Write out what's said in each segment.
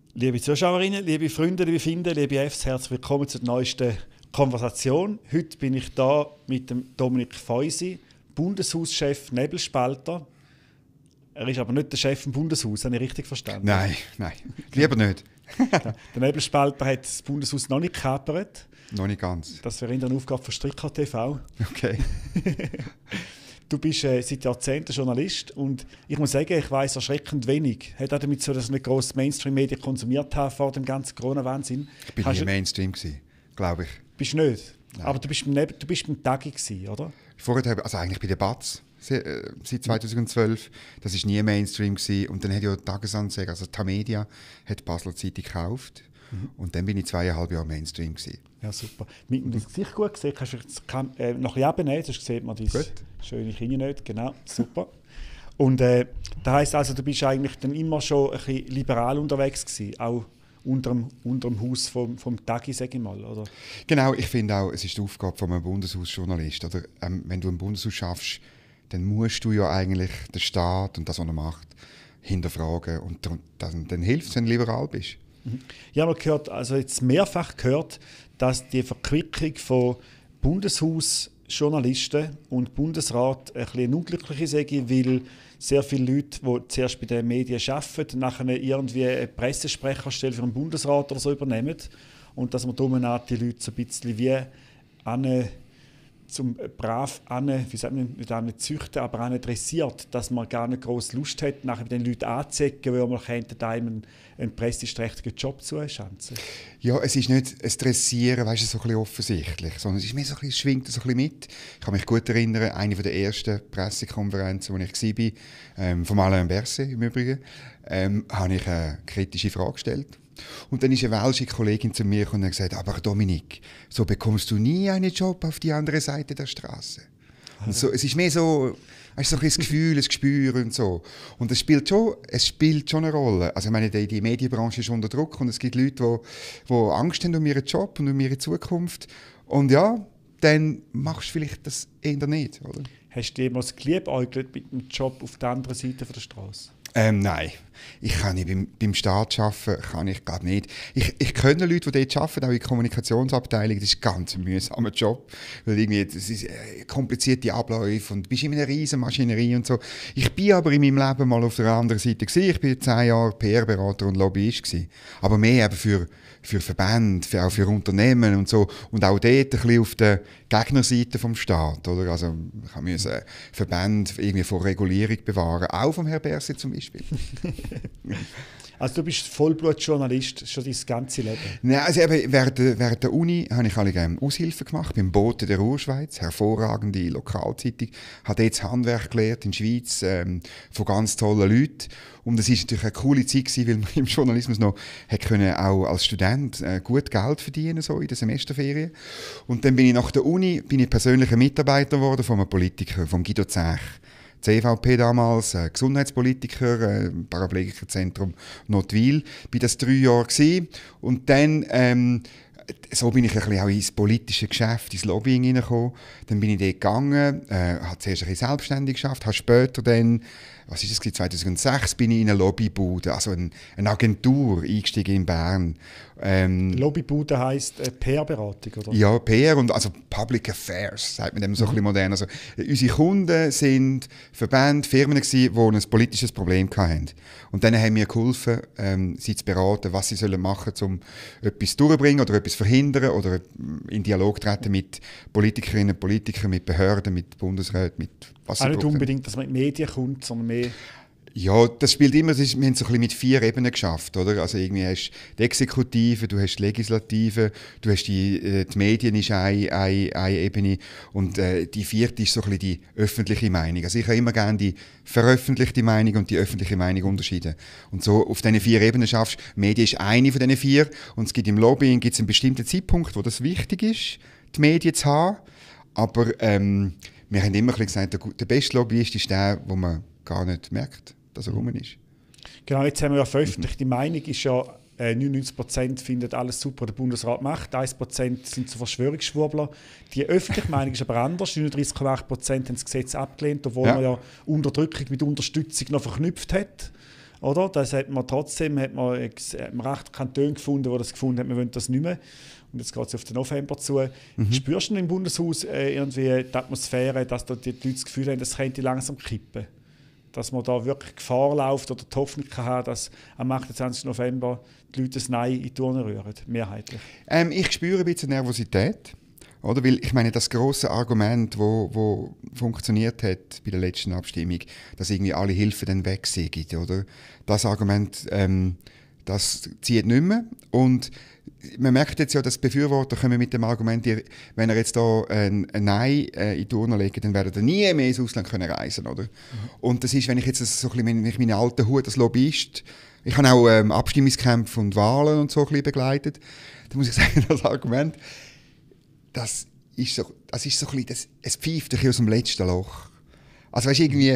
Liebe Zuschauerinnen, liebe Freunde, liebe Finde, liebe Fs, herzlich willkommen zur neuesten Konversation. Heute bin ich da mit dem Dominik Feusi, Bundeshauschef Nebelspalter. Er ist aber nicht der Chef im Bundeshaus, habe ich richtig verstanden? Nein, lieber nicht. Der Nebelspalter hat das Bundeshaus noch nicht gekapert. Noch nicht ganz. Das wäre eine Aufgabe von Stricker TV. Okay. Du bist seit Jahrzehnten Journalist und ich muss sagen, ich weiss erschreckend wenig. Hat auch damit so, dass ich nicht grosse Mainstream-Medien konsumiert habe vor dem ganzen Corona-Wahnsinn. Ich bin nie Mainstream gewesen, glaube ich. Bist du nicht? Nein. Aber du bist beim Tagi gewesen, oder? Vorher, also eigentlich bei der BATZ seit 2012, das war nie Mainstream gewesen. Und dann hat ja die Tagesanzeiger, also Tamedia, hat die Basler Zeitung gekauft. Und dann bin ich 2,5 Jahre Mainstream gewesen. Ja, super. Mit dem Gesicht gut gesehen, kannst du jetzt noch ein bisschen runternehmen, sonst sieht man dein schöne Kinn nicht. Genau, super. Und das heisst also, du bist eigentlich dann immer schon ein bisschen liberal unterwegs gewesen, auch unter dem Haus vom Tagi, sage ich mal, oder? Genau, ich finde auch, es ist die Aufgabe von einem Bundeshausjournalist. Oder? Wenn du im Bundeshaus schaffst, dann musst du ja eigentlich den Staat und das, was er macht, hinterfragen. Und dann hilft es, wenn du liberal bist. Ich habe gehört, also jetzt mehrfach gehört, dass die Verquickung von Bundeshausjournalisten und Bundesrat ein bisschen unglücklich ist, weil sehr viele Leute, die zuerst bei den Medien arbeiten, nachher irgendwie eine Pressesprecherstelle für den Bundesrat oder so übernehmen und dass man darum die Leute so ein bisschen wie zum brav wie sagt man, nicht züchten, aber auch nicht dressiert, dass man gar nicht groß Lust hat, nachher den Leuten anzuzecken, weil man einem einen prestigeträchtigen Job zuschanzen. Ja, es ist nicht ein Dressieren, weißt du, so ein bisschen offensichtlich, sondern es ist mehr so ein bisschen, schwingt so ein bisschen mit. Ich kann mich gut erinnern, eine der ersten Pressekonferenzen, wo ich war, von Alain Berset im Übrigen, habe ich eine kritische Frage gestellt. Und dann ist eine welsche Kollegin zu mir und hat gesagt, aber Dominik, so bekommst du nie einen Job auf die andere Seite der Straße. Und so, es ist mehr so, weißt, so ein Gefühl, ein Gespür und so. Und es spielt schon eine Rolle. Also ich meine, die Medienbranche ist unter Druck und es gibt Leute, die Angst haben um ihren Job und um ihre Zukunft. Und ja, dann machst du vielleicht das eher nicht, oder? Hast du jemals geliebäugelt mit einem Job auf der anderen Seite der Straße? Nein, ich kann nicht beim Staat arbeiten, kann ich glaube nicht. Ich kenne Leute, die dort arbeiten, auch in der Kommunikationsabteilung, das ist ein ganz mühsamer Job, weil irgendwie, das ist komplizierte Abläufe und du bist in einer riesen Maschinerie und so. Ich bin aber in meinem Leben mal auf der anderen Seite gewesen. Ich bin 10 Jahre PR-Berater und Lobbyist gewesen, aber mehr eben für Verbände, auch für Unternehmen und so und auch dort ein bisschen auf der Gegnerseite vom Staat, oder? Also ich musste Verbände irgendwie vor Regulierung bewahren, auch vom Herrn Berset zum Beispiel. Also du bist Vollblutjournalist schon dein ganze Leben? Nein, also eben während der Uni habe ich alle Aushilfen gemacht, beim Bote der Urschweiz, hervorragende Lokalzeitung, habe dort das Handwerk gelernt in der Schweiz, von ganz tollen Leuten. Und es war natürlich eine coole Zeit gewesen, weil man im Journalismus noch auch als Student gut Geld verdienen so in den Semesterferien. Und dann bin ich nach der Uni persönlicher Mitarbeiter geworden von einem Politiker, von Guido Zech. CVP damals, Gesundheitspolitiker, Paraplegikerzentrum Notwil. Ich war das 3 Jahre gewesen. Und dann so bin ich ein bisschen auch ins politische Geschäft, ins Lobbying hineingekommen. Dann bin ich dort gegangen, habe zuerst ein bisschen selbstständig geschafft, habe später dann, 2006 bin ich in eine Lobbybude, also eine Agentur eingestiegen in Bern. Lobbybude heisst PR-Beratung, oder? Ja, PR und also Public Affairs, sagt man dem so ein bisschen modern. Also, unsere Kunden sind Verbände, Firmen gewesen, die ein politisches Problem hatten. Und denen haben wir geholfen, sie zu beraten, was sie machen sollen, um etwas durchzubringen oder etwas verhindern oder in Dialog treten mit Politikerinnen und Politikern, mit Behörden, mit Bundesräten, mit was sie auch nicht brauchen. unbedingt, dass man in die Medien kommt, sondern mehr... Ja, das spielt immer, wir haben so ein bisschen mit 4 Ebenen geschafft, oder? Also irgendwie hast du die Exekutive, du hast die Legislative, du hast die Medien ist eine Ebene und die 4. ist so ein bisschen die öffentliche Meinung. Also ich habe immer gerne die veröffentlichte Meinung und die öffentliche Meinung unterschieden. Und so auf diesen 4 Ebenen schaffst du, Medien ist eine von diesen 4 und es gibt im Lobbying einen bestimmten Zeitpunkt, wo das wichtig ist, die Medien zu haben, aber wir haben immer gesagt, der beste Lobbyist ist der, wo man gar nicht merkt, dass er rum ist. Genau, jetzt haben wir ja veröffentlicht. Die Meinung ist ja, 99% finden alles super, der Bundesrat macht, 1% sind so Verschwörungsschwurbler. Die öffentliche Meinung ist aber anders. 39,8% haben das Gesetz abgelehnt, obwohl man ja Unterdrückung mit Unterstützung noch verknüpft hat. Oder? Das hat man trotzdem recht Kantone gefunden, die das gefunden haben, wir wollen das nicht mehr. Und jetzt geht es auf den November zu. Spürst du im Bundeshaus irgendwie die Atmosphäre, dass da die Leute das Gefühl haben, das könnte langsam kippen? Dass man da wirklich Gefahr läuft oder die Hoffnung kann haben, dass am 28. November die Leute das Nein in die Turnen rühren, mehrheitlich? Ich spüre ein bisschen Nervosität. Oder? Weil ich meine, das grosse Argument, das funktioniert hat bei der letzten Abstimmung, dass irgendwie alle Hilfen dann weg sind, oder? Das Argument, das zieht nicht mehr. Und man merkt jetzt ja, dass Befürworter kommen mit dem Argument, wenn er jetzt da ein Nein in die Urne legt, dann werden er nie mehr ins Ausland können reisen, oder? Und das ist, wenn ich jetzt so ein bisschen, wenn ich meine alten Hut als Lobbyist, ich habe auch Abstimmungskämpfe und Wahlen und so ein bisschen begleitet, dann muss ich sagen, das Argument, das ist so ein bisschen, es pfeift dich aus dem letzten Loch. Also weißt du, irgendwie,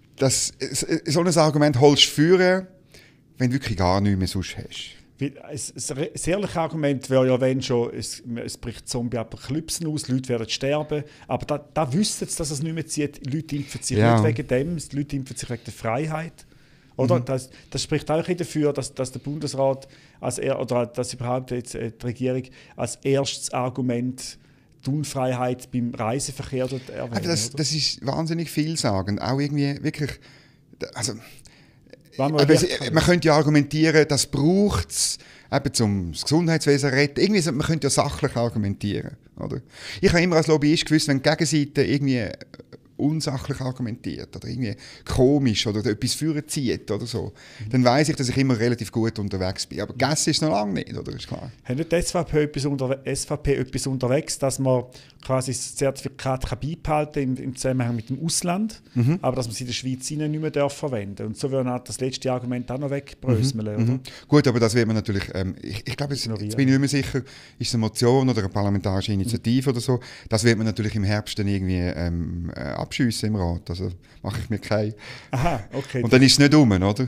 so ein Argument holst du führen, wenn du wirklich gar nichts mehr sonst hast. Ein ehrliches Argument wäre ja, wenn schon, es bricht Zombie-Apokalypse aus, Leute werden sterben, aber da wüssten sie, dass es nicht mehr zieht. Leute impfen sich nicht wegen dem, die Leute impfen sich wegen der Freiheit. Oder? Das spricht auch dafür, dass der Bundesrat, oder dass überhaupt jetzt die Regierung als erstes Argument die Unfreiheit beim Reiseverkehr erwähnt. Aber das ist wahnsinnig vielsagend. Auch irgendwie wirklich... Also, man könnte ja argumentieren, das braucht es, um das Gesundheitswesen zu retten. Irgendwie, man könnte ja sachlich argumentieren. Oder? Ich habe immer als Lobbyist gewusst, wenn die Gegenseite irgendwie unsachlich argumentiert oder irgendwie komisch oder etwas vorzieht oder so, dann weiss ich, dass ich immer relativ gut unterwegs bin. Aber Gäste ist noch lange nicht, oder? Ist klar. Haben nicht die SVP etwas unterwegs, dass man quasi das Zertifikat kann beibehalten im Zusammenhang mit dem Ausland, aber dass man sie in der Schweiz nicht mehr verwenden darf? Und so würde das letzte Argument auch noch wegbröseln, oder? Gut, aber das wird man natürlich, ich glaube, jetzt bin ich nicht mehr sicher, ist es eine Motion oder eine parlamentarische Initiative oder so, das wird man natürlich im Herbst dann irgendwie abschiessen im Rat, also mache ich mir keine. Aha, okay. Und dann ist es nicht um, oder?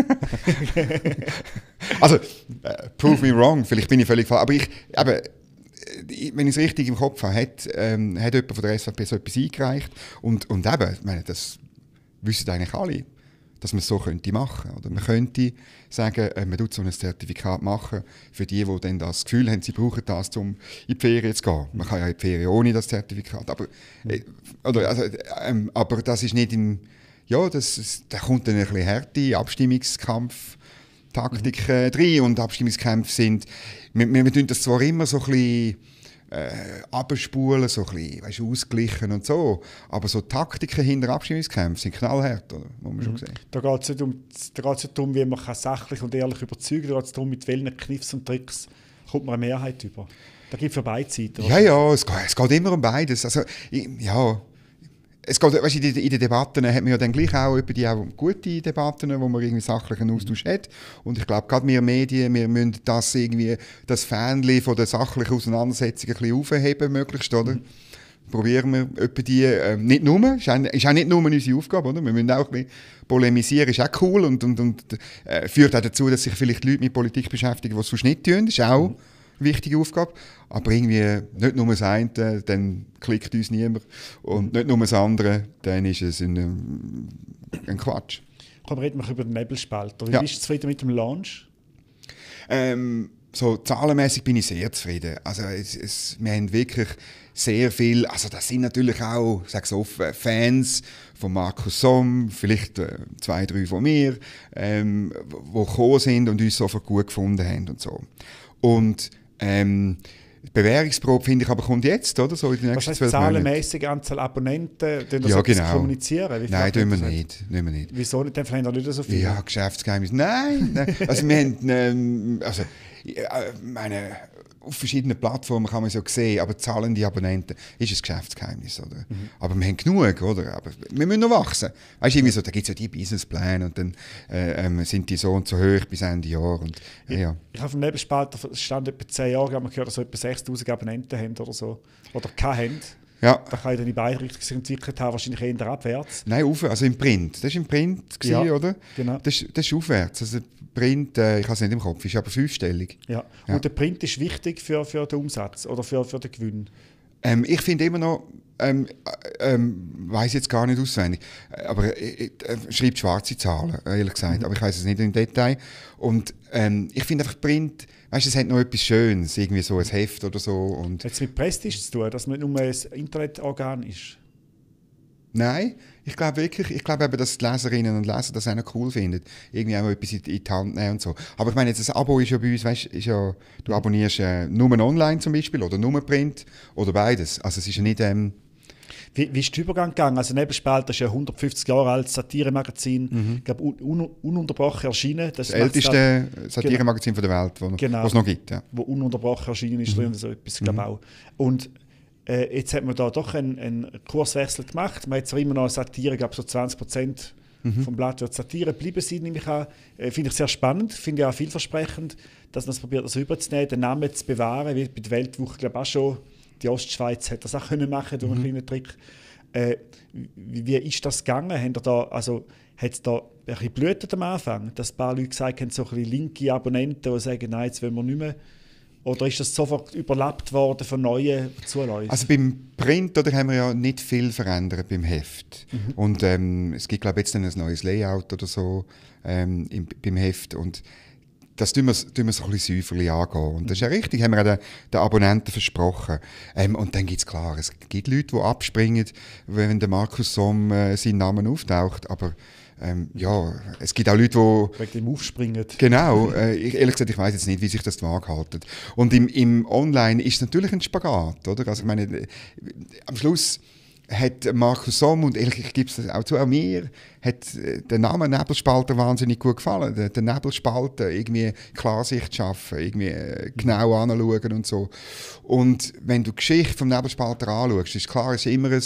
Also, prove me wrong, vielleicht bin ich völlig falsch, aber wenn ich es richtig im Kopf habe, hat jemand von der SVP so etwas eingereicht und eben, ich meine, das wissen eigentlich alle, dass man es so könnte machen. Oder man könnte sagen, man tut so ein Zertifikat machen für die dann das Gefühl haben, sie brauchen das, um in die Ferien zu gehen. Man kann ja in die Ferien ohne das Zertifikat. Aber, aber das ist nicht da kommt dann ein bisschen Härte, Abstimmungskampf, Taktik rein und Abstimmungskämpfe sind, wir tun das zwar immer so ein bisschen abspulen, so ein bisschen, weißt, ausgleichen und so, aber so Taktiken hinter Abstimmungskämpfen sind knallhart, oder? Muss man schon sehen. Da geht es nicht darum, wie man sachlich und ehrlich überzeugen kann, da geht es darum, mit welchen Kniffs und Tricks kommt man eine Mehrheit über. Da gibt es für beide Seiten. Ja, es geht immer um beides. Also, es geht, weißt, in den Debatten hat man ja dann gleich auch gute Debatten, wo man irgendwie sachlichen Austausch hat. Und ich glaube, gerade wir Medien, wir müssen das Fähnchen von der sachlichen Auseinandersetzung ein bisschen aufheben, möglichst, oder? Probieren wir etwa die, nicht nur, ist auch nicht nur unsere Aufgabe, oder? Wir müssen auch ein bisschen polemisieren, ist auch cool und führt auch dazu, dass sich vielleicht Leute mit Politik beschäftigen, die es sonst nicht tun, das ist auch eine wichtige Aufgabe. Aber irgendwie nicht nur das eine, dann klickt uns niemand. Und nicht nur das andere, dann ist es ein Quatsch. Komm, reden wir über den Nebelspalter. Wie bist du zufrieden mit dem Launch? So zahlenmäßig bin ich sehr zufrieden. Also wir haben wirklich sehr viel, also das sind natürlich auch, ich sage es offen, Fans von Markus Somm, vielleicht 2, 3 von mir, die gekommen sind und uns sofort gut gefunden haben und so. Und die Bewährungsprobe, finde ich, aber kommt jetzt, oder? So in den nächsten 12 Monaten. Zahlenmäßige Anzahl Abonnenten, ja, genau. Kommunizieren? Nein, tun wir nicht. Wieso nicht? Dann vielleicht nicht so viel. Ja, Geschäftsgeheimnis. Nein. Also wir haben, auf verschiedenen Plattformen kann man es ja sehen, aber zahlende Abonnenten ist ein Geschäftsgeheimnis, oder? Aber wir haben genug, oder? Aber wir müssen noch wachsen. Weißt du, irgendwie so, da gibt es ja die Businesspläne und dann sind die so und so hoch bis Ende Jahr. Und, ja. Ich habe vom Nebelspalter, es stand etwa 10 Jahre, haben wir gehört, dass so etwa 6'000 Abonnenten haben oder so. Oder keine. Ja. Da kann ich dann in beide Richtungen sich entwickelt haben, wahrscheinlich eher abwärts. Nein, also im Print. Das war im Print, oder? Genau. Das ist aufwärts. Also Print, ich habe es nicht im Kopf, ist aber 5-stellig. Ja. Und der Print ist wichtig für den Umsatz oder für den Gewinn? Ich finde immer noch, Weiß jetzt gar nicht auswendig. Aber schreibt schwarze Zahlen, ehrlich gesagt. Aber ich weiß es nicht im Detail. Und ich finde einfach Print, weißt du, es hat noch etwas Schönes, irgendwie so ein Heft oder so. Und hat es mit Prestige zu tun, dass man nur ein Internetorgan ist? Nein, ich glaube eben, dass die Leserinnen und Leser das auch noch cool finden. Irgendwie auch mal etwas in die Hand nehmen und so. Aber ich meine, jetzt das Abo ist ja bei uns, weißt, ist ja, du abonnierst nur online zum Beispiel oder nur Print oder beides. Also es ist ja nicht... Wie ist der Übergang gegangen? Also Nebelspalter ist ja 150 Jahre alt, Satiremagazin, ich glaube ununterbrochen erschienen. Das älteste Satiremagazin der Welt, das es noch gibt. Ja. Wo ununterbrochen erschienen ist, drin, so etwas, glaube auch. Und jetzt hat man da doch einen Kurswechsel gemacht. Man hat zwar immer noch Satire, glaube so 20% vom Blatt wird Satire geblieben sein, nehme ich an. Finde ich sehr spannend, finde ich auch vielversprechend, dass man es probiert, das überzunehmen, den Namen zu bewahren, wie bei der Weltwoche, glaube ich auch schon. Die Ostschweiz hat das auch können machen durch einen kleinen Trick. Wie ist das gegangen? Hat es da ein bisschen blutet am Anfang, dass ein paar Leute gesagt haben, so ein bisschen linke Abonnenten, die sagen, nein, jetzt wollen wir nicht mehr? Oder ist das sofort überlappt worden von neuen Zuläufen? Also beim Print haben wir ja nicht viel verändert beim Heft. Und es gibt, glaube ich, jetzt ein neues Layout oder so beim Heft. Und das tun wir so ein bisschen säuferlich angehen. Und das ist ja richtig, haben wir auch den Abonnenten versprochen. Und dann gibt es klar, es gibt Leute, die abspringen, wenn der Markus Somm seinen Namen auftaucht. Aber ja, es gibt auch Leute, die... Wegen dem Aufspringen. Genau. Ehrlich gesagt, ich weiss jetzt nicht, wie sich das die Waage hält. Und im Online ist es natürlich ein Spagat, oder? Also ich meine, am Schluss hat Markus Somm, und ich gebe es auch zu, auch mir, hat der Name Nebelspalter wahnsinnig gut gefallen. Der Nebelspalter, irgendwie Klarsicht schaffen, irgendwie genau anschauen und so. Und wenn du die Geschichte vom Nebelspalter anschaust, ist klar, es ist immer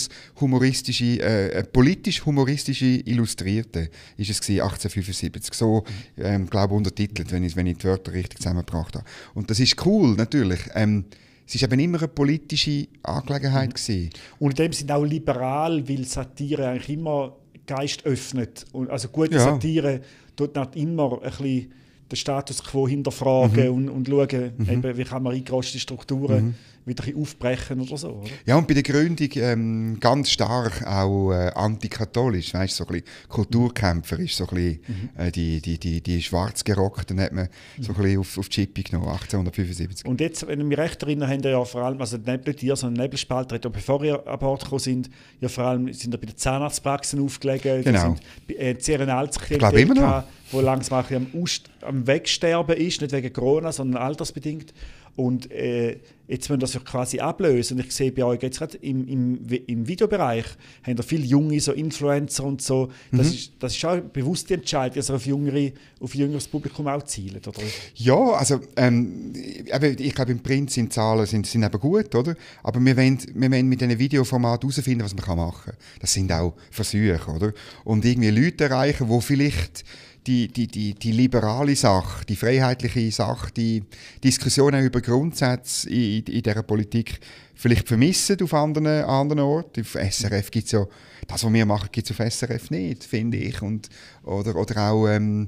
eine politisch-humoristische Illustrierte, ist es gewesen, 1875. So, glaube untertitelt, wenn ich die Wörter richtig zusammengebracht habe. Und das ist cool, natürlich. Es war eben immer eine politische Angelegenheit gewesen. Und in dem sind auch liberal, weil Satire eigentlich immer Geist öffnet. Und also gute Satire tut nicht immer ein bisschen den Status quo hinterfragen und schauen, eben, wie kann man eingerostete Strukturen wieder ein bisschen aufbrechen oder so. Oder? Ja, und bei der Gründung ganz stark auch antikatholisch, weißt, so ein bisschen kulturkämpferisch, so ein bisschen die Schwarzgerockten hat man so ein bisschen auf die Chippe genommen, 1875. Und jetzt, wenn ich mich recht erinnere, haben ja vor allem, also nicht ihr, sondern Nebelspalter, bevor ihr an Bord gekommen sind, ja vor allem sind bei den Zahnarztpraxen aufgelegt, genau. Sind sehr ein altes Klientel gehabt, wo langsam am Wegsterben ist, nicht wegen Corona, sondern altersbedingt. Und jetzt müssen wir das ja quasi ablösen. Und ich sehe bei euch jetzt gerade im Videobereich haben da viele junge so Influencer und so. Das ist auch eine bewusste Entscheidung, dass ihr auf jüngeres Publikum auch zielt, oder? Ja, also ich glaube, im Print sind die Zahlen sind eben gut, oder? Aber wir wollen mit diesen Videoformaten herausfinden, was man machen kann. Das sind auch Versuche, oder? Und irgendwie Leute erreichen, die vielleicht die liberale Sache, die freiheitliche Sache, die Diskussionen über Grundsätze in dieser Politik vielleicht vermissen auf anderen Orten. Auf SRF gibt es ja, das, was wir machen, gibt es auf SRF nicht, finde ich. Oder auch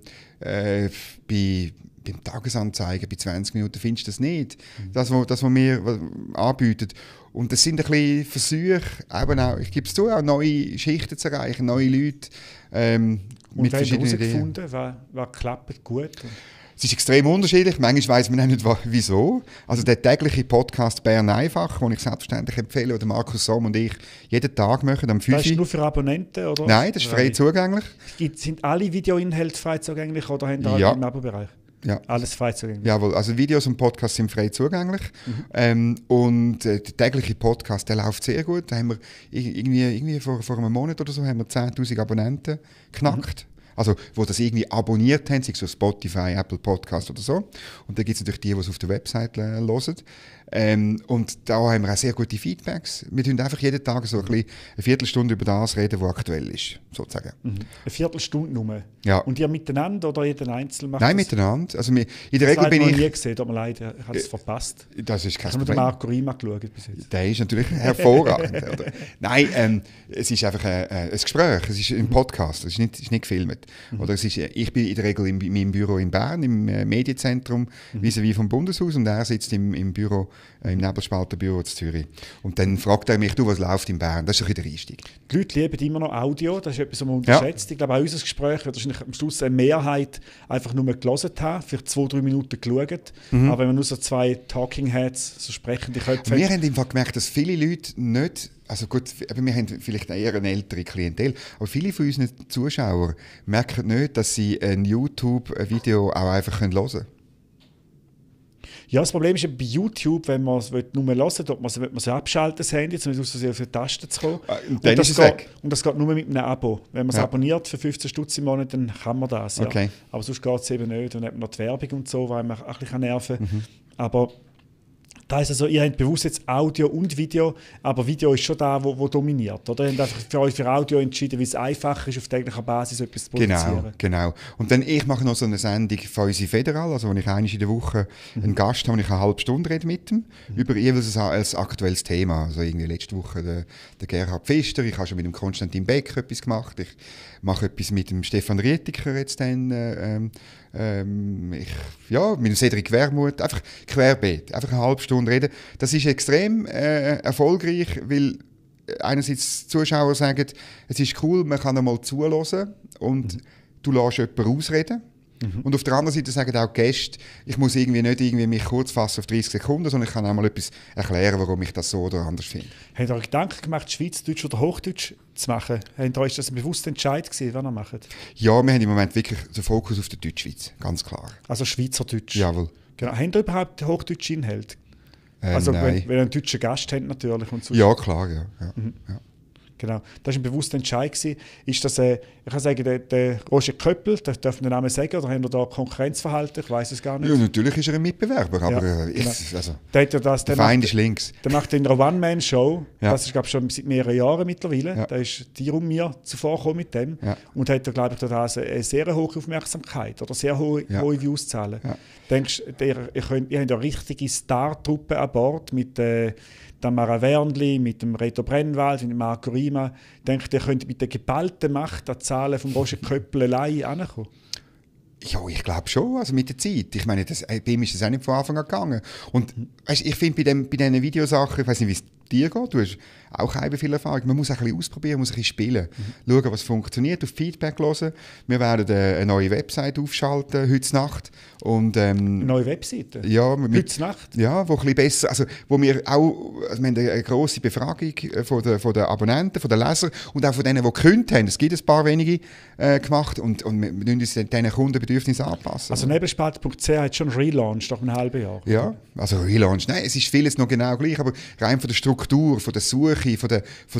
beim Tagesanzeiger, bei 20 Minuten findest du das nicht. Das, was wir anbieten. Und das sind ein bisschen Versuche, eben auch, ich gebe es zu, auch neue Schichten zu erreichen, neue Leute. Und mit verschiedenen Ideen. Was klappt gut? Es ist extrem unterschiedlich. Manchmal weiss man auch nicht, wieso. Also der tägliche Podcast «Bern einfach», den ich selbstverständlich empfehle, den Markus Somm und ich jeden Tag machen, am 5. Das ist nur für Abonnenten, oder? Nein, das ist frei zugänglich. Sind alle Videoinhalte frei zugänglich oder haben da im Abo-Bereich? Ja. Alles frei zugänglich? Jawohl, also Videos und Podcasts sind frei zugänglich. Und der tägliche Podcast, der läuft sehr gut. Da haben wir irgendwie vor einem Monat oder so haben wir 10'000 Abonnenten geknackt. Also, die das irgendwie abonniert haben, sei es so Spotify, Apple Podcast oder so. Und dann gibt es natürlich die es auf der Website hören. Und da haben wir auch sehr gute Feedbacks. Wir tun einfach jeden Tag so eine Viertelstunde über das reden, was aktuell ist, sozusagen. Eine Viertelstunde nur? Ja. Und ihr miteinander oder jeden Einzelnen macht Nein, das? Miteinander. Also in der Regel bin ich... Das habe ich noch nie gesehen, tut mir leid, ich habe es verpasst. Das ist kein Problem. Ich habe den Marco Rima geschaut bis jetzt. Der ist natürlich hervorragend. Oder? Nein, es ist einfach ein Gespräch, es ist ein Podcast, es ist nicht gefilmt. Oder ich bin in der Regel in meinem Büro in Bern, im Medienzentrum, vis-à-vis vom Bundeshaus, und er sitzt im Büro im Nebelspalterbüro in Zürich. Und dann fragt er mich, du, was läuft in Bern? Das ist ein bisschen der Einstieg. Die Leute lieben immer noch Audio, das ist etwas, was man unterschätzt. Ich glaube, auch unser Gespräch wird wahrscheinlich am Schluss eine Mehrheit einfach nur gelesen haben, vielleicht 2-3 Minuten geschaut. Aber wenn man nur so 2 Talking Heads, so sprechende Köpfe... Wir haben im Fall gemerkt, dass viele Leute nicht... Also gut, wir haben vielleicht eher eine ältere Klientel, aber viele von unseren Zuschauern merken nicht, dass sie ein YouTube-Video auch einfach hören können. Ja, das Problem ist bei YouTube, wenn man es nur hören will, wird man es abschalten, das Handy, um auf die Taste zu kommen. Und das geht nur mit einem Abo. Wenn man es abonniert für 15 Stutz im Monat, dann kann man das. Ja. Okay. Aber sonst geht es eben nicht. Und dann hat man noch die Werbung und so, weil man auch ein bisschen nerven kann. Aber das heisst also, ihr habt bewusst jetzt Audio und Video, aber Video ist schon da, wo dominiert. Oder? Ihr habt einfach für euch für Audio entschieden, weil es einfacher ist, auf täglicher Basis etwas zu produzieren. Genau. Und dann, ich mache noch so eine Sendung von unserer Federal, also wenn ich einmal in der Woche einen Gast habe, und ich eine halbe Stunde rede mit ihm, über jeweils ein aktuelles Thema. Also irgendwie letzte Woche der Gerhard Pfister, ich habe schon mit dem Konstantin Beck etwas gemacht, ich mache etwas mit dem Stefan Rietiker jetzt dann, mit dem Cedric Wermuth, einfach querbeet, einfach eine halbe Stunde reden. Das ist extrem erfolgreich, weil einerseits die Zuschauer sagen, es ist cool, man kann einmal zuhören und du lässt jemanden ausreden. Und auf der anderen Seite sagen auch die Gäste, ich muss nicht mich kurz fassen auf 30 Sekunden, sondern ich kann auch mal etwas erklären, warum ich das so oder anders finde. Habt ihr euch Gedanken gemacht, Schweizerdeutsch oder Hochdeutsch zu machen? Ist das ein bewusster Entscheid gewesen, was ihr macht? Ja, wir haben im Moment wirklich den Fokus auf der Deutschschweiz, ganz klar. Also Schweizerdeutsch? Jawohl. Genau. Habt ihr überhaupt hochdeutsche Inhalte? Also nein. wenn ihr einen deutschen Gast habt natürlich. Und ja, klar, ja. Ja. Genau, das war ein bewusster Entscheid. Ist das, ich kann sagen, der Roger Köppel, das darf man den Namen sagen, oder haben wir da Konkurrenzverhalten? Ich weiß es gar nicht. Ja, natürlich ist er ein Mitbewerber, aber genau. Der Feind ist links. Der macht in einer One-Man-Show, das ist glaube ich schon seit mehreren Jahren mittlerweile, da ist dir und mir zuvor gekommen mit dem und hat, glaube ich, da eine sehr hohe Aufmerksamkeit oder sehr hohe Viewszahlen. Ja. Denkst du, ihr habt eine richtige Star-Truppe an Bord mit Tamara Wernli, mit dem Reto Brennwald, mit dem Marco Rima. Denkt ihr, könnt mit der geballten Macht an die Zahlen von Roger Köppel allein ankommen? Ja, ich glaube schon, also mit der Zeit. Ich meine, bei ihm ist das auch nicht von Anfang an gegangen. Und weißt, ich finde bei diesen Videosachen, ich weiß nicht, wie es dir geht, du hast auch viel Erfahrung, man muss ein bisschen ausprobieren, muss ein bisschen spielen, schauen, was funktioniert, auf Feedback hören. Wir werden eine neue Website aufschalten, heute Nacht. Und, eine neue Webseite? Ja. Heute Nacht? Ja, wo ein bisschen besser, also wo wir auch, also wir haben eine grosse Befragung von den Abonnenten, von den Lesern und auch von denen, die gekündigt haben, es gibt ein paar wenige, gemacht und wir müssen uns diesen Kundenbedürfnissen anpassen. Also Nebelspalt.ch hat schon Relaunch nach einem halben Jahr? Ja, also Relaunch, nein, es ist vieles noch genau gleich, aber rein von der Struktur, von der Suche, von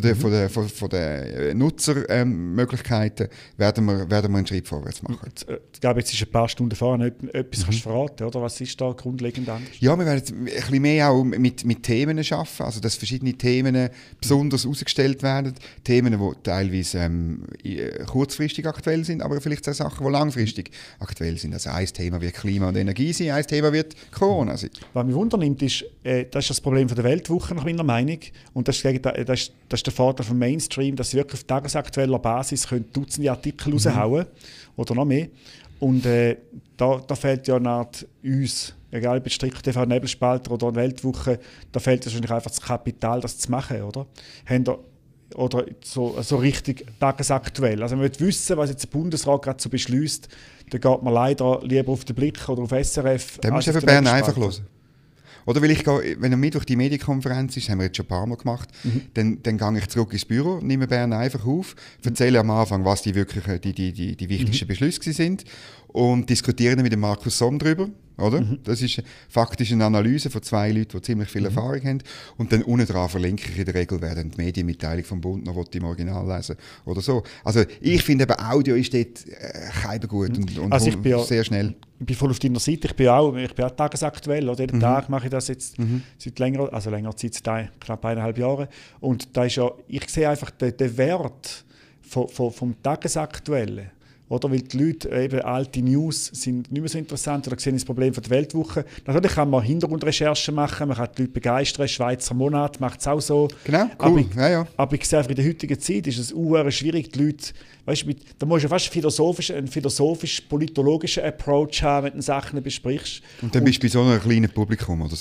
den Nutzermöglichkeiten werden wir einen Schritt vorwärts machen. Ich glaube, jetzt ist ein paar Stunden vorher etwas kannst du verraten, oder? Was ist da grundlegend anders? Ja, wir werden ein bisschen mehr auch mit Themen arbeiten, also dass verschiedene Themen besonders herausgestellt werden. Themen, die teilweise kurzfristig aktuell sind, aber vielleicht auch Sachen, die langfristig aktuell sind. Also ein Thema wird Klima und Energie sein, ein Thema wird Corona sein. Was mich wundernimmt, ist, das ist das Problem von der Weltwoche nach meiner Meinung. Und das ist der Vorteil vom Mainstream, dass sie wirklich auf tagesaktueller Basis Dutzende Artikel raushauen oder noch mehr. Und da fehlt ja uns, egal ob Strick TV, Nebelspalter oder eine Weltwoche, da fehlt wahrscheinlich einfach das Kapital, das zu machen, oder? Oder so richtig tagesaktuell. Also man will wissen, was jetzt der Bundesrat gerade so beschließt, dann geht man leider lieber auf den Blick oder auf SRF. Dann musst du für Bern einfach hören. Oder weil wenn am Mittwoch die Medienkonferenz ist, das haben wir jetzt schon ein paar Mal gemacht, dann gehe ich zurück ins Büro, nehme Bern einfach auf, erzähle am Anfang, was die wirklich die wichtigsten Beschlüsse sind und diskutiere mit dem Markus Somm darüber. Oder? Das ist faktisch eine Analyse von 2 Leuten, die ziemlich viel Erfahrung haben. Und dann unten dran verlinke ich in der Regel, wer dann die Medienmitteilung vom Bund noch im Original lesen oder so. Also ich finde eben, Audio ist dort gut und also sehr schnell. Ich bin voll auf deiner Seite. Ich bin auch tagesaktuell. Oder? Jeden Tag mache ich das jetzt seit längerer Zeit, seit knapp 1,5 Jahren. Und da ist ja, ich sehe einfach den Wert vom Tagesaktuellen. Oder? Weil die Leute, eben alte News sind nicht mehr so interessant oder sehen das Problem von der Weltwoche. Natürlich kann man Hintergrundrecherchen machen, man kann die Leute begeistern. Schweizer Monat macht es auch so. Genau, cool. Aber ich sehe einfach, in der heutigen Zeit ist es schwierig, die Leute, weißt, da musst du fast einen philosophisch-politologischen Approach haben, wenn du Sachen besprichst. Und dann bist du bei so einem kleinen Publikum oder so?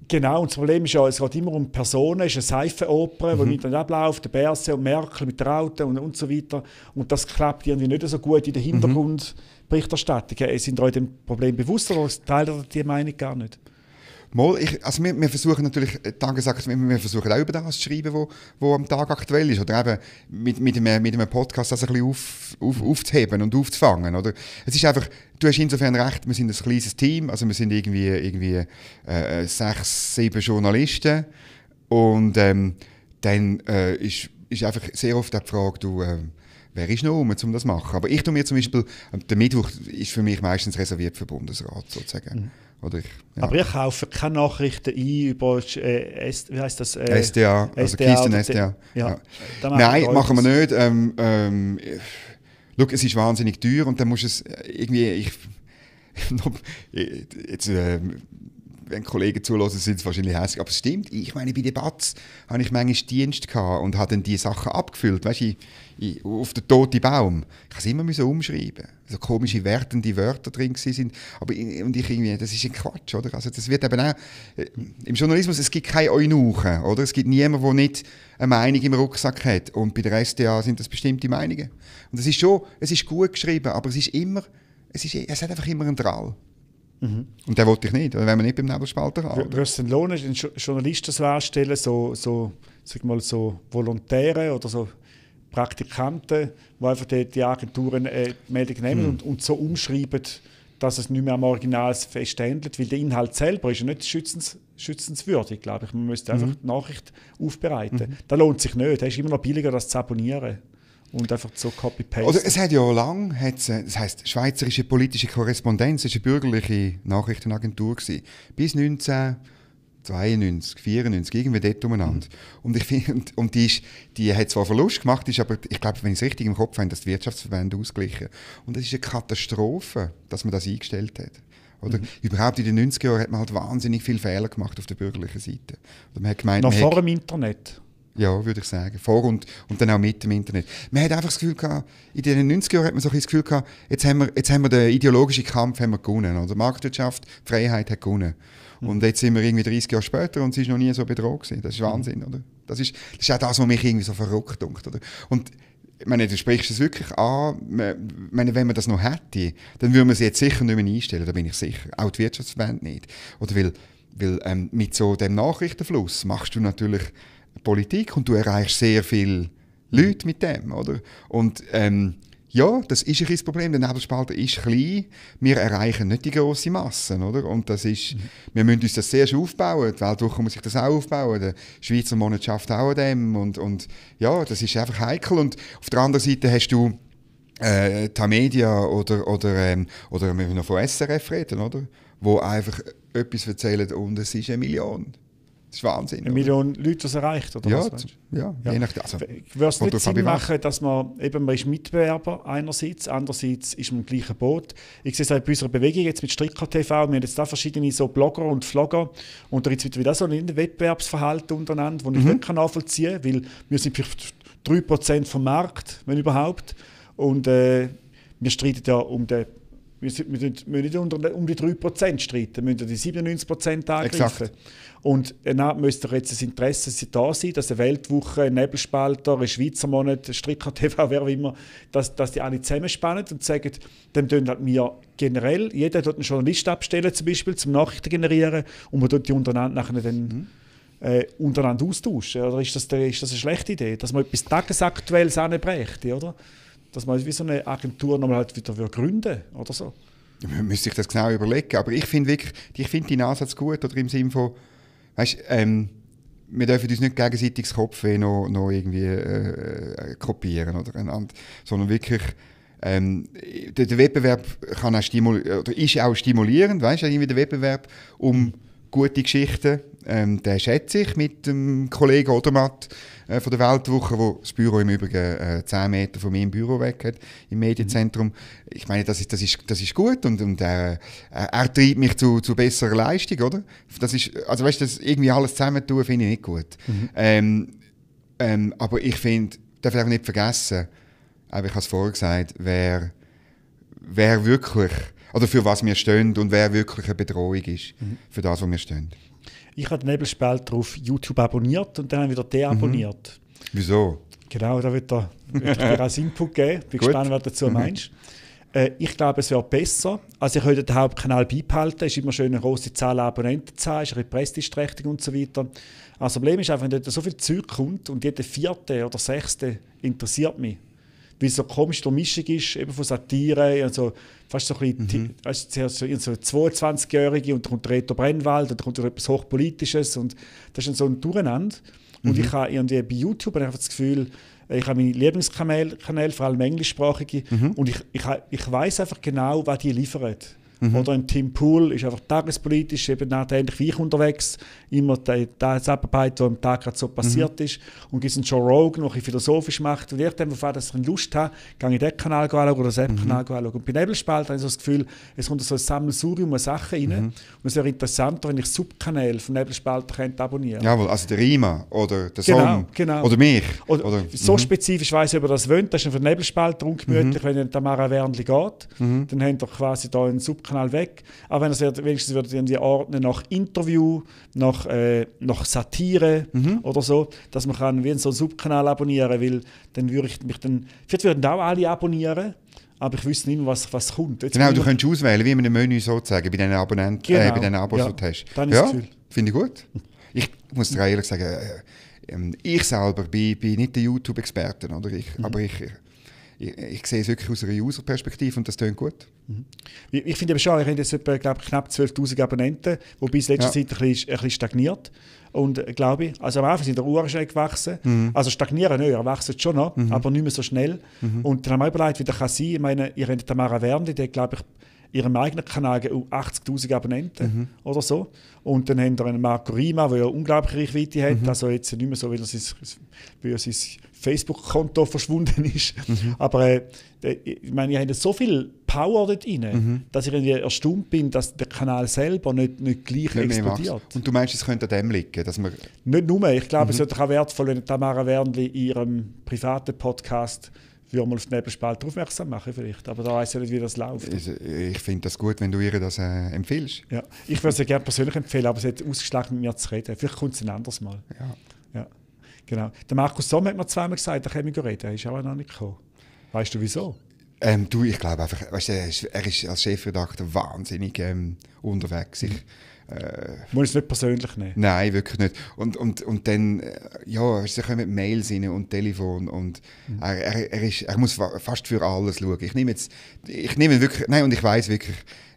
Genau, und das Problem ist ja, es geht immer um Personen, es ist eine Seifenoper, die miteinander abläuft, der Berse und Merkel mit der Auto und so weiter. Und das klappt irgendwie nicht so gut in der Hintergrundberichterstattung. Sind euch dem Problem bewusst oder teilt ihr die Meinung gar nicht? Mal, also wir versuchen natürlich, wir versuchen auch über das zu schreiben, was am Tag aktuell ist. Oder eben mit einem Podcast das ein bisschen aufzuheben und aufzufangen. Oder? Es ist einfach, du hast insofern recht, wir sind ein kleines Team, also wir sind irgendwie 6, 7 Journalisten. Und dann ist einfach sehr oft die Frage, wer ist noch um das zu machen? Aber ich tue mir zum Beispiel, der Mittwoch ist für mich meistens reserviert für den Bundesrat, sozusagen. Oder Aber ich kaufe keine Nachrichten ein über wie heisst das? SDA, also Kisten SDA. Ja. Nein, machen wir nicht. Schau, es ist wahnsinnig teuer und dann musst du es irgendwie... wenn Kollegen zulassen, sind es wahrscheinlich hässlich. Aber es stimmt, ich meine, bei Debatz hatte ich manchmal Dienst und habe dann die Sachen abgefüllt, weißt du, auf den toten Baum. Ich musste es immer umschreiben. So komische, wertende Wörter drin sind. Aber das ist ein Quatsch, oder? Also das wird eben auch, im Journalismus, es gibt keine Eunuchen, oder? Es gibt niemanden, der nicht eine Meinung im Rucksack hat. Und bei der SDA sind das bestimmte Meinungen. Und es ist gut geschrieben, aber es hat einfach immer einen Drall. Und den wollte ich nicht, wenn man nicht beim Nebelspalter haben. Würde es denn lohnen, einen Journalisten zu anstellen, so Volontäre oder so Praktikanten, die einfach die Agenturen die Meldung nehmen und so umschreiben, dass es nicht mehr am Original festhändelt, weil der Inhalt selber ist ja nicht schützenswürdig, glaube ich. Man müsste einfach die Nachricht aufbereiten. Das lohnt sich nicht. Es ist immer noch billiger, das zu abonnieren. Und einfach so Copy-Paste. Also es hat ja lang, das heisst Schweizerische politische Korrespondenz, das war eine bürgerliche Nachrichtenagentur gewesen, bis 1992, 94, irgendwie dort umeinander. Und ich finde, die hat zwar Verlust gemacht, ist aber, ich glaube, wenn ich es richtig im Kopf habe, dass die Wirtschaftsverbände ausgleichen. Und es ist eine Katastrophe, dass man das eingestellt hat. Oder? Überhaupt in den 90er Jahren hat man halt wahnsinnig viele Fehler gemacht auf der bürgerlichen Seite. Oder man hat gemeint, noch vor dem Internet? Ja, würde ich sagen. Vor und dann auch mit dem Internet. Man hat einfach das Gefühl gehabt, in den 90er Jahren hat man so ein das Gefühl gehabt, jetzt haben wir den ideologischen Kampf gewonnen. Also die Marktwirtschaft, die Freiheit hat gewonnen. Und jetzt sind wir irgendwie 30 Jahre später und sie ist noch nie so bedroht gewesen. Das ist Wahnsinn, oder? Das ist auch das, was mich irgendwie so verrückt macht, oder? Und ich meine, du sprichst es wirklich an. Wenn man das noch hätte, dann würde man es jetzt sicher nicht mehr einstellen, da bin ich sicher. Auch die Wirtschaftsverbände nicht. Oder weil mit so dem Nachrichtenfluss machst du natürlich Politik und du erreichst sehr viele Leute mit dem, oder? Und ja, das ist ein Problem. Der Nebelspalter ist klein. Wir erreichen nicht die grosse Masse, oder? Und das ist, wir müssen uns das zuerst aufbauen. Die Weltwoche muss sich das auch aufbauen. Der Schweizer Monat schafft auch an dem. Und ja, das ist einfach heikel. Und auf der anderen Seite hast du Tamedia oder wir müssen noch von SRF reden, oder? Wo einfach etwas erzählen und es ist 1 Million. Das ist Wahnsinn. 1 Million Leute, die es erreicht, oder ja, was? Ja, je nachdem. Also, würde es nicht Sinn machen, dass man ist Mitbewerber einerseits, andererseits ist man im gleichen Boot. Ich sehe es auch bei unserer Bewegung jetzt mit Stricker TV, wir haben jetzt da verschiedene so Blogger und Vlogger und da gibt es wieder so ein Wettbewerbsverhalten untereinander, das ich nicht nachvollziehen kann, weil wir sind vielleicht 3% vom Markt, wenn überhaupt. Und wir streiten ja wir müssen nicht um die 3% streiten, wir müssen die 97% angreifen. Exakt. Und dann müsste doch jetzt das Interesse da sein, dass eine Weltwoche, ein Nebelspalter, ein Schweizer Monat, ein Stricker TV, wer auch immer, dass die alle zusammenspannen und sagen, dann tun halt wir generell, jeder dort einen Journalist abstellen, zum Beispiel, zum Nachrichten generieren, und man tut die untereinander nachher dann untereinander austauschen. Oder ist das eine schlechte Idee, dass man etwas Tagesaktuelles anbrächte, oder? Dass man wie so eine Agentur nochmal halt wieder gründen oder so. Man müsste sich das genau überlegen. Aber ich finde deinen Ansatz gut, oder im Sinne von, weißt, wir dürfen uns nicht gegenseitig das Kopfweh noch irgendwie kopieren, oder? Sondern wirklich, der Wettbewerb kann auch ist auch stimulierend, weißt du, der Wettbewerb um gute Geschichten. Den schätze ich mit dem Kollegen Odermatt von der Weltwoche, wo das Büro im Übrigen 10 Meter von meinem Büro weg hat, im Medienzentrum. Ich meine, das ist gut und er treibt mich zu besserer Leistung, oder? Das ist, also weißt du, das irgendwie alles zusammentun, finde ich nicht gut. Aber ich finde, darf ich auch nicht vergessen, aber ich habe es vorher gesagt, wer wirklich, oder für was wir stehen und wer wirklich eine Bedrohung ist für das, was wir stehen. Ich habe den Nebelspalter auf YouTube abonniert und dann habe ich wieder deabonniert. Wieso? Genau, da wird dir als Input geben. Bin gespannt, was du dazu meinst. Ich glaube, es wäre besser. Also ich könnte den Hauptkanal beibehalten. Es ist immer schön, eine grosse Zahl an Abonnenten zu haben, ist ein bisschen prestigeträchtig und so weiter. Also das Problem ist einfach, wenn dort so viel Zeug kommt und jeder 4. oder 6. interessiert mich. Weil es so komisch eine Mischung ist, eben von Satire, also fast so ein bisschen, so 22-Jährige und dann kommt Reto Brennwald und dann kommt etwas Hochpolitisches und das ist dann so ein Durcheinander. Und ich habe irgendwie bei YouTube einfach das Gefühl, ich habe meine Lieblingskanäle, vor allem englischsprachige, und ich weiss einfach genau, was die liefern. Oder ein Tim Pool ist einfach tagespolitisch, eben ähnlich wie ich unterwegs, immer die Arbeit, die am Tag gerade so passiert ist. Und gibt es einen Joe Rogan, der philosophisch macht. Und ich denke, dass ich Lust habe, gehe ich den Kanal anschauen oder den Kanal anschauen. Und bei Nebelspalter habe ich so das Gefühl, es kommt so ein Sammelsurium an Sachen rein. Und es wäre interessanter, wenn ich Subkanäle von Nebelspalter könnte abonnieren. Jawohl, also der Rima oder der Som oder mich. Oder so spezifisch weiss ich, ob ihr das wollt. Das ist für Nebelspalter ungemütlich, wenn ihr Tamara Wernli geht. Dann habt ihr quasi da einen Subkanal weg. Aber wenn es wenigstens irgendwie ordnen nach Interview, nach Satire oder so, dass man kann wie so einen Subkanal abonnieren, weil dann würde ich mich dann, vielleicht würden auch alle abonnieren, aber ich wüsste nicht mehr, was kommt. Jetzt genau, du könntest auswählen, wie in einem Menü sozusagen, bei diesen Abonnenten, bei diesen Abos, die du hast. Ja, finde ich gut. Ich muss dir ehrlich sagen, ich selber bin nicht der YouTube-Experte, oder? Aber ich sehe es wirklich aus einer User-Perspektive und das tönt gut. Ich finde eben schon, ich habe jetzt etwa, knapp 12'000 Abonnenten, wobei es letzte Zeit ein bisschen stagniert. Und glaube ich, also am Anfang sind der Uhren schnell gewachsen. Also stagnieren nicht, er wächst schon noch, aber nicht mehr so schnell. Und dann haben wir überlegt, wie das kann sein. Ich meine, ihr habt Tamara Wernli, die glaube ich, ihrem eigenen Kanal 80'000 Abonnenten oder so. Und dann haben wir einen Marco Rima, der ja unglaublich Reichweite hat. Also jetzt nicht mehr so, weil er sein Facebook-Konto verschwunden ist. Aber ich meine, ihr habt so viel Power dort rein, dass ich irgendwie erstaunt bin, dass der Kanal selber nicht gleich explodiert. Und du meinst, es könnte an dem liegen? Dass man nicht nur. Ich glaube, es wäre auch wertvoll, wenn Tamara Wernli in ihrem privaten Podcast mal auf den Nebelspalter aufmerksam machen vielleicht. Aber da weiss ich nicht, wie das läuft. Ich finde das gut, wenn du ihr das empfiehlst. Ja. Ich würde es ja gerne persönlich empfehlen, aber sie hat ausgeschlagen, mit mir zu reden. Vielleicht kommt es ein anderes Mal. Ja. Genau. Der Markus Somm hat mir zweimal gesagt, er kann reden. Er ist auch noch nicht gekommen. Weißt du, wieso? Ich glaube einfach, weißt du, er ist als Chefredakteur wahnsinnig unterwegs. Muss es nicht persönlich nehmen? Nein, wirklich nicht. Und dann, da kommen Mails rein und Telefon und er muss fast für alles schauen. Ich nehme wirklich, nein, und ich weiss wirklich,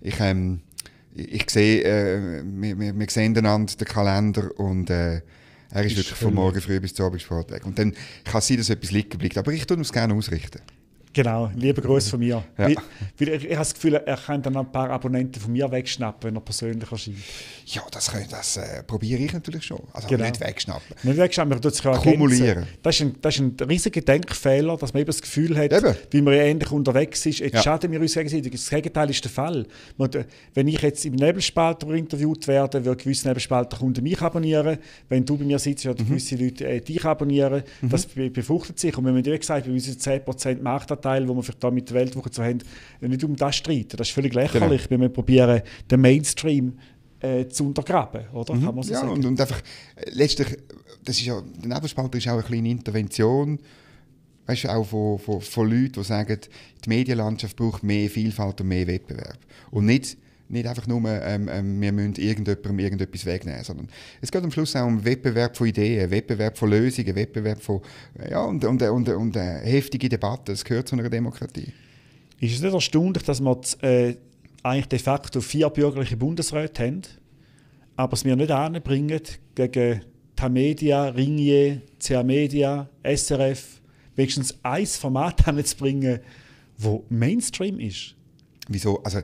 ich sehe, wir sehen einander den Kalender und er ist wirklich von morgen früh bis zum Abendsport weg. Und dann kann es sein, dass etwas liegen bleibt, aber ich tue es gerne ausrichten. Genau, liebe Grüße von mir. Ja. Weil ich habe das Gefühl, er kann dann ein paar Abonnenten von mir wegschnappen, wenn er persönlich erscheint. Ja, das probiere ich natürlich schon. Also nicht wegschnappen. Nicht wegschnappen, aber sich kumulieren. Das ist ein riesiger Denkfehler, dass man eben das Gefühl hat, wie man ja ähnlich unterwegs ist, jetzt schaden wir uns gegenseitig. Das Gegenteil ist der Fall. Wenn ich jetzt im Nebelspalter interviewt werde, würden gewisse Nebelspalter-Kunden mich abonnieren. Wenn du bei mir sitzt, würden gewisse Leute dich abonnieren. Das befruchtet sich. Und wenn man, wie gesagt, bei unseren 10% Marktanteil, wo wir vielleicht da mit der Weltwoche zu haben, nicht um das streiten. Das ist völlig lächerlich, wenn wir probieren, den Mainstream zu untergraben, oder? Kann man so sagen? Und einfach, letztlich, der Nebelspalter ist auch eine kleine Intervention, weißt du, auch von Leuten, die sagen, die Medienlandschaft braucht mehr Vielfalt und mehr Wettbewerb. Und nicht einfach nur, wir müssen irgendjemandem irgendetwas wegnehmen, sondern es geht am Schluss auch um Wettbewerb von Ideen, Wettbewerb von Lösungen, Wettbewerb von, und heftige Debatten. Das gehört zu einer Demokratie. Ist es nicht erstaunlich, dass wir eigentlich de facto 4 bürgerliche Bundesräte haben, aber es mir nicht anbringen, gegen Tamedia, Ringier, CA Media, SRF wenigstens ein Format anzubringen, das Mainstream ist? Wieso? Also,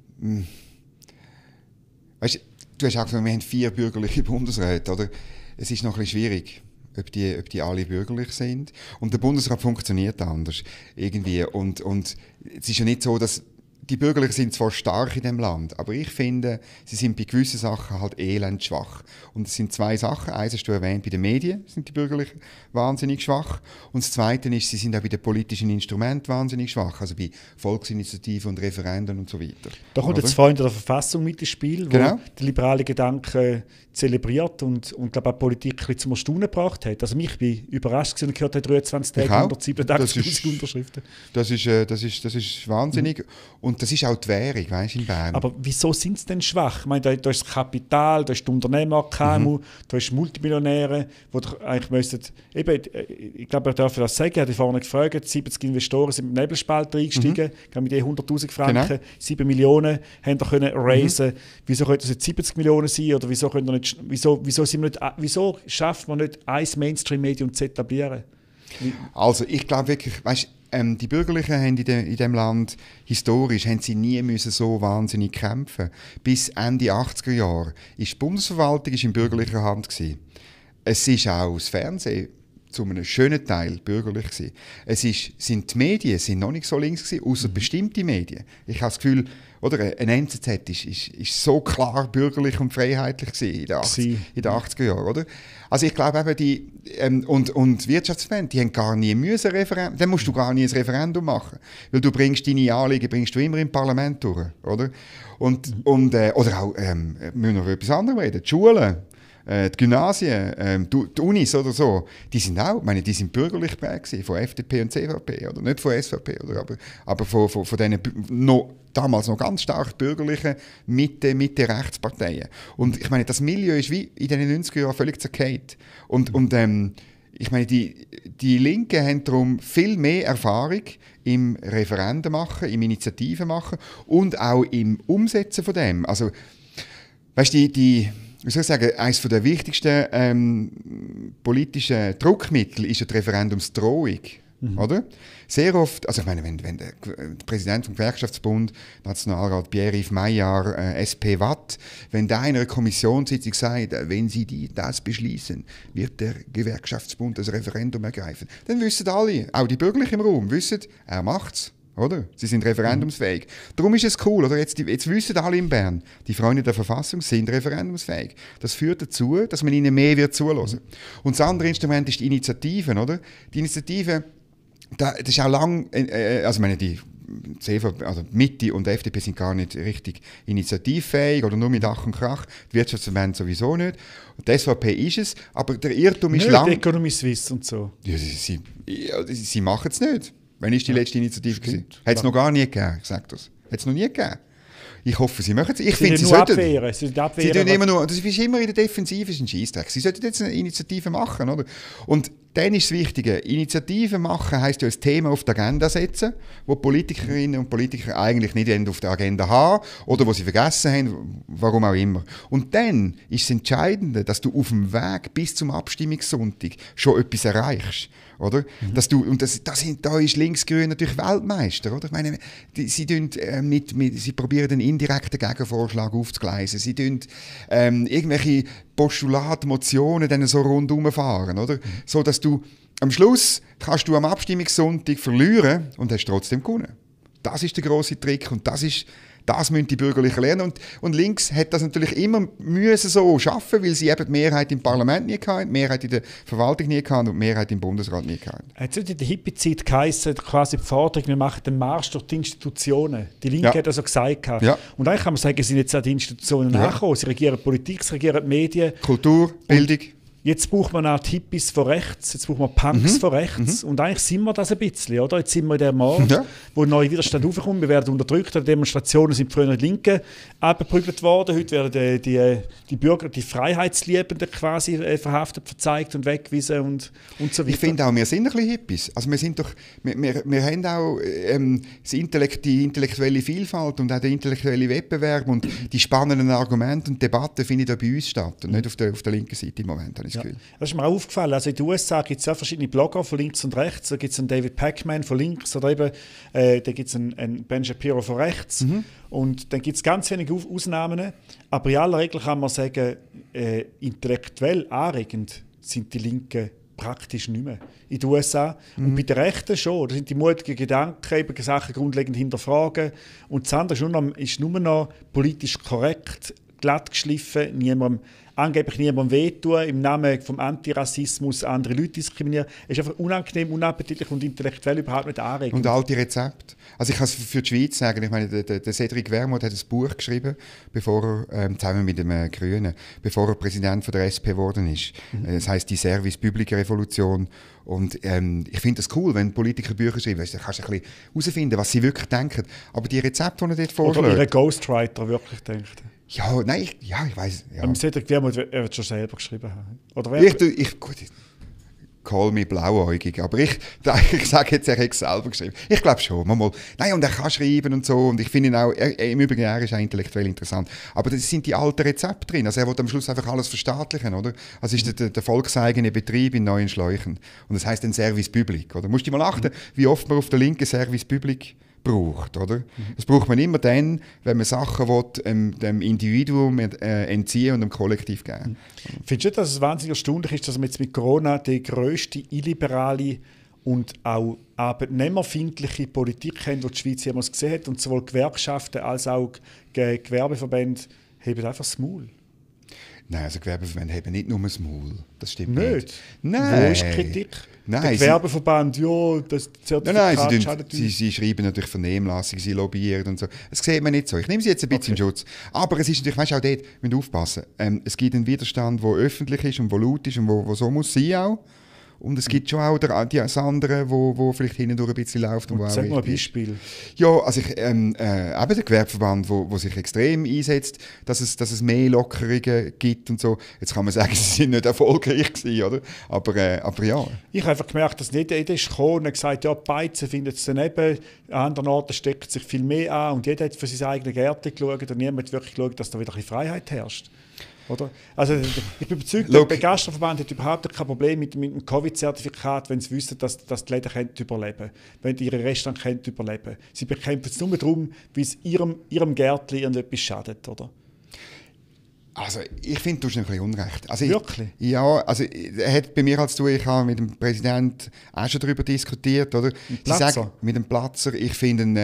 weißt du, du hast auch gesagt, wir haben 4 bürgerliche Bundesräte, oder? Es ist noch ein bisschen schwierig, ob die alle bürgerlich sind. Und der Bundesrat funktioniert anders irgendwie. Und es ist ja nicht so, dass die Bürgerlichen sind zwar stark in dem Land, aber ich finde, sie sind bei gewissen Sachen halt elendschwach. Und es sind zwei Sachen. Eins hast du erwähnt, bei den Medien sind die Bürgerlichen wahnsinnig schwach. Und das Zweite ist, sie sind auch bei den politischen Instrumenten wahnsinnig schwach. Also bei Volksinitiativen und Referenden und so weiter. Da kommt jetzt Freunde der Verfassung mit ins Spiel, wo der liberale Gedanke zelebriert und glaube auch Politik ein bisschen zum Erstaunen gebracht hat. Also mich bin überrascht und gehört, 23 Tage 187'000 Unterschriften. Das ist wahnsinnig. Und das ist auch die Währung, weißt du, in Bern. Aber wieso sind sie denn schwach? Ich meine, da ist das Kapital, da ist die Unternehmer, KMU, da ist Multimillionäre, die doch eigentlich müssten, eben, ich glaube, ich darf das sagen, ich habe vorhin gefragt, 70 Investoren sind mit dem Nebelspalter eingestiegen, mit 100'000 Franken, 7 Millionen haben da können raisen. Wieso könnte das jetzt 70 Millionen sein? Oder wieso schafft man nicht, ein Mainstream-Medium zu etablieren? Also ich glaube wirklich, weißt, die Bürgerlichen haben in diesem Land historisch haben sie nie müssen so wahnsinnig kämpfen. Bis Ende 80er Jahre ist die Bundesverwaltung in bürgerlicher Hand gewesen. Es ist auch das Fernsehen zu einem schönen Teil bürgerlich gewesen. Die Medien sind noch nicht so links gewesen, außer bestimmte Medien. Ich habe das Gefühl, oder ein NZZ ist so klar bürgerlich und freiheitlich gewesen in den 80er Jahren, oder? Also ich glaube eben, und Wirtschaftsverbände, die haben gar nie müssen Referendum, dann musst du gar nie ein Referendum machen, weil du bringst deine Anliegen immer im Parlament durch, oder? Oder auch, müssen wir noch über etwas anderes reden, die Schulen, die Gymnasien, die Unis oder so, die sind auch, die sind bürgerlich geprägt von FDP und CVP, oder nicht von SVP, oder? Aber von diesen damals noch ganz stark bürgerlichen Mitte-Rechtsparteien. Und ich meine, das Milieu ist wie in den 90er Jahren völlig zerkehrt. Und ich meine, die Linken haben darum viel mehr Erfahrung im Referenden machen, im Initiativen machen und auch im Umsetzen von dem. Also, weißt du, wie soll ich sagen, eines der wichtigsten politischen Druckmittel ist die Referendumsdrohung. Oder? Sehr oft, also ich meine, wenn der Präsident vom Gewerkschaftsbund, Nationalrat Pierre-Yves Maillard, SP Watt, wenn der in einer Kommissionssitzung sagt, wenn Sie das beschließen, wird der Gewerkschaftsbund das Referendum ergreifen, dann wissen alle, auch die Bürgerlichen im Raum, wissen, er macht's. Oder? Sie sind referendumsfähig. Darum ist es cool. Oder? Jetzt wissen alle in Bern, die Freunde der Verfassung sind referendumsfähig. Das führt dazu, dass man ihnen mehr wird zuhören. Und das andere Instrument ist die Initiativen. Oder? Die Initiative, das ist auch lang, also meine, die CVP, also Mitte und FDP sind gar nicht richtig initiativfähig oder nur mit Ach und Krach. Die Wirtschaftsverbände sowieso nicht. Und die SVP ist es, aber der Irrtum ist lang. Die Economy Suisse und so. Ja, sie machen es nicht. Wann war die letzte Initiative? Hat es noch gar nie gegeben, ich sage das. Hat es noch nie gegeben. Ich hoffe, sie machen es. Ich finde, sie sollten. Sie tun immer nur, das ist immer in der Defensive, ist ein Scheissdreck. Sie sollten jetzt eine Initiative machen, oder? Und dann ist das Wichtige, Initiativen machen heisst ja ein Thema auf die Agenda setzen, wo Politikerinnen und Politiker eigentlich nicht auf der Agenda haben oder wo sie vergessen haben, warum auch immer. Und dann ist das Entscheidende, dass du auf dem Weg bis zum Abstimmungssonntag schon etwas erreichst. Oder? Dass du, und da ist Linksgrün natürlich Weltmeister. Oder? Ich meine, sie probieren einen indirekten Gegenvorschlag aufzugleisen. Sie tun irgendwelche Postulate, Motionen dann so rundherum fahren. Oder? So, dass du am Schluss kannst du am Abstimmungssonntag verlieren und hast trotzdem gewonnen. Das ist der grosse Trick und das müssen die Bürgerlichen lernen. Und links hat das natürlich immer müssen so schaffen, weil sie eben die Mehrheit im Parlament nie hatten, die Mehrheit in der Verwaltung nie hatten und die Mehrheit im Bundesrat nie hatten. Hat es in der Hippie-Zeit geheißen, quasi die Forderung, wir machen den Marsch durch die Institutionen. Die Linke hat das so gesagt. Ja. Und eigentlich kann man sagen, sie sind jetzt an die Institutionen nachgekommen. Sie regieren Politik, sie regieren die Medien. Kultur, Bildung. Jetzt braucht man auch die Hippies von rechts, jetzt braucht man Punks von rechts. Und eigentlich sind wir das ein bisschen, oder? Jetzt sind wir in der Marsch, wo neue Widerstand aufkommt. Wir werden unterdrückt. An Demonstrationen sind früher die Linken abgeprügelt worden. Heute werden die Bürger, die Freiheitsliebenden quasi verhaftet, verzeigt und weggewiesen und so weiter. Ich finde auch, wir sind ein bisschen Hippies. Also wir haben auch die intellektuelle Vielfalt und auch den intellektuellen Wettbewerb und die spannenden Argumente und Debatten finden da bei uns statt und nicht auf der linken Seite im Moment. Ja. Das ist mir auch aufgefallen. Also in den USA gibt es ja verschiedene Blogger von links und rechts. Da gibt es einen David Pacman von links oder eben da gibt es einen Ben Shapiro von rechts. Und dann gibt es ganz wenige Ausnahmen. Aber in aller Regel kann man sagen, intellektuell anregend sind die Linken praktisch nicht mehr. In den USA. Und bei den Rechten schon. Das sind die mutigen Gedanken, eben Sachen grundlegend hinterfragen. Und das andere ist nur noch politisch korrekt, glatt geschliffen, angeblich niemandem wehtun, im Namen des Antirassismus andere Leute diskriminieren. Es ist einfach unangenehm, unappetitlich und intellektuell überhaupt nicht anregend. Und alte Rezepte. Also ich kann es für die Schweiz sagen, ich meine, der Cédric Wermuth hat ein Buch geschrieben, bevor er, zusammen mit dem Grünen, bevor er Präsident von der SP geworden ist. Das heisst die Service Public Revolution. Und ich finde das cool, wenn Politiker Bücher schreiben. Weißt, da kannst du ein bisschen herausfinden, was sie wirklich denken. Aber die Rezepte, die er dort vorschlägt... Oder ihre Ghostwriter wirklich denkt. Ja, nein, ich weiss. Ja. Cédric Wermuth, er wird schon selber geschrieben haben. Oder Gut, call me blauäugig, aber ich sage jetzt, er hat es selber geschrieben. Ich glaube schon, nein, und er kann schreiben und so, und ich finde ihn auch, im Übrigen, er ist auch intellektuell interessant. Aber das sind die alten Rezepte drin, also er will am Schluss einfach alles verstaatlichen, oder? Also ist der volkseigene Betrieb in neuen Schläuchen. Und das heisst ein Service Public, oder? Musst du mal achten, wie oft man auf der linken Service Public braucht, oder? Das braucht man immer dann, wenn man Sachen will, dem Individuum entziehen und dem Kollektiv geben. Findest du, dass es wahnsinnig erstaunlich ist, dass wir jetzt mit Corona die grösste illiberale und auch arbeitnehmerfindliche Politik haben, die die Schweiz jemals gesehen hat, und sowohl Gewerkschaften als auch Gewerbeverbände haben einfach das Maul? Nein, also Gewerbeverbände haben nicht nur das Maul. Das stimmt nicht. Nein. Wo ist die Kritik? Nein, der Gewerbeverband, ja, das Zertifikat schadet uns. Sie schreiben natürlich Vernehmlassungen, sie lobbyieren und so. Das sieht man nicht so. Ich nehme sie jetzt ein bisschen in Schutz. Aber es ist natürlich, weißt du, auch dort, wir müssen aufpassen. Es gibt einen Widerstand, der öffentlich ist und der laut ist und wo so muss sein auch. Und es gibt schon auch das andere, wo vielleicht hindurch ein bisschen läuft. Und sag mal ein Beispiel. Ja, also eben der Gewerbeverband, wo sich extrem einsetzt, dass es mehr Lockerungen gibt und so. Jetzt kann man sagen, sie sind nicht erfolgreich gewesen, oder? Aber ja. Ich habe einfach gemerkt, dass nicht jeder ist gekommen und hat gesagt, ja, Beizen findet es daneben, an anderen Orten steckt sich viel mehr an und jeder hat für sein eigenes Gärtchen geschaut und niemand hat wirklich geschaut, dass da wieder ein bisschen Freiheit herrscht. Oder? Also ich bin überzeugt, der Gastroverband hat überhaupt kein Problem mit dem Covid-Zertifikat, wenn sie wissen, dass die Läden überleben können, wenn ihre Restaurants überleben können. Sie bekämpfen es nur darum, weil es ihrem Gärtchen irgendetwas schadet, oder? Also ich finde, du hast ein bisschen Unrecht. Also wirklich? Ja, also er hat bei mir als ich habe mit dem Präsidenten auch schon darüber diskutiert, oder? Mit dem Platzer. Ich finde,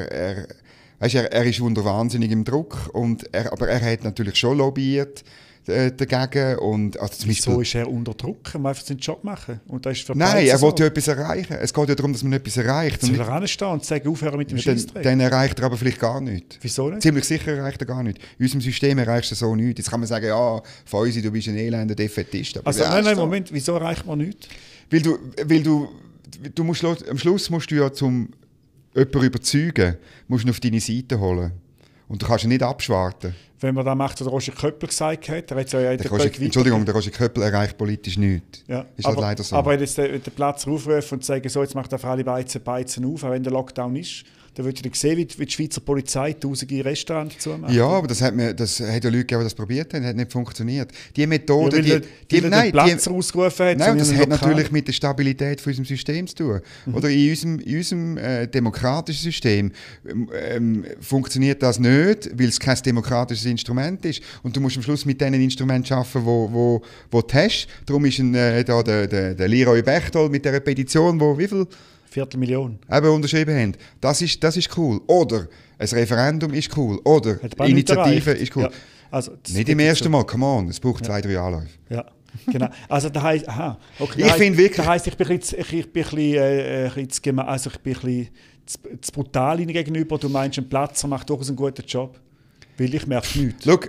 er ist unter wahnsinnigem Druck, aber er hat natürlich schon lobbyiert dagegen. Und, also wieso ist er unter Druck? Man einfach seinen Job machen. Und das ist für Nein, er will ja etwas erreichen. Es geht ja darum, dass man etwas erreicht. Soll er anstehen und sagen, aufhören mit dem Scheissdreck? Dann erreicht er aber vielleicht gar nichts. Wieso nicht? Ziemlich sicher erreicht er gar nichts. In unserem System erreichst du so nichts. Jetzt kann man sagen, ja, Feusi, du bist ein elender Defetist. Aber also nein, Moment, wieso erreicht man nichts? Weil du musst, am Schluss musst du ja jemanden überzeugen, musst du ihn auf deine Seite holen. Und du kannst ihn nicht abschwarten. Wenn man das macht, was Roger Köppel gesagt hat, der hat ja in der Entschuldigung, der Roger Köppel erreicht politisch nichts. Ja, ist halt leider so. Aber jetzt den Platz aufrufen und sagen, so, jetzt macht einfach alle Beizen auf, auch wenn der Lockdown ist. Dann würdest du sehen, wie die Schweizer Polizei tausende Restaurants zumacht. Ja, aber das hat ja Leute gegeben, die das probiert haben, das hat nicht funktioniert. Die Methode, ja, den Platz ausgerufen hat. Nein, das hat natürlich mit der Stabilität von unserem System zu tun. Oder in unserem demokratischen System funktioniert das nicht, weil es kein demokratisches Instrument ist. Und du musst am Schluss mit den Instrumenten arbeiten, wo du hast. Darum ist der Leroy Bechtold mit dieser Petition, wo wie viel? 250.000 eben unterschrieben haben. Das ist cool. Oder ein Referendum ist cool. Oder Initiative ist cool. Ja, also nicht im ersten Mal, come on. Es braucht 2-3 Anläufe. Ja, genau. Also das heisst, okay, ich finde wirklich... Das heisst, ich bin ein bisschen zu brutal ihnen gegenüber. Du meinst, ein Platzer macht durchaus einen guten Job. Weil ich merke nichts. Schau,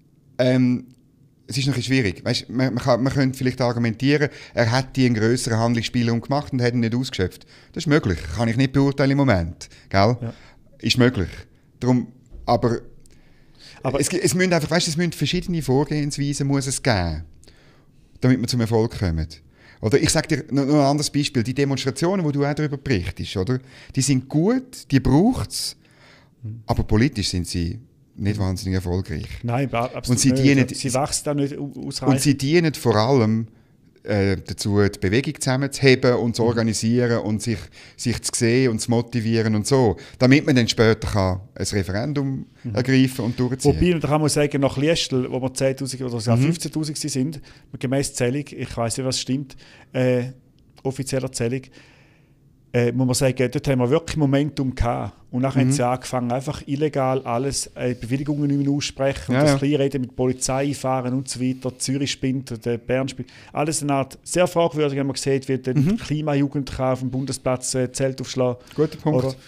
es ist noch ein bisschen schwierig. Weißt, man könnte vielleicht argumentieren, er hätte einen grösseren Handlungsspielraum gemacht und hätte ihn nicht ausgeschöpft. Das ist möglich. Kann ich nicht beurteilen im Moment. Gell? Ja. Ist möglich. Darum, aber es müssen einfach, weißt, es müssen verschiedene Vorgehensweisen muss es geben, damit wir zum Erfolg kommen. Oder ich sage dir noch ein anderes Beispiel. Die Demonstrationen, wo du auch darüber berichtest, oder? Die sind gut, die braucht es, aber politisch sind sie nicht wahnsinnig erfolgreich. Nein, absolut und sie nicht. Sie wachsen da nicht ausreichend. Und sie dienen vor allem dazu, die Bewegung zusammenzuheben und zu organisieren und sich zu sehen und zu motivieren und so, damit man dann später kann ein Referendum ergreifen und durchziehen. Wobei, da kann man sagen, nach Liestel, wo wir 10'000 oder sogar 15'000 sind, gemäss Zählung, ich weiss nicht, was stimmt, offizieller Zählung, muss man sagen, dort haben wir wirklich Momentum gehabt. Und dann haben sie angefangen, einfach illegal alles, Bewilligungen nicht mehr aussprechen und das Kleinreden mit Polizei fahren und so weiter. Zürich spinnt, der Bern spinnt. Alles eine Art sehr fragwürdig, wenn man sieht, wie die Klimajugend auf dem Bundesplatz Zelt aufschlagen. Guter Punkt. Oder?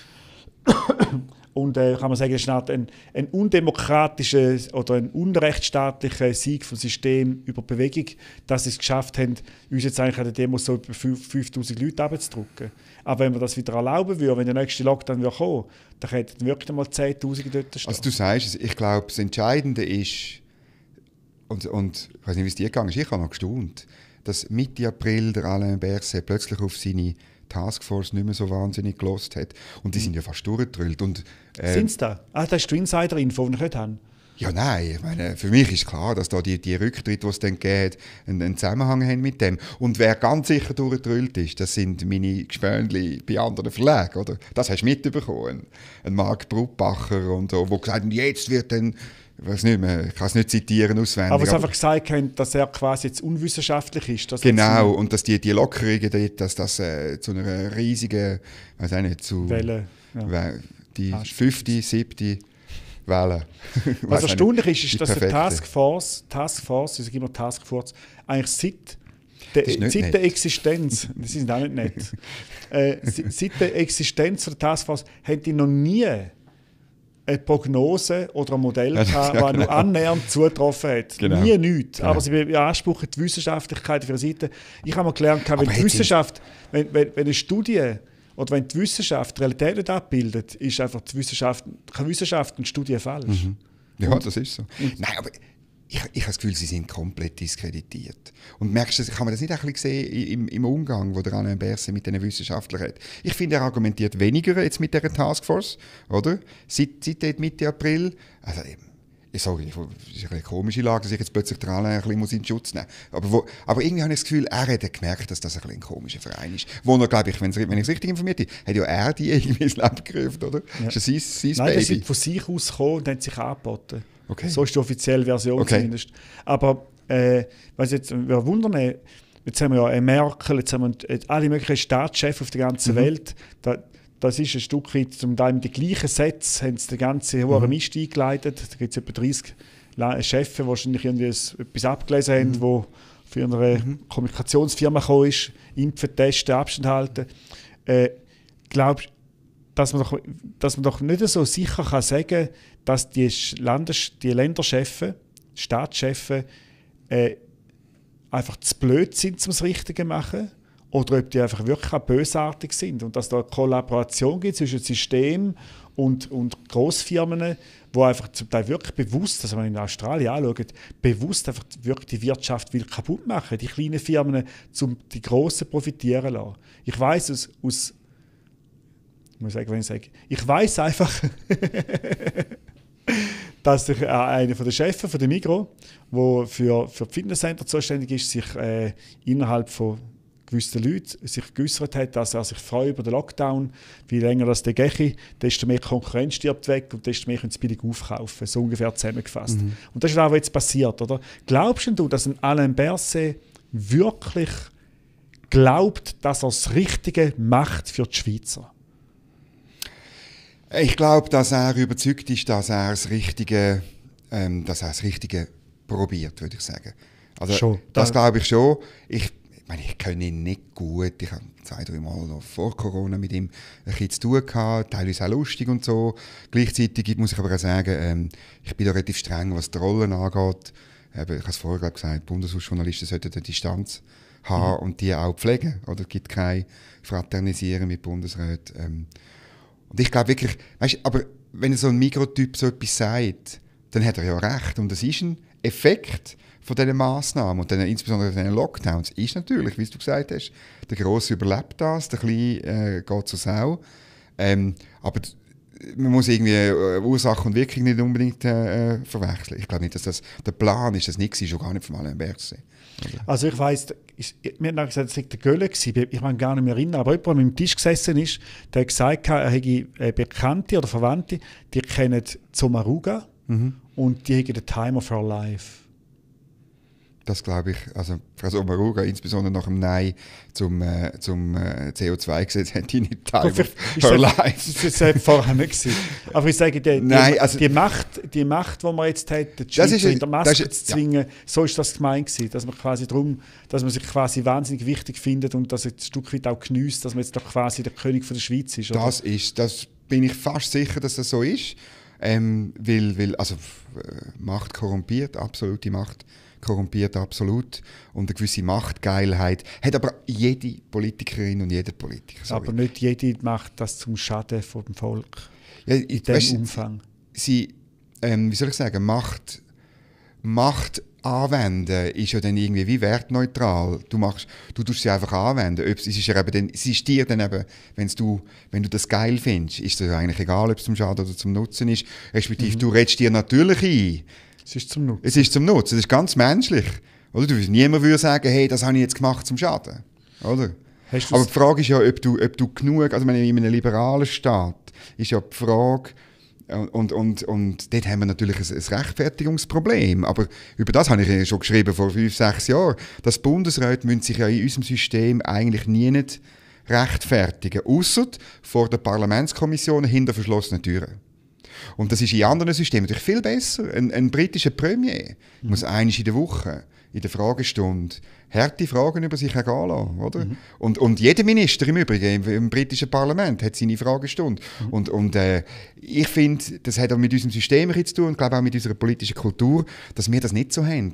Und kann man sagen, es ist ein undemokratischer oder ein unrechtsstaatlicher Sieg vom System über die Bewegung, dass sie es geschafft haben, uns jetzt eigentlich an der Demo so über 5'000 Leute abzudrücken. Aber wenn wir das wieder erlauben würden, wenn der nächste Lockdown würde kommen, dann hätten wirklich mal 10'000 dort stehen. Also du sagst es, ich glaube, das Entscheidende ist, und ich weiß nicht, wie es dir gegangen ist, ich habe noch gestaunt, dass Mitte April der Alain Berset plötzlich auf seine Taskforce nicht mehr so wahnsinnig gelost hat. Und die sind ja fast durchgedrillt. Sind sie da? Das ist die Insider-Info, die ich nicht habe. Ja, nein, ich meine, für mich ist klar, dass da die Rücktritte, die es dann gibt, einen Zusammenhang haben mit dem. Und wer ganz sicher durchgedrillt ist, das sind meine Gespönli bei anderen Verlagen, oder? Das hast du mitbekommen. Ein Marc Brutbacher und so, wo gesagt haben, jetzt wird dann, ich weiß nicht mehr, ich kann es nicht zitieren auswendig. Aber es einfach gesagt haben, dass er quasi jetzt unwissenschaftlich ist. Dass genau, und dass die Lockerungen dort, dass das zu einer riesigen, weiß auch nicht, zu Welle, die 5., 7. Welle. Was erstaunlich ist, dass die Taskforce, ich sage immer Taskforce, eigentlich seit der Existenz, das ist auch nicht nett, seit der Existenz der Taskforce haben die noch nie eine Prognose oder ein Modell gehabt, das nur annähernd zugetroffen hat. Genau. Nie nichts. Genau. Aber sie beanspruchen die Wissenschaftlichkeit auf ihrer Seite. Ich habe mal gelernt, wenn die Wissenschaft, wenn eine Studie oder wenn die Wissenschaft die Realität nicht abbildet, ist einfach die Wissenschaft, keine Wissenschaft und Studie falsch. Ja, das ist so. Nein, aber ich habe das Gefühl, sie sind komplett diskreditiert. Und merkst du, kann man das nicht ein bisschen sehen im Umgang, wo der Alain Berset mit diesen Wissenschaftlern hat? Ich finde, er argumentiert weniger jetzt mit dieser Taskforce, oder? Seit Mitte April. Also, sorry, das ist eine komische Lage, dass ich jetzt plötzlich den Alain ein bisschen in Schutz nehmen muss. Aber irgendwie habe ich das Gefühl, er hat gemerkt, dass das ein bisschen ein komischer Verein ist. Wo er, glaube ich, wenn ich es richtig informiert habe, hat ja er die irgendwie ins Leben gerufen, oder? Ja. Ist das sein Nein, Baby? das ist von sich aus gekommen und hat sich angeboten. Okay. So ist die offizielle Version zumindest. Aber was jetzt wundern, jetzt haben wir ja Merkel, jetzt haben wir alle möglichen Staatschefs auf der ganzen Welt. Das ist ein Stück weit, zum Teil mit den gleichen Sätzen haben sie den ganzen hohen Mist eingeleitet. Da gibt es etwa 30 Chefs, die wahrscheinlich irgendwie etwas abgelesen haben, die für eine Kommunikationsfirma gekommen ist, impfen, testen, Abstand halten. Glaubst du, dass man doch nicht so sicher kann sagen kann, dass die Länderchefs, Staatschefs einfach zu blöd sind, um das Richtige zu machen? Oder ob die einfach wirklich auch bösartig sind und dass da eine Kollaboration gibt zwischen System und Grossfirmen, die einfach zum Teil wirklich bewusst, also wenn man in Australien anschaut, bewusst einfach wirklich die Wirtschaft will kaputt machen, die kleinen Firmen, um die grossen profitieren lassen. Ich weiss ich weiss einfach, dass sich einer der Chefs von der Migros, der für die Fitnesscenter zuständig ist, sich innerhalb von gewissen Leuten sich geäußert hat, dass er sich freut über den Lockdown. Je länger das geht, desto mehr Konkurrenz stirbt weg und desto mehr können sie billig aufkaufen. So ungefähr zusammengefasst. Und das ist auch, was jetzt passiert. Oder? Glaubst du, dass ein Alain Berset wirklich glaubt, dass er das Richtige macht für die Schweizer? Ich glaube, dass er überzeugt ist, dass er das Richtige probiert, würde ich sagen. Also, schon, das glaube ich schon. Ich kenne ihn nicht gut. Ich habe 2-3 Mal noch vor Corona mit ihm ein bisschen zu tun gehabt, teilweise auch lustig und so. Gleichzeitig muss ich aber auch sagen, ich bin da relativ streng, was die Rollen angeht. Ich habe es vorher gesagt, Bundeshausjournalisten sollten eine Distanz haben und die auch pflegen. Oder es gibt kein Fraternisieren mit Bundesräten. Und ich glaube wirklich, aber wenn so ein Mikrotyp so etwas sagt, dann hat er ja recht. Und das ist ein Effekt von diesen Massnahmen und dann insbesondere von diesen Lockdowns ist natürlich, wie du gesagt hast, der Grosse überlebt das, der Kleine geht zur Sau. Aber man muss irgendwie Ursache und Wirkung nicht unbedingt verwechseln. Ich glaube nicht, dass das der Plan ist, das nicht war, schon gar nicht von Alain Berset. Also ich weiss, mir hat gesagt, es sei der Gölle gewesen. Ich kann mich gar nicht mehr erinnern, aber jemand, der am Tisch gesessen ist, der hat gesagt, er hätte Bekannte oder Verwandte, die kennen Zomaruga und die haben den Time of Her Life. Das glaube ich, also Frau Zomaruga, insbesondere nach dem Nein zum CO2-Gesetz, hat die nicht Time of Her Life. Das war vorher nicht gewesen. Aber ich sage, die Macht, die man jetzt hat, die Schweizer in der Maske zu zwingen, so ist das gemeint gewesen, dass man quasi dass man sich quasi wahnsinnig wichtig findet und dass es ein Stück weit auch geniesst, dass man jetzt doch quasi der König von der Schweiz ist. Oder? Das bin ich fast sicher, dass das so ist, weil Macht korrumpiert, absolute Macht korrumpiert absolut und eine gewisse Machtgeilheit hat aber jede Politikerin und jeder Politiker. Sorry. Aber nicht jede macht das zum Schaden vom Volk in diesem Umfang. Wie soll ich sagen, Macht anwenden ist ja dann irgendwie wie wertneutral. Du tust sie einfach anwenden. Es ist dir dann eben, wenn du das geil findest, ist es eigentlich egal, ob es zum Schaden oder zum Nutzen ist. Respektive du redest dir natürlich ein. Es ist zum Nutzen. Es ist zum Nutzen. Es ist ganz menschlich. Oder? Niemand würde sagen, hey, das habe ich jetzt gemacht zum Schaden. Oder? Aber die Frage ist ja, ob du genug, also in einem liberalen Staat ist ja die Frage, und dort haben wir natürlich ein Rechtfertigungsproblem. Aber über das habe ich schon geschrieben vor 5-6 Jahren. Dass Bundesräte müssen sich ja in unserem System eigentlich nie nicht rechtfertigen, ausser vor der Parlamentskommission hinter verschlossenen Türen. Und das ist in anderen Systemen natürlich viel besser. Ein britischer Premier muss einmal in der Woche, in der Fragestunde, harte Fragen über sich ergehen lassen. Oder? Und jeder Minister im Übrigen im britischen Parlament hat seine Fragestunde. Und ich finde, das hat auch mit unserem System zu tun und glaube auch mit unserer politischen Kultur, dass wir das nicht so haben.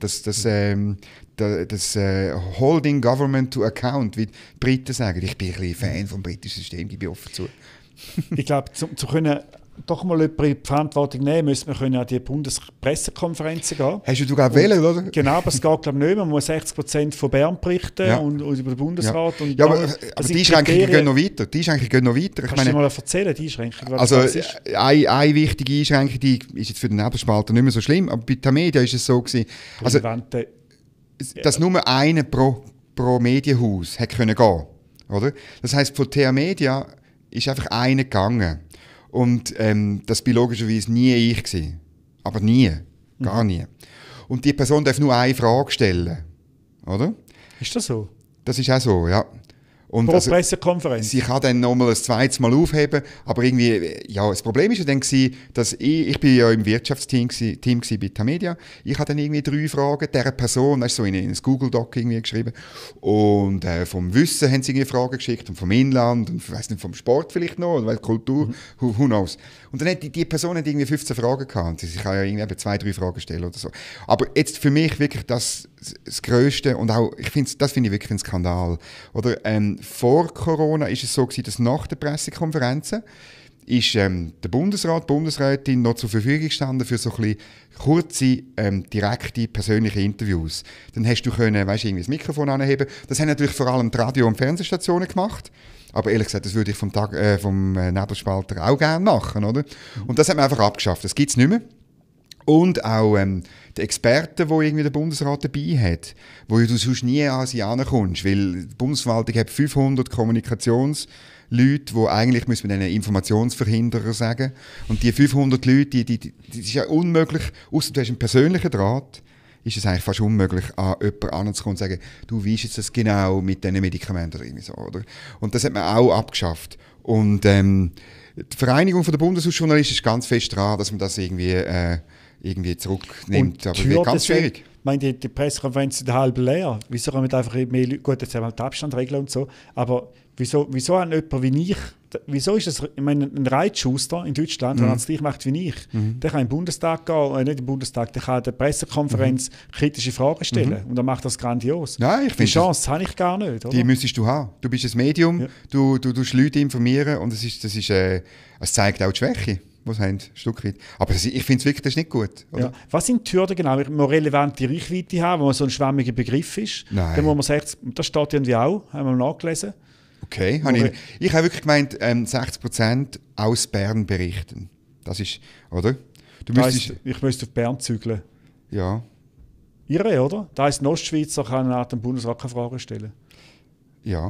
Das Holding Government to Account, wie die Briten sagen. Ich bin ein bisschen Fan vom britischen System, gebe ich offen zu. Ich glaube, zu können doch mal jemanden in die Verantwortung nehmen, müssen wir an die Bundespressekonferenzen gehen. Hast du gerade wählen, oder? Genau, aber es geht glaube ich nicht. Man muss 60% von Bern berichten und über den Bundesrat. Ja, und aber die Einschränkungen gehen noch weiter. Kannst du mal erzählen, die Einschränkungen? Also eine wichtige Einschränkung, die ist jetzt für den Nebelspalter nicht mehr so schlimm, aber bei Tamedia ist es so gewesen, also, dass nur einer pro Medienhaus hat können gehen, oder? Das heisst, von Tamedia ist einfach einer gegangen. Und das war logischerweise nie ich gewesen. Aber nie. Gar nie. Und die Person darf nur eine Frage stellen. Oder? Ist das so? Das ist auch so, ja. Und pro Pressekonferenz? Sie kann dann nochmal ein zweites Mal aufheben, aber irgendwie, ja, das Problem war ja dann, dass ich bin ja im Wirtschaftsteam bei Tamedia, ich habe dann irgendwie 3 Fragen dieser Person, weißt du, so in ein Google-Doc irgendwie geschrieben und vom Wissen haben sie irgendwie Fragen geschickt und vom Inland und weiss nicht, vom Sport vielleicht noch, oder Kultur, who knows. Und dann hat die Person hat irgendwie 15 Fragen gehabt und sie kann ja irgendwie 2-3 Fragen stellen oder so. Aber jetzt für mich wirklich das Größte und auch, das finde ich wirklich ein Skandal. Oder, vor Corona war es so gewesen, dass nach der Pressekonferenzen ist der Bundesrat, die Bundesrätin noch zur Verfügung gestanden für so ein bisschen kurze, direkte, persönliche Interviews. Dann hast du können, weißt, irgendwie das Mikrofon anheben. Das haben natürlich vor allem die Radio- und Fernsehstationen gemacht. Aber ehrlich gesagt, das würde ich vom Nebelspalter auch gerne machen, oder? Und das hat man einfach abgeschafft. Das gibt es nicht mehr. Und auch die Experten, die irgendwie der Bundesrat dabei hat, wo du sonst nie an sie herankommst, weil die Bundesverwaltung hat 500 Kommunikationsleute, die eigentlich, müssen wir denen Informationsverhinderer sagen, und die 500 Leute, die ist ja unmöglich, ausser du hast einen persönlichen Draht, ist es eigentlich fast unmöglich, an jemanden heranzukommen und zu sagen, du weißt jetzt das genau mit diesen Medikamenten oder irgendwie so, oder? Und das hat man auch abgeschafft. Und die Vereinigung der Bundeshausjournalisten ist ganz fest dran, dass man das irgendwie zurücknimmt. Aber wird ganz schwierig. Ich meine, die Pressekonferenz ist halb leer. Wieso kann man einfach mehr Leute, gut, jetzt haben wir die Abstandregeln und so, aber wieso hat jemand wie ich, wieso ist das, ich meine, ein Reitschuster in Deutschland, der das gleich macht wie ich, der kann im Bundestag gehen, nicht im Bundestag, der kann an der Pressekonferenz kritische Fragen stellen und er macht das grandios. Nein, die Chance habe ich gar nicht. Oder? Die müsstest du haben. Du bist ein Medium, du tust Leute informieren und es zeigt auch die Schwäche. Was haben, ein Stück weit. Aber ich finde es wirklich, das ist nicht gut. Oder? Ja. Was sind die Hürden genau? Man muss relevante Reichweite haben, wo man so ein schwammiger Begriff ist. Nein. Dann muss man sagen, das steht irgendwie auch, haben wir nachgelesen. Okay, ich habe wirklich gemeint, 60% aus Bern berichten. Das ist, oder? Ich müsste auf Bern zügeln. Ja. Irre, oder? Da heisst, ein Ostschweizer kann nach dem Bundesrat keine Frage stellen. Ja.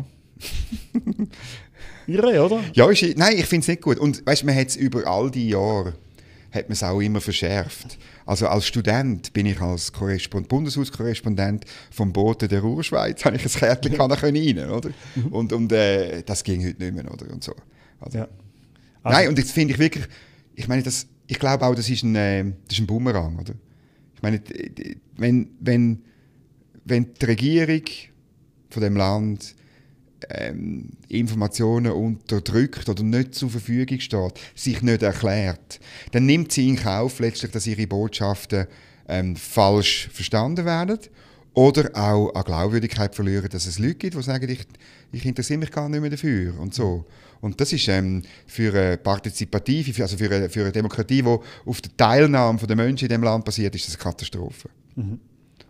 Irre, oder? Ja, nein, ich finde es nicht gut. Und weißt, man hat es über all die Jahre hat man es auch immer verschärft. Also als Student bin ich als Bundeshauskorrespondent vom Boten der Ruhrschweiz, habe ich ein Kärtchen rein, oder? Und das ging heute nicht mehr, oder? Und so. Also, ja. Nein, und das finde ich wirklich, ich meine, ich glaube auch, das ist ein Bumerang, oder? Ich meine, wenn die Regierung von dem Land Informationen unterdrückt oder nicht zur Verfügung steht, sich nicht erklärt, dann nimmt sie in Kauf letztlich, dass ihre Botschaften falsch verstanden werden oder auch an Glaubwürdigkeit verlieren, dass es Leute gibt, die sagen, ich interessiere mich gar nicht mehr dafür und so. Und das ist für eine Partizipative, also für eine Demokratie, die auf der Teilnahme der Menschen in diesem Land basiert, ist das eine Katastrophe. Mhm.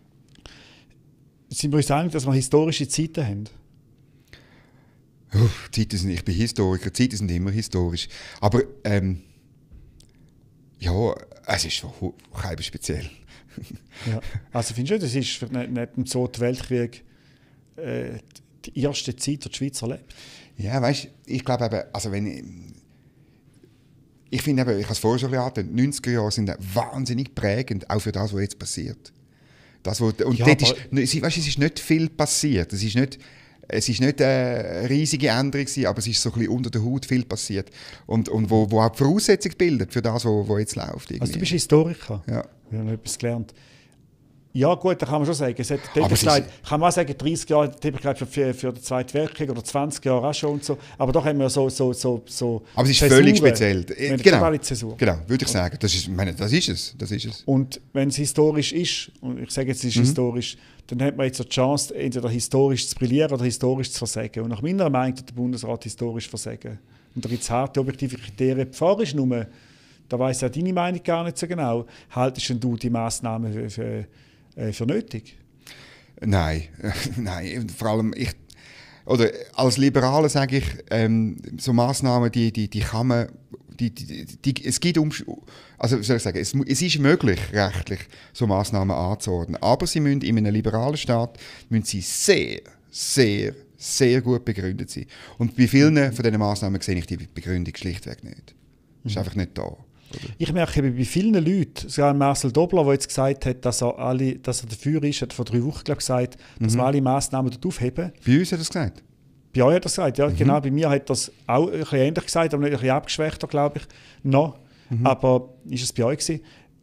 Sind wir uns einig, dass wir historische Zeiten haben? Ich bin Historiker, Zeiten sind immer historisch. Aber ja, es ist schon speziell. Ja. Also findest du, das ist neben dem Zweiten Weltkrieg die erste Zeit, die die Schweiz erlebt? Ja, weißt du, ich glaube eben, also ich finde eben, ich habe es vorher schon gesagt, die 90er Jahre sind wahnsinnig prägend, auch für das, was jetzt passiert. Es ist nicht viel passiert. Es ist nicht eine riesige Änderung gewesen, aber es ist so ein bisschen unter der Haut viel passiert. Und wo auch die Voraussetzung bildet für das, was jetzt läuft. Irgendwie. Also du bist Historiker? Ja. Ich habe etwas gelernt. Ja gut, da kann man schon sagen. Es hat kann man auch sagen, 30 Jahre für den Zweiten Weltkrieg oder 20 Jahre auch schon und so. Aber doch haben wir so aber es ist Zäsuren. völlig speziell. Genau, würde ich sagen. Das ist es. Und wenn es historisch ist, und ich sage jetzt, es ist historisch, dann hat man jetzt die Chance, entweder historisch zu brillieren oder historisch zu versagen. Und nach meiner Meinung tut der Bundesrat historisch versagen. Und da gibt es harte objektive Kriterien. Die Frage ist nur, da weiss ja deine Meinung gar nicht so genau, haltest du die Massnahmen für nötig? Nein, nein. Vor allem als Liberaler sage ich, so Massnahmen, die kann man, es gibt also soll ich sagen, es ist möglich rechtlich so Massnahmen anzuordnen, aber sie müssen in einem liberalen Staat sehr, sehr, sehr gut begründet sein. Und bei vielen von diesen Massnahmen sehe ich die Begründung schlichtweg nicht. Das ist einfach nicht da. Oder? Ich merke bei vielen Leuten, sogar Marcel Dobler, der jetzt gesagt hat, dass er dafür ist, hat vor 3 Wochen gesagt, dass wir alle Massnahmen dort aufheben. Bei uns hat er das gesagt? Bei euch hat er das gesagt, ja. Genau. Bei mir hat er das auch ein bisschen ähnlich gesagt, aber ein bisschen abgeschwächter, glaube ich, noch. Aber ist es bei euch gewesen?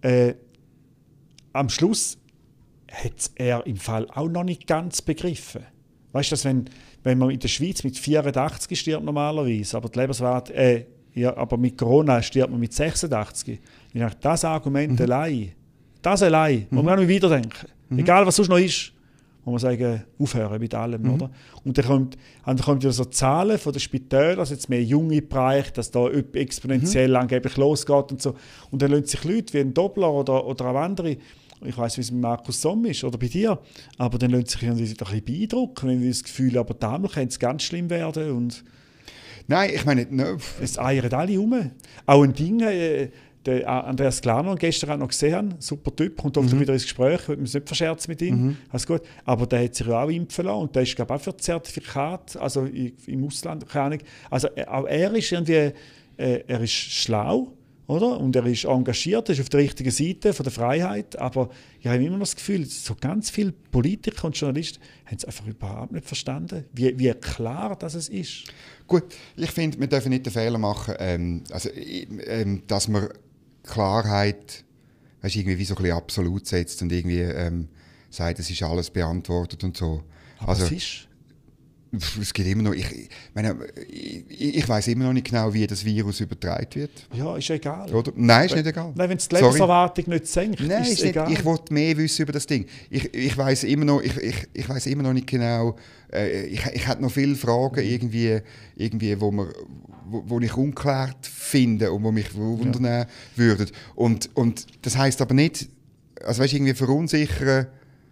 Am Schluss hat er im Fall auch noch nicht ganz begriffen. Weißt du, dass wenn man in der Schweiz mit 84 stirbt normalerweise, aber die Lebensrate aber mit Corona stirbt man mit 86. Ich dachte, das Argument allein, muss man auch nicht weiterdenken. Egal, was sonst noch ist, muss man sagen, aufhören mit allem. Oder? Und dann kommen ja so Zahlen von den Spitälern, dass jetzt mehr junge Bereich, dass da exponentiell angeblich losgeht und so. Und dann lassen sich Leute wie ein Dobler oder auch andere, ich weiss, wie es mit Markus Somm ist oder bei dir, aber dann lassen sich irgendwie ein bisschen beeindrucken, wenn wir das Gefühl haben, aber damals könnte es ganz schlimm werden. Und nein, ich meine, es eiern alle rum. Auch ein Ding, der Andreas Glaner gestern auch noch gesehen, super Typ, kommt oft wieder ins Gespräch, ich will mich nicht verscherzen mit ihm, alles gut. Aber der hat sich ja auch impfen lassen und der ist, glaube ich, auch für Zertifikat, also im Ausland, keine Ahnung. Also auch er ist irgendwie, er ist schlau, oder? Und er ist engagiert, er ist auf der richtigen Seite von der Freiheit, aber ich habe immer noch das Gefühl, so ganz viele Politiker und Journalisten haben es einfach überhaupt nicht verstanden, wie klar das ist. Gut, ich finde, wir dürfen nicht den Fehler machen, dass man Klarheit irgendwie wie so ein bisschen absolut setzt und irgendwie sagt, es ist alles beantwortet und so. Aber also, es ist... Es geht immer noch. Ich weiss immer noch nicht genau, wie das Virus übertragen wird. Ja, ist egal. Oder? Nein, ist nicht egal. Nein, wenn es die Lebenserwartung nicht senkt, nein, ist es egal. Ich will mehr wissen über das Ding. Ich weiss immer noch nicht genau. Ich habe noch viele Fragen, irgendwie wo ich unklärt finde und wo mich wundern würden. Und das heisst aber nicht, also weißt, irgendwie verunsichern.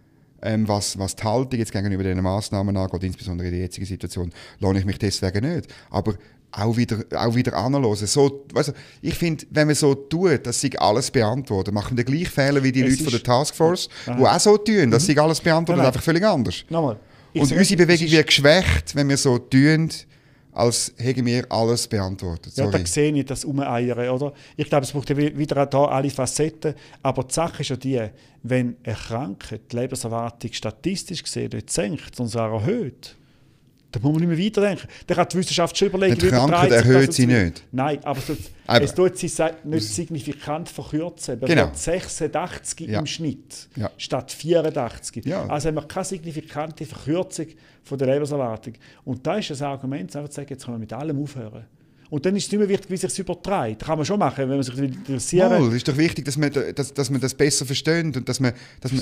was die Haltung jetzt gegenüber diesen Massnahmen angeht, insbesondere in der jetzigen Situation, lohne ich mich deswegen nicht. Aber auch wieder anhören. So, also, ich finde, wenn man so tut, dass sie alles beantworten, machen wir den gleichen Fehler wie die Leute von der Taskforce, die auch so tun, dass sie alles beantworten, einfach völlig anders. Nochmal. Und unsere Bewegung wird geschwächt, wenn wir so tun, als hätten wir alles beantwortet. Ja, da sehe ich das Umeiern, oder? Ich glaube, es braucht ja wieder da alle Facetten. Aber die Sache ist ja die, wenn eine Krankheit die Lebenserwartung statistisch gesehen nicht senkt, sondern auch erhöht, da muss man nicht mehr weiterdenken. Da kann die Wissenschaft schon überlegen, wie Krankheit erhöht sie nicht. Nein, aber es tut sie nicht signifikant verkürzen. Man wird 86 im Schnitt statt 84. Ja. Also haben wir keine signifikante Verkürzung von der Lebenserwartung. Und da ist das Argument, einfach zu sagen, jetzt können wir mit allem aufhören. Und dann ist es nicht mehr wichtig, wie sich es überträgt. Das kann man schon machen, wenn man sich interessiert. Es ist doch wichtig, dass man das besser versteht und dass man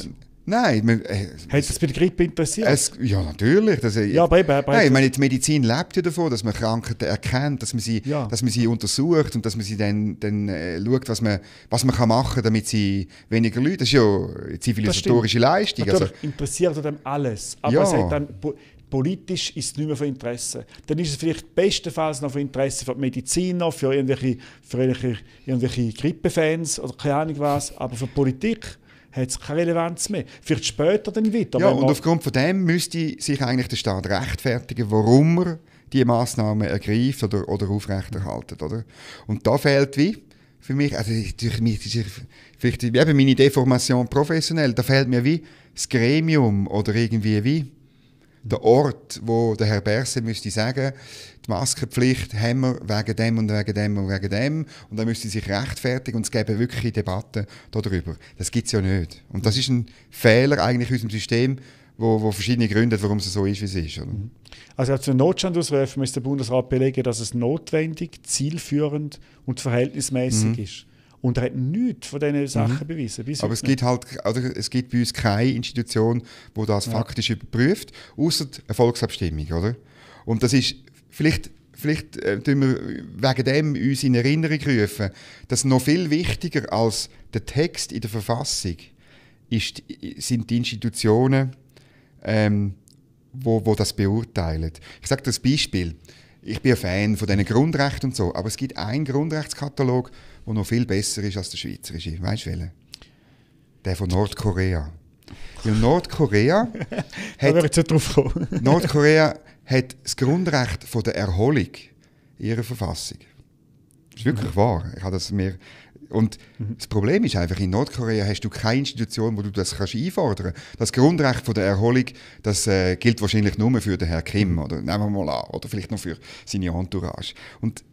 nein. Hat das bei der Grippe interessiert? Ja, natürlich. Aber ich meine, die Medizin lebt ja davon, dass man Krankheiten erkennt, dass man sie untersucht und dass man sie dann schaut, was man machen kann, damit sie weniger leiden. Das ist ja eine zivilisatorische Leistung. Natürlich interessiert an dem alles. Aber es hat dann politisch ist es nicht mehr von Interesse. Dann ist es vielleicht bestenfalls noch von Interesse für die Mediziner, für irgendwelche Grippefans oder keine Ahnung was. Aber für die Politik hat es keine Relevanz mehr. Vielleicht später dann wieder. Ja, und aufgrund von dem müsste sich eigentlich der Staat rechtfertigen, warum er diese Massnahmen ergreift oder aufrechterhalten. Oder? Und da fehlt für mich, also vielleicht eben meine Deformation professionell, da fehlt mir das Gremium oder irgendwie der Ort, wo der Herr Berset müsste sagen, die Maskenpflicht haben wir wegen dem und wegen dem und wegen dem. Und dann müsste sich rechtfertigen und es gäbe wirklich Debatten darüber. Das gibt es ja nicht. Und das ist ein Fehler eigentlich in unserem System, wo verschiedene Gründe hat, warum es so ist, wie es ist. Oder? Also zu den Notstand ausrufen muss der Bundesrat belegen, dass es notwendig, zielführend und verhältnismäßig ist. Und er hat nichts von diesen Sachen bewiesen. Aber es gibt bei uns keine Institution, die das faktisch überprüft, außer eine Volksabstimmung. Oder? Und das ist, vielleicht tun wir wegen dem uns in Erinnerung rufen, dass noch viel wichtiger als der Text in der Verfassung sind die Institutionen, wo das beurteilen. Ich sage das Beispiel. Ich bin ein Fan von diesen Grundrechten und so, aber es gibt einen Grundrechtskatalog, der noch viel besser ist als der schweizerische. Weißt du welchen? Der von Nordkorea. Weil Nordkorea Nordkorea hat das Grundrecht von der Erholung in ihrer Verfassung. Das ist wirklich wahr. Ich habe das mir und das Problem ist einfach, in Nordkorea hast du keine Institution, wo du das kannst einfordern kannst. Das Grundrecht von der Erholung, das gilt wahrscheinlich nur für den Herrn Kim, oder nehmen wir mal an, oder vielleicht noch für seine Entourage. Und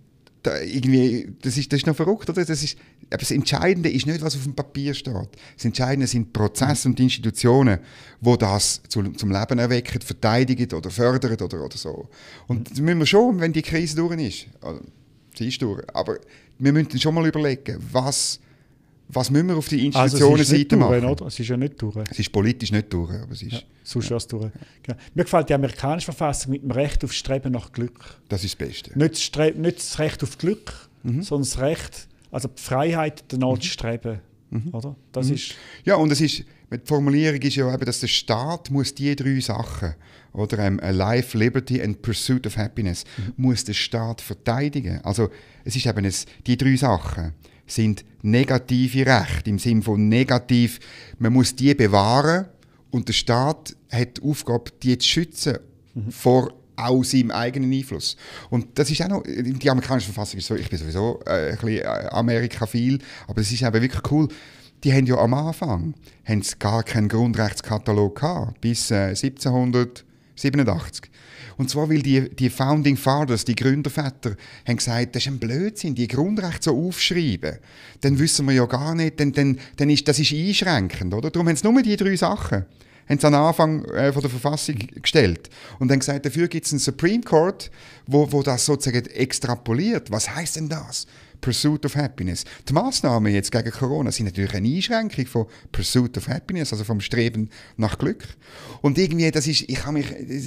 das ist noch verrückt, oder? Aber das Entscheidende ist nicht, was auf dem Papier steht. Das Entscheidende sind Prozesse und Institutionen, die das zum Leben erwecken, verteidigen oder fördern oder so. Und das müssen wir schon, wenn die Krise durch ist. Also, sie ist durch. Aber wir müssen schon mal überlegen, was müssen wir auf die Institutionenseite machen. Oder? Es ist ja nicht durch. Es ist politisch nicht durch, aber es ist... Ja, sonst wäre es durch. Genau. Mir gefällt die amerikanische Verfassung mit dem Recht auf Streben nach Glück. Das ist das Beste. Nicht das Recht auf Glück, sondern das Recht, also die Freiheit danach zu streben. Oder? Das ist... Ja, und die Formulierung ist ja eben, dass der Staat muss die drei Sachen, oder Life, Liberty and Pursuit of Happiness, muss der Staat verteidigen. Also es ist eben die drei Sachen sind negative Rechte, im Sinne von negativ, man muss die bewahren und der Staat hat die Aufgabe, die zu schützen vor auch seinem eigenen Einfluss. Und das ist auch noch, die amerikanische Verfassung ist so, ich bin sowieso ein bisschen amerikaphil, aber es ist eben wirklich cool, die haben ja am Anfang gar keinen Grundrechtskatalog gehabt, bis 1787. Und zwar, weil die Founding Fathers, die Gründerväter, haben gesagt, das ist ein Blödsinn, die Grundrechte so aufschreiben. Dann wissen wir ja gar nicht, das ist einschränkend. Oder? Darum haben sie nur die drei Sachen haben sie am Anfang von der Verfassung gestellt. Und dann gesagt, dafür gibt es einen Supreme Court, wo das sozusagen extrapoliert. Was heisst denn das? Pursuit of Happiness. Die Massnahmen jetzt gegen Corona sind natürlich eine Einschränkung von Pursuit of Happiness, also vom Streben nach Glück. Und irgendwie, das ist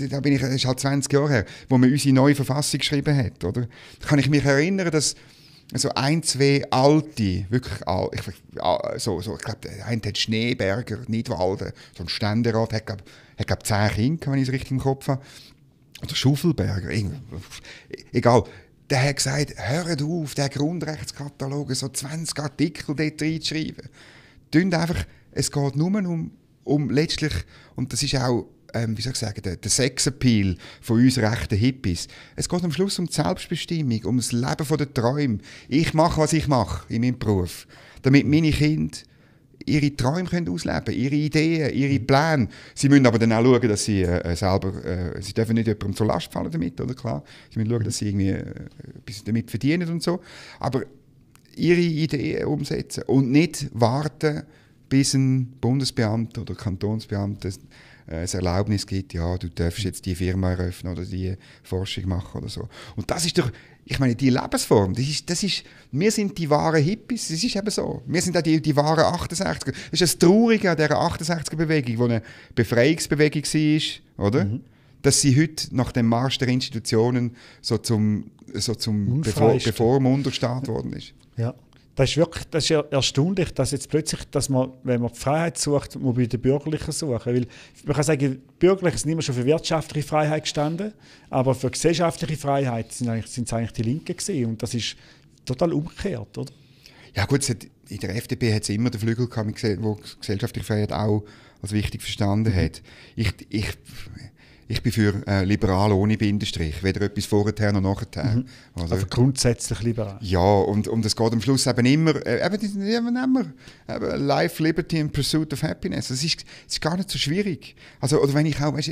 halt 20 Jahre her, wo man unsere neue Verfassung geschrieben hat, oder? Da kann ich mich erinnern, dass so ein, zwei alte, wirklich alt, ich glaube, der eine hat Schneeberger, Nidwalden, so ein Ständerat, hat glaube 10 Kinder, wenn ich es richtig im Kopf habe. Oder Schaufelberger, egal. Der hat gesagt, hört auf, den Grundrechtskatalog, so 20 Artikel dort reinzuschreiben. Es geht nur um letztlich, und das ist auch, wie soll ich sagen, der Sexappeal von uns rechten Hippies. Es geht am Schluss um die Selbstbestimmung, um das Leben der Träume. Ich mache, was ich mache in meinem Beruf, damit meine Kinder ihre Träume ausleben können, ihre Ideen, ihre Pläne. Sie müssen aber dann auch schauen, dass sie sie dürfen nicht jemandem zur Last fallen damit, oder klar. Sie müssen schauen, dass sie irgendwie etwas damit verdienen und so. Aber ihre Ideen umsetzen und nicht warten, bis ein Bundesbeamter oder Kantonsbeamter ein Erlaubnis gibt, ja, du darfst jetzt die Firma eröffnen oder die Forschung machen oder so. Und das ist doch, ich meine, die Lebensform, wir sind die wahren Hippies, das ist eben so. Wir sind auch die wahren 68er. Das ist das Traurige an dieser 68er-Bewegung, die eine Befreiungsbewegung war, oder? Mhm. Dass sie heute nach dem Marsch der Institutionen so zum Bevormundungsstaat worden ist. Ja. Das ist ja erstaunlich, dass jetzt plötzlich, dass man, wenn man die Freiheit sucht, man bei den Bürgerlichen suchen. Weil man kann sagen, die Bürgerlichen sind immer schon für wirtschaftliche Freiheit gestanden, aber für gesellschaftliche Freiheit sind es eigentlich die Linken gewesen. Und das ist total umgekehrt, oder? Ja gut, in der FDP hat es immer den Flügel gehabt, der gesellschaftliche Freiheit auch als wichtig verstanden hat. Ich bin für liberal ohne Bindestrich, weder etwas vorher noch nachher. Mhm. Also grundsätzlich liberal. Ja, und es geht am Schluss eben immer, Life, Liberty and Pursuit of Happiness. Das ist gar nicht so schwierig. Also, oder wenn ich auch,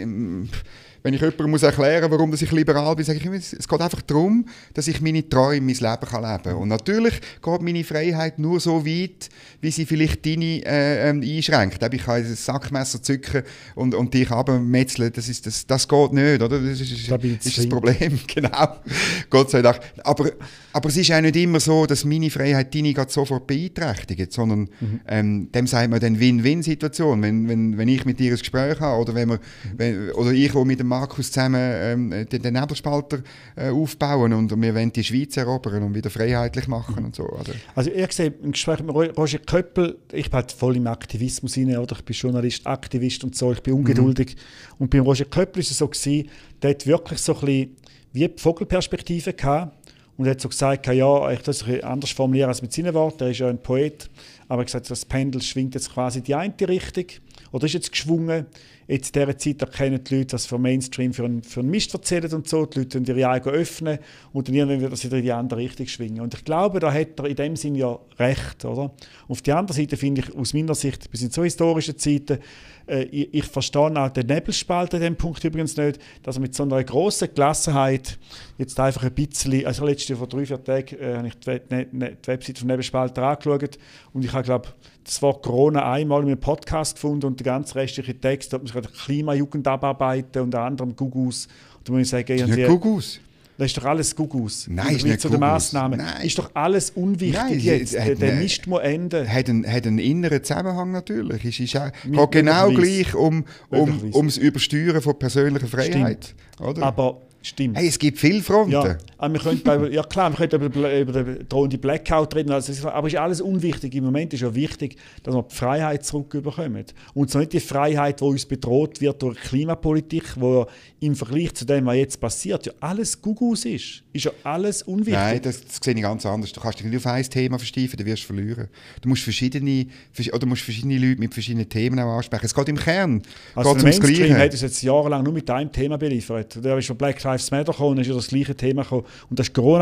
wenn ich jemandem muss erklären, warum ich liberal bin, sage ich immer, es geht einfach darum, dass ich meine Träume, mein Leben kann leben kann. Und natürlich geht meine Freiheit nur so weit, wie sie vielleicht deine einschränkt. Ich kann ein Sackmesser zücken und dich runtermetzeln, das geht nicht, oder? Das ist das Problem, genau. Gott sei Dank. Aber es ist auch nicht immer so, dass meine Freiheit deine gerade sofort beeinträchtigt, sondern dem sagt man dann Win-Win-Situation. Wenn ich mit dir ein Gespräch habe oder oder ich, wo mit dem Markus zusammen den Nebelspalter aufbauen und wir wollen die Schweiz erobern und wieder freiheitlich machen und so. Oder? Also ich sehe im Gespräch mit Roger Köppel, ich bin halt voll im Aktivismus rein, oder? Ich bin Journalist, Aktivist und so, ich bin ungeduldig. Und bei Roger Köppel war es so gewesen, der hat wirklich so ein bisschen wie die Vogelperspektive gehabt und er hat so gesagt, ja, ich das anders formulieren als mit seinen Worten, er ist ja ein Poet, aber er hat gesagt, das Pendel schwingt jetzt quasi in die eine Richtung oder ist jetzt geschwungen. Jetzt in dieser Zeit erkennen die Leute, dass für Mainstream für einen Mist erzählen und so. Die Leute können ihre Augen öffnen und dann irgendwann wird das wieder in die andere Richtung schwingen. Und ich glaube, da hat er in dem Sinn ja recht. Oder? Auf der anderen Seite finde ich, aus meiner Sicht, wir sind so historische Zeiten, ich verstehe auch den Nebelspalt an diesem Punkt übrigens nicht, dass er mit so einer grossen Gelassenheit jetzt einfach ein bisschen, also letztes Jahr vor 3-4 Tagen habe ich die Webseite vom Nebelspalter angeschaut und ich habe, glaube das Wort Corona einmal in einem Podcast gefunden und den ganzen restlichen Text hat man sich an der Klimajugend abarbeiten und an anderem Gugus. Da muss ich sagen, nicht Gugus. Das ist doch alles Gugus. Nein, ist nicht zu den Massnahmen. Ist doch alles unwichtig. Nein, jetzt. Der Mist muss enden. Hat einen inneren Zusammenhang natürlich. Es geht genau gleich um das Übersteuern von persönlicher Freiheit. Oder? Aber stimmt. Hey, es gibt viele Fronten. Ja, wir könnten über den drohenden Blackout reden, aber es ist alles unwichtig. Im Moment ist ja wichtig, dass wir die Freiheit zurückbekommen. Und zwar nicht die Freiheit, die uns bedroht wird durch Klimapolitik, wo im Vergleich zu dem, was jetzt passiert, ja alles Gugus ist. Ist ja alles unwichtig. Nein, das sehe ich ganz anders. Du kannst dich nicht auf ein Thema versteifen, dann wirst du verlieren. Du musst verschiedene Leute mit verschiedenen Themen auch ansprechen. Es geht im Kern. Also der Mainstream hat uns jetzt jahrelang nur mit einem Thema beliefert. Der ist von Black Lives Matter gekommen, ist ja das gleiche Thema gekommen. Und das ist Corona.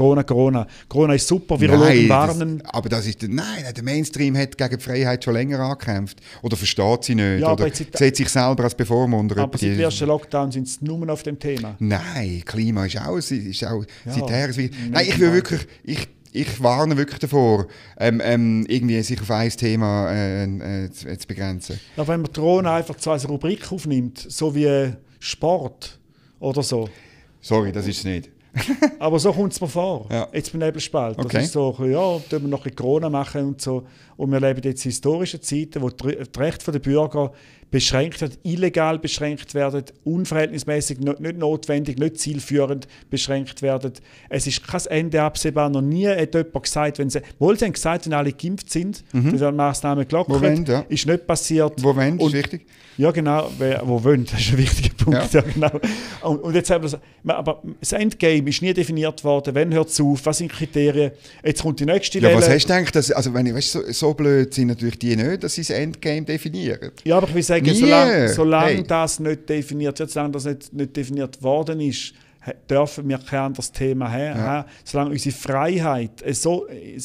Corona ist super, Virologen warnen. Der Mainstream hat gegen die Freiheit schon länger angekämpft. Oder versteht sie nicht. Ja, oder sieht sich selber als Bevormunder. Aber seit dem ersten Lockdown sind sie nur auf dem Thema. Nein, Klima ist auch seither. Nein, ich will wirklich... Ich warne wirklich davor, irgendwie sich auf ein Thema zu begrenzen. Ja, wenn man Corona einfach so als Rubrik aufnimmt, so wie Sport oder so. Sorry, das ist es nicht. Aber so kommt es mir vor, jetzt beim Nebelspalt. Okay. Das ist so, ja, tun wir noch ein Corona machen und so. Und wir leben jetzt in historischen Zeiten, wo die Rechte der Bürger beschränkt werden, illegal beschränkt werden, unverhältnismäßig, nicht notwendig, nicht zielführend beschränkt werden. Es ist kein Ende absehbar. Noch nie hat jemand gesagt, wenn sie haben gesagt, wenn alle geimpft sind, dann werden Massnahmen gelockert. Ja. Ist nicht passiert. Wo wollen, ist wichtig. Ja, genau. Wo wollen, das ist ein wichtiger Punkt. Ja. Ja, genau. Und jetzt haben wir aber das Endgame ist nie definiert worden. Wann hört es auf? Was sind Kriterien? Jetzt kommt die nächste Welle. Ja, was hast du gedacht? Also, wenn ich, weißt, so blöd sind natürlich die nicht, dass sie das Endgame definieren. Ja, aber ich will sagen, solange das nicht definiert wird, solange das nicht definiert worden ist, dürfen wir kein anderes Thema haben. Ja. Solange unsere Freiheit so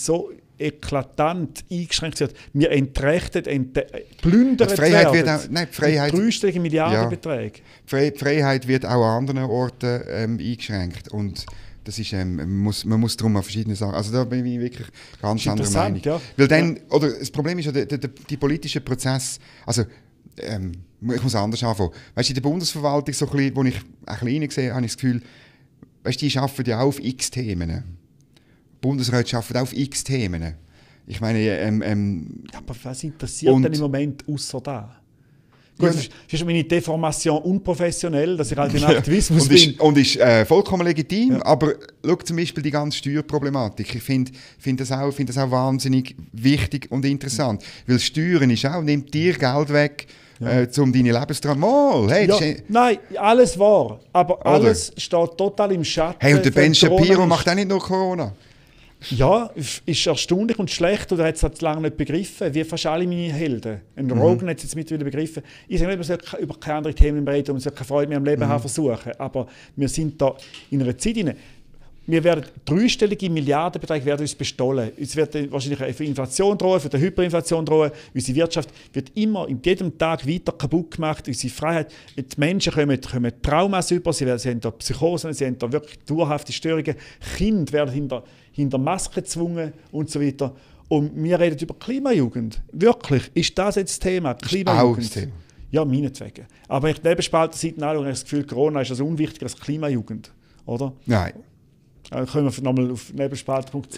eklatant eingeschränkt wird, wir entrechtet, plündert die Freiheit wird auch, nein, die Freiheit, dreistellige Milliardenbeträge. Die Freiheit wird auch an anderen Orten eingeschränkt. Und das ist, man muss darum an verschiedene Sachen. Also da bin ich wirklich ganz anderer Meinung. Ja. Weil dann, oder das Problem ist ja, die politische Prozess, also ich muss anders anfangen. Weißt du, in der Bundesverwaltung, so ein bisschen, wo ich ein bisschen reingesehen habe, ich das Gefühl, weißt, die arbeiten ja auch auf x Themen. Bundesräte arbeiten auch auf x Themen. Ich meine, aber was interessiert denn im Moment außer da? Gut, das ist meine Deformation unprofessionell, dass ich halt im Aktivismus bin. Und ist vollkommen legitim, aber schau zum Beispiel die ganze Steuerproblematik. Ich finde das auch wahnsinnig wichtig und interessant. Weil Steuern ist auch, nimmt dir Geld weg, um deine Lebenstraum. Hey, nein, alles wahr, aber alles steht total im Schatten. Hey, und der Ben Shapiro macht auch nicht nur Corona. Ja, ist erstaunlich und schlecht, oder hat es halt lange nicht begriffen, wie fast alle meine Helden. Ein Rogan hat es jetzt mittlerweile begriffen. Ich sage nicht, man soll über keine anderen Themen reden und man soll keine Freude mehr am Leben haben versuchen, aber wir sind da in einer Zeit hinein. Wir werden dreistellige Milliardenbeträge werden uns bestohlen. Uns wird wahrscheinlich eine Inflation drohen, für die Hyperinflation drohen. Unsere Wirtschaft wird immer in jedem Tag weiter kaputt gemacht. Unsere Freiheit. Die Menschen kommen Traumas über, sie haben da Psychosen, sie haben da wirklich dauerhafte Störungen. Kinder werden hinter Masken gezwungen und so weiter. Und wir reden über Klimajugend. Wirklich, ist das jetzt das Thema? Klimajugend? Auch das Thema. Ja, meinetwegen. Aber ich Nebenspaltenseiten anschaue und habe das Gefühl, Corona ist also unwichtiger als Klimajugend. Oder? Nein. Können wir nochmal auf nebenspalt.ch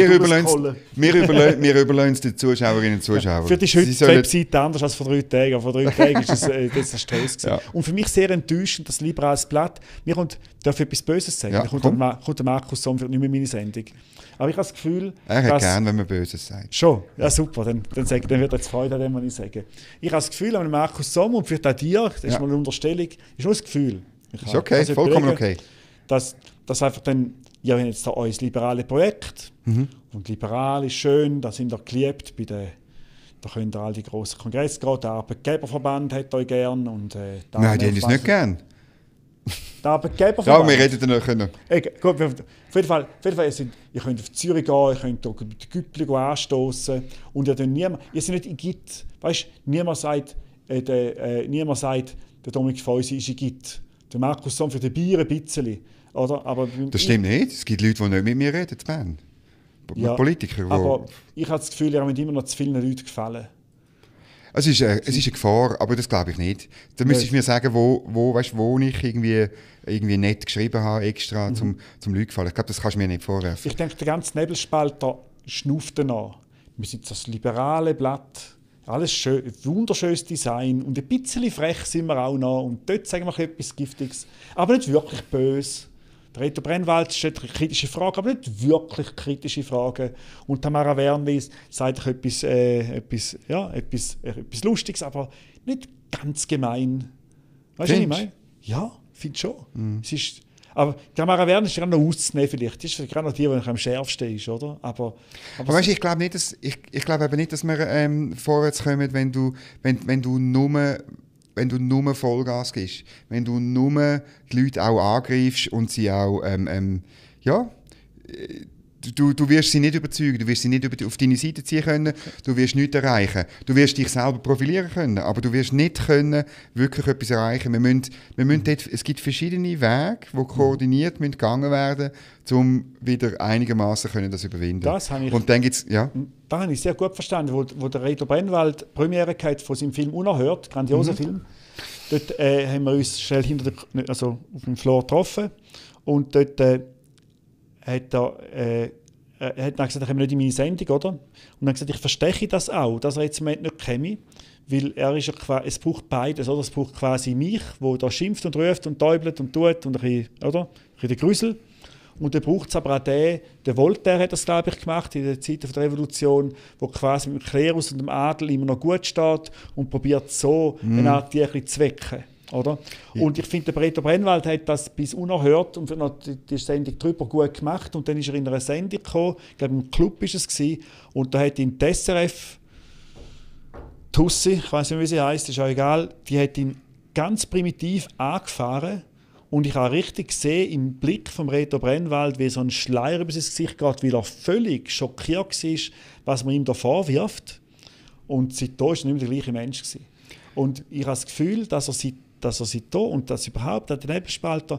Wir überlassen es den Zuschauerinnen und Zuschauern. Für dich heute die Webseite anders als vor 3 Tagen. Vor 3 Tagen war das Stress. Ja. Und für mich sehr enttäuschend, das liberales Blatt. Darf ich etwas Böses sagen? Ja, kommt der Markus Sommer nicht mehr in meine Sendung. Aber ich habe das Gefühl, er hat gern, wenn man Böses sagt. Schon? Ja, super. Dann wird er jetzt Freude an dem, was ich sage. Ich habe das Gefühl, an Markus Sommer und vielleicht auch dir, das ist mal eine Unterstellung, ist nur das Gefühl. Ist okay, vollkommen okay. Dass einfach dann, ja, wir haben jetzt da euer liberale Projekt und liberal ist schön, da sind ihr geliebt, da könnt ihr all die grossen Kongresse gehen, der Arbeitgeberverband hat euch gern. Und, nein, die haben es nicht gern. Der Arbeitgeberverband? Ja, wir reden dann noch. Gut, auf jeden Fall ihr könnt auf Zürich gehen, ihr könnt die Güppli anstoßen und ihr seid nicht Igitt. Weißt du, niemand sagt, der Dominik Feusi ist Igitt. Der Markus Somm für den Bier ein bisschen. Oder? Aber das stimmt nicht. Es gibt Leute, die nicht mit mir reden, Ben. Ja, Politiker. Aber ich habe das Gefühl, ihr habt immer noch zu vielen Leuten gefallen. Es ist eine Gefahr, aber das glaube ich nicht. Da müsste ich mir sagen, wo ich irgendwie nett geschrieben habe, extra zum Leuten gefallen. Ich glaube, das kannst du mir nicht vorwerfen. Ich denke, der ganze Nebelspalter schnauft danach. Wir sind das liberale Blatt. Alles schön, wunderschönes Design und ein bisschen frech sind wir auch noch. Und dort sagen wir etwas Giftiges, aber nicht wirklich böse. Der Reto Brennwald stellt kritische Fragen, aber nicht wirklich kritische Fragen. Und Tamara Wernli sagt etwas Lustiges, aber nicht ganz gemein. Weißt du, was ich meine? Ja, finde schon. Aber Tamara Wernli ist gerade noch auszunehmen vielleicht. Das ist gerade noch die am schärfsten ist, oder? Aber weißt, ich glaube nicht, dass wir vorwärts kommen, wenn du nur Vollgas gibst, wenn du nur die Leute auch angreifst und sie auch, du wirst sie nicht überzeugen, du wirst sie nicht auf deine Seite ziehen können, du wirst nichts erreichen. Du wirst dich selber profilieren können, aber du wirst nicht können wirklich etwas erreichen. Wir müssen dort, es gibt verschiedene Wege, die koordiniert gegangen werden, um wieder einigermaßen das überwinden. Das habe ich, und dann gibt's, ja. Das habe ich sehr gut verstanden, wo der Reto Brennwald Premiere hatte von seinem Film «Unerhört», grandioser Film. Dort haben wir uns schnell auf dem Floor getroffen und dort hat er dann gesagt, ich komme nicht in meine Sendung, oder? Und dann gesagt, ich verstehe das auch, dass er jetzt im Moment nicht käme, weil es braucht beides. Oder? Es braucht quasi mich, der da schimpft und ruft und täubelt und tut und ein bisschen den Grüsel. Und dann braucht es aber auch den Voltaire hat das, glaube ich, gemacht in den Zeiten der Revolution, wo quasi mit dem Klerus und dem Adel immer noch gut steht und probiert so eine Art die ein bisschen zu wecken. Oder? Ja. Und ich finde, der Reto Brennwald hat das bis unerhört und noch die Sendung darüber gut gemacht. Und dann ist er in einer Sendung gekommen, ich glaube im Club war es, und da hat ihn die SRF, Tussi, ich weiß nicht, wie sie heisst, ist auch egal, die hat ihn ganz primitiv angefahren. Und ich habe richtig gesehen im Blick von Reto Brennwald, wie so ein Schleier über sein Gesicht geht, weil er völlig schockiert war, was man ihm da vorwirft. Und seitdem war er nicht mehr der gleiche Mensch gewesen. Und ich habe das Gefühl, dass er seitdem und dass überhaupt der Nebelspalter,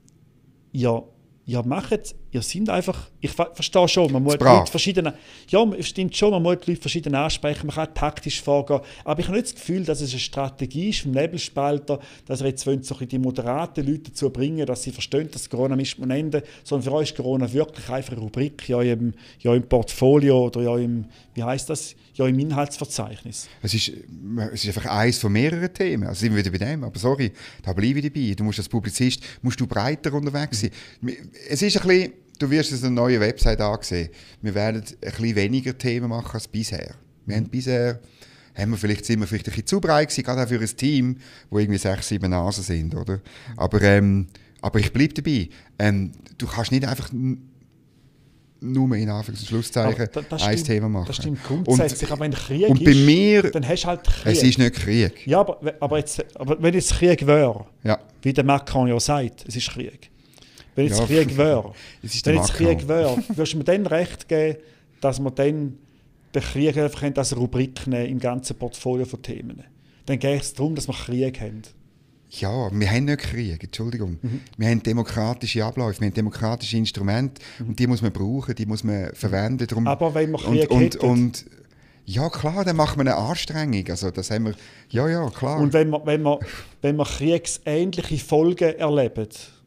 ihr seid einfach, ich verstehe schon, man muss die Leute verschiedene, ja, es stimmt schon, man muss die Leute verschieden ansprechen, man kann taktisch vorgehen, aber ich habe nicht das Gefühl, dass es eine Strategie ist vom Nebelspalter, dass er jetzt so die moderaten Leute dazu bringen, dass sie verstehen, dass Corona nicht am Ende, sondern für euch ist Corona wirklich einfach eine Rubrik in eurem Portfolio oder im Inhaltsverzeichnis. Es ist einfach eines von mehreren Themen. Also sind wir wieder bei dem. Aber sorry, da bleibe ich dabei. Du musst als Publizist breiter unterwegs sein. Es ist ein bisschen, du wirst es eine neue Website ansehen. Wir werden ein bisschen weniger Themen machen als bisher. Sind wir vielleicht ein bisschen zu breit gewesen, gerade auch für ein Team, wo irgendwie 6, 7 Nasen sind, oder? Aber ich bleibe dabei. Du kannst nicht einfach nur in Anführungs- und Schlusszeichen ein Thema machen. Das stimmt grundsätzlich, aber wenn Krieg und bei mir, dann hast du halt Krieg. Es ist nicht Krieg. Ja, aber wenn jetzt Krieg wäre, ja. Wie der Macron ja sagt, es ist Krieg. Wenn jetzt Krieg wäre, würdest du mir dann recht geben, dass wir dann den Krieg einfach als Rubrik nehmen im ganzen Portfolio von Themen. Dann geht es darum, dass wir Krieg haben. Ja, wir haben nicht Krieg, Entschuldigung. Wir haben demokratische Abläufe, wir haben demokratische Instrumente und die muss man brauchen, die muss man verwenden. Darum, aber wenn wir Krieg hätten... Ja klar, dann macht man eine Anstrengung. Also, das haben wir, ja, klar. Und wenn wir kriegsähnliche Folgen erleben?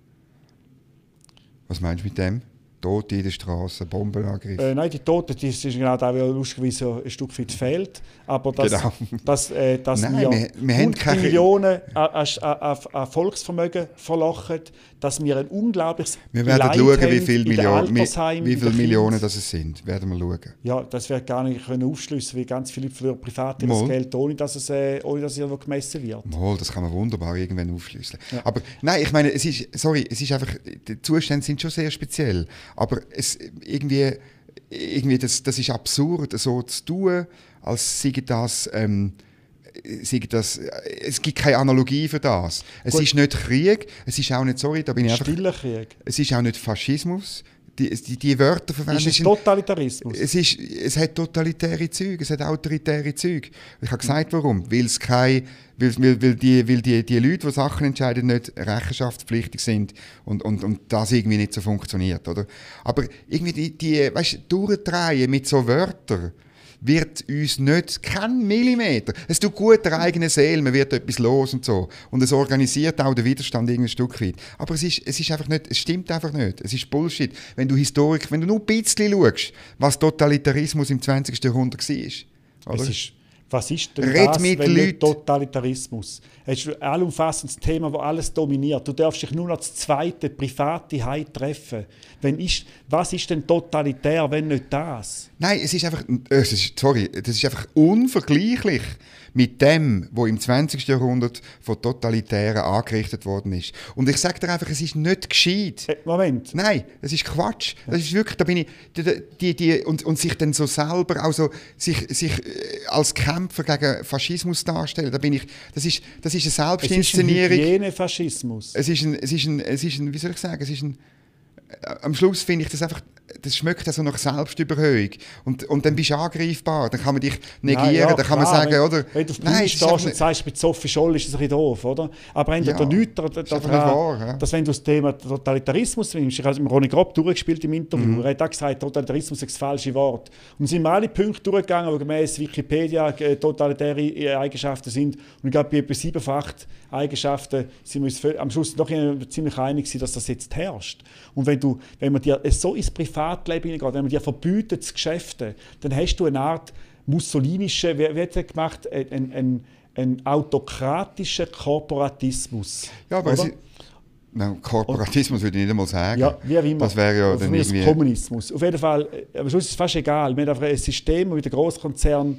Was meinst du mit dem? Tote in der Straße, Bombenangriff? Nein, die Toten, das ist genau da, weil lustigerweise ein Stück weit fehlt. Aber dass wir Millionen an Volksvermögen verlochen, dass wir ein unglaubliches Wir werden schauen, wie viele Millionen das sind. Werden wir schauen. Ja, das wird gar nicht aufschliessen, wie ganz viele Leute verlieren privat das Geld, ohne dass es irgendwo gemessen wird. Mal, das kann man wunderbar irgendwann aufschliessen. Ja. Aber nein, ich meine, es ist einfach, die Zustände sind schon sehr speziell. Aber das ist absurd, so zu tun, als sei das, es gibt keine Analogie für das. Es ist nicht Krieg, es ist auch nicht, Stiller Krieg. Es ist auch nicht Faschismus. Die Wörter verwenden. Ist es Totalitarismus? Es hat totalitäre Züge, es hat autoritäre Züge. Ich habe gesagt, warum. Weil die Leute, die Sachen entscheiden, nicht rechenschaftspflichtig sind und das irgendwie nicht so funktioniert. Oder? Aber irgendwie durchdrehen mit so Wörtern wird uns nicht kein Millimeter. Es tut gut der eigenen Seele, man wird etwas los und so. Und es organisiert auch den Widerstand ein Stück weit. Aber es ist einfach nicht, es stimmt einfach nicht. Es ist Bullshit. Wenn du nur ein bisschen schaust, was Totalitarismus im 20. Jahrhundert war. Oder? Was ist denn das, wenn nicht Totalitarismus? Es ist ein allumfassendes Thema, das alles dominiert. Du darfst dich nur noch das zweite private Heim treffen. Was ist denn totalitär, wenn nicht das? Nein, das ist einfach unvergleichlich mit dem, was im 20. Jahrhundert von Totalitären angerichtet worden ist. Und ich sage dir einfach, es ist nicht gescheit. Moment. Nein, es ist Quatsch. Das ist wirklich, da bin ich, und sich dann so selber auch so, sich als Kämpfer gegen Faschismus darstellen, das ist eine Selbstinszenierung. Es ist ein Hygienefaschismus. Wie soll ich sagen, am Schluss finde ich das einfach, das schmeckt also nach Selbstüberhöhung. Und dann bist du angreifbar, dann kann man dich negieren, dann kann man sagen, oder? Wenn du auf die Bühne stehst und sagst, mit Sophie Scholl ist das ein bisschen doof, oder? Aber wenn du dass wenn du das Thema Totalitarismus nimmst, ich habe mit Ronny Grob durchgespielt im Interview, er hat auch gesagt, Totalitarismus ist das falsche Wort. Und sind wir alle Punkte durchgegangen, die gemäß Wikipedia totalitäre Eigenschaften sind. Und ich glaube, bei etwa 7 von 8 Eigenschaften sind wir uns am Schluss noch ziemlich einig gewesen, dass das jetzt herrscht. Und wenn man dir so ins Privatleben hineingeht, wenn man dir verbietet zu Geschäften, dann hast du eine Art mussolinischen, wie hat er gemacht, ein autokratischer Korporatismus. Ja, aber Korporatismus würde ich nicht einmal sagen. Ja, wie auch immer. Das wäre ja dann irgendwie... Kommunismus. Auf jeden Fall, am Schluss ist es fast egal. Wir haben einfach ein System, das wie der Grosskonzern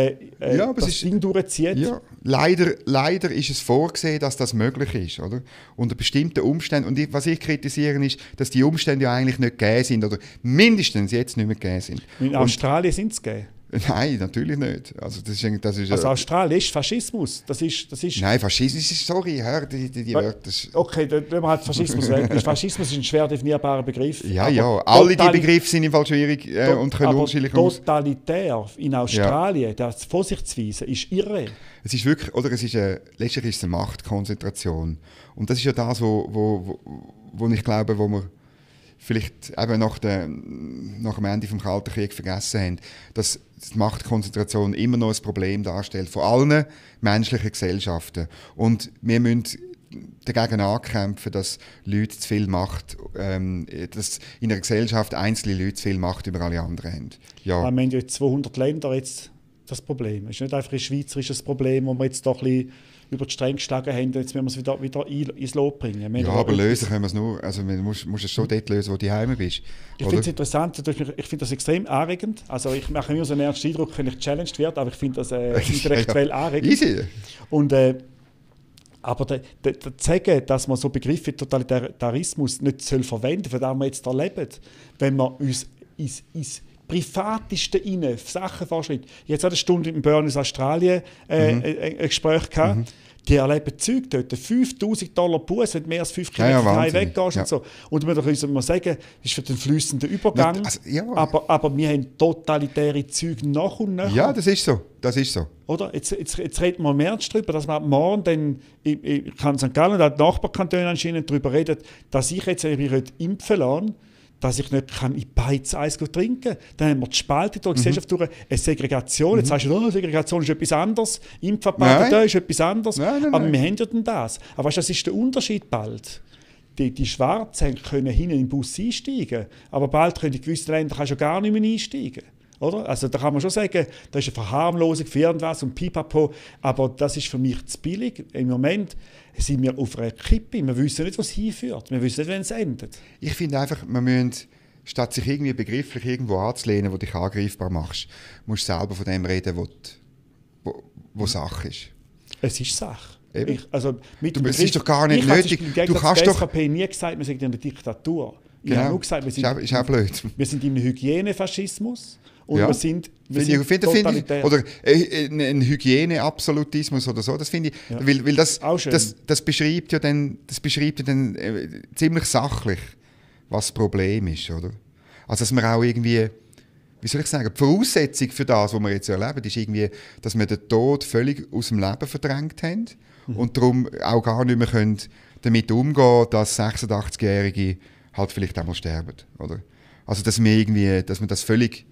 das Ding durchzieht. Ja, leider ist es vorgesehen, dass das möglich ist, oder? Unter bestimmten Umständen. Und was ich kritisiere, ist, dass die Umstände ja eigentlich nicht gegeben sind, oder mindestens jetzt nicht mehr gegeben sind. In Australien sind es gegeben. Nein, natürlich nicht. Also, also Australien ist Faschismus. Das ist Nein, Faschismus ist, sorry, hör die Wörter. Okay, dann lassen wir halt Faschismus weg. Faschismus ist ein schwer definierbaren Begriff. Ja, alle die Begriffe sind im Fall schwierig und können unterschiedlich aus. Totalitär in Australien, das Vorsichtsweise, ist irre. Es ist wirklich, oder letztlich ist es eine Machtkonzentration. Und das ist ja das, wo ich glaube, wo wir vielleicht eben nach dem Ende des Kalten Krieges vergessen haben, dass die Machtkonzentration immer noch ein Problem darstellt von allen menschlichen Gesellschaften. Und wir müssen dagegen ankämpfen, dass Leute zu viel Macht, dass in einer Gesellschaft einzelne Leute zu viel Macht über alle anderen haben. Ja. Wir haben ja 200 Länder jetzt das Problem. Es ist nicht einfach ein schweizerisches Problem, das wir jetzt doch ein bisschen über die Stränge geschlagen haben, jetzt müssen wir es wieder ins Lot bringen. Ja, aber lösen können wir es nur. Also man muss es schon dort lösen, wo du daheim bist. Ich finde es interessant, ich finde das extrem anregend. Also ich mache mir so einen ernsten Eindruck, wenn ich challenged werde, aber ich finde das intellektuell anregend. Easy. Und, aber zu sagen, dass man so Begriffe wie Totalitarismus nicht verwenden soll, für das wir jetzt erleben, wenn man uns ins Privateste rein Sachen vorschreibt. Jetzt hatte eine Stunde in Bern in Australien ein Gespräch gehabt. Die erleben Zeug dort. $5.000 Buß, wenn du mehr als 5 Kilometer weggehst und so. Und wir können sagen, das ist für den fließenden Übergang. Aber wir haben totalitäre Züge nach und nach. Ja, das ist so. Oder? Jetzt reden wir mehr darüber, dass man morgen dann, ich kann St. Gallen, die Nachbarkantone anscheinend darüber reden, dass ich jetzt impfen lasse, dass ich nicht in Beiz Eis trinken kann. Dann haben wir die Spalte der Gesellschaft durch eine Segregation. Jetzt sagst du, Segregation ist etwas anderes, Impfabteilung ist etwas anderes. Nein. Aber wir haben ja dann das. Aber weißt, das ist der Unterschied bald. Die Schwarzen können hinten im Bus einsteigen, aber bald können in gewissen Ländern schon gar nicht mehr einsteigen. Oder? Also da kann man schon sagen, das ist eine Verharmlosung für irgendwas und pipapo, aber das ist für mich zu billig. Im Moment sind wir auf einer Kippe, wir wissen nicht, was es hinführt, wir wissen nicht, wann es endet. Ich finde einfach, man müssen, statt sich irgendwie begrifflich irgendwo anzulehnen, wo dich angreifbar machst, musst du selber von dem reden, wo Sache ist. Es ist Sache. Es ist doch gar nicht nötig. Du kannst doch... SVP nie gesagt, wir sind in einer Diktatur. Ich habe nur gesagt, wir sind in einem Hygienefaschismus. Und wir sind totalitär. Oder ein Hygieneabsolutismus oder so, das finde ich, weil das beschreibt ja dann ziemlich sachlich, was das Problem ist, oder? Also dass man auch irgendwie, wie soll ich sagen, die Voraussetzung für das, was wir jetzt erleben, ist irgendwie, dass wir den Tod völlig aus dem Leben verdrängt haben und darum auch gar nicht mehr damit umgehen können, dass 86-Jährige halt vielleicht einmal sterben, oder? Also dass man das völlig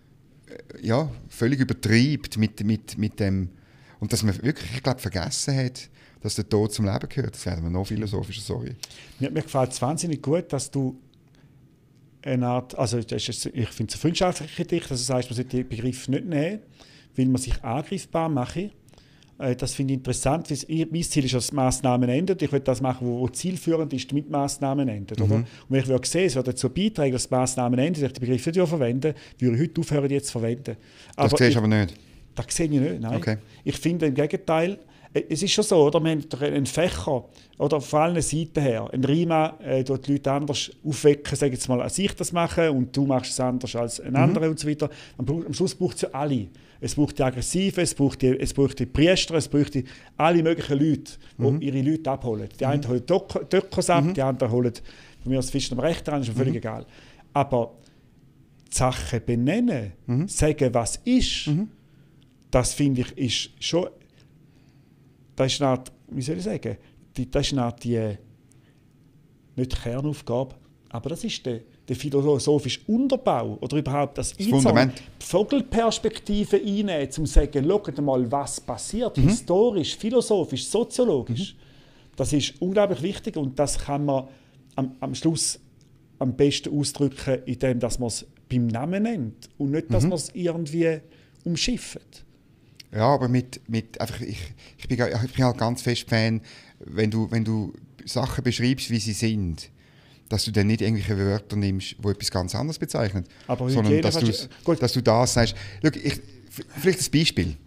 übertreibt mit dem, und dass man wirklich, ich glaube, vergessen hat, dass der Tod zum Leben gehört. Das werden wir noch philosophischer, sorry. Mir gefällt es wahnsinnig gut, dass du eine Art, also ich finde es eine freundschaftliche Kritik, dass du sagst, man sollte den Begriff nicht nehmen, weil man sich angreifbar mache. Das finde ich interessant, weil mein Ziel ist, dass Massnahmen enden. Ich will das machen, wo zielführend ist, damit Massnahmen enden. Oder? Und wenn ich würde sehen, es würde dazu beitragen, dass Massnahmen enden, dass ich den Begriff nicht verwenden würde ich heute aufhören, die jetzt zu verwenden. Das siehst du aber nicht? Das sehe ich nicht, nein. Okay. Ich finde im Gegenteil, es ist schon so, oder? Wir haben einen Fächer, oder von allen Seiten her. Ein Rima dort die Leute anders aufwecken, sagen jetzt mal, als ich das mache und du machst es anders als ein anderer und so weiter. Am Schluss braucht es ja alle. Es braucht die Aggressiven, es braucht die Priester, es braucht alle möglichen Leute, die ihre Leute abholen. Die einen holen Döckers ab, die anderen holen von mir aus Fischen am Rechten an, ist mir völlig egal. Aber die Sachen benennen, sagen, was ist, das finde ich ist schon... Das ist eine Art, wie soll ich sagen, das ist eine Art nicht die Kernaufgabe, aber das ist der philosophische Unterbau oder überhaupt das Fundament. Die Vogelperspektive einnehmen, um zu sagen, schaut mal, was passiert, historisch, philosophisch, soziologisch. Das ist unglaublich wichtig und das kann man am Schluss am besten ausdrücken, indem man es beim Namen nennt und nicht, dass man es irgendwie umschiffen. Ja, aber einfach, ich bin halt ganz fest Fan, wenn du Sachen beschreibst, wie sie sind, dass du dann nicht irgendwelche Wörter nimmst, die etwas ganz anderes bezeichnen, Aber sondern dass du das sagst. Schau, vielleicht ein Beispiel.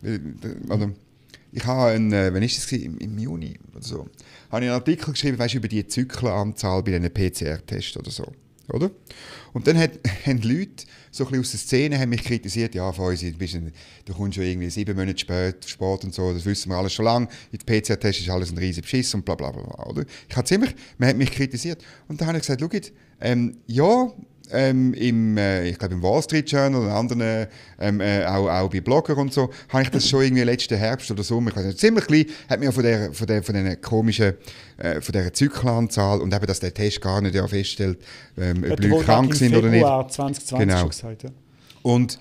Ich habe wann ist das im Juni oder so, habe ich einen Artikel geschrieben, weißt, über die Zyklenanzahl bei einem PCR-Test oder so. Oder? Und dann haben Leute so ein bisschen aus der Szene haben mich kritisiert, ja, Fäusi, du kommst schon irgendwie 7 Monate Sport und so, das wissen wir alles schon lange, in den PCR-Test ist alles ein riesiger Beschiss und bla bla bla. Oder? Man hat mich kritisiert. Und dann habe ich gesagt, schau, ich glaube im Wall Street Journal und anderen, auch bei Bloggern und so, habe ich das schon irgendwie letzten Herbst oder Sommer, ich weiß nicht, ziemlich klein, hat mir von dieser komischen, von dieser Zyklenanzahl und eben, dass der Test gar nicht feststellt, ob Leute krank sind oder nicht. Februar 2020 genau. Schon gesagt, ja. Und,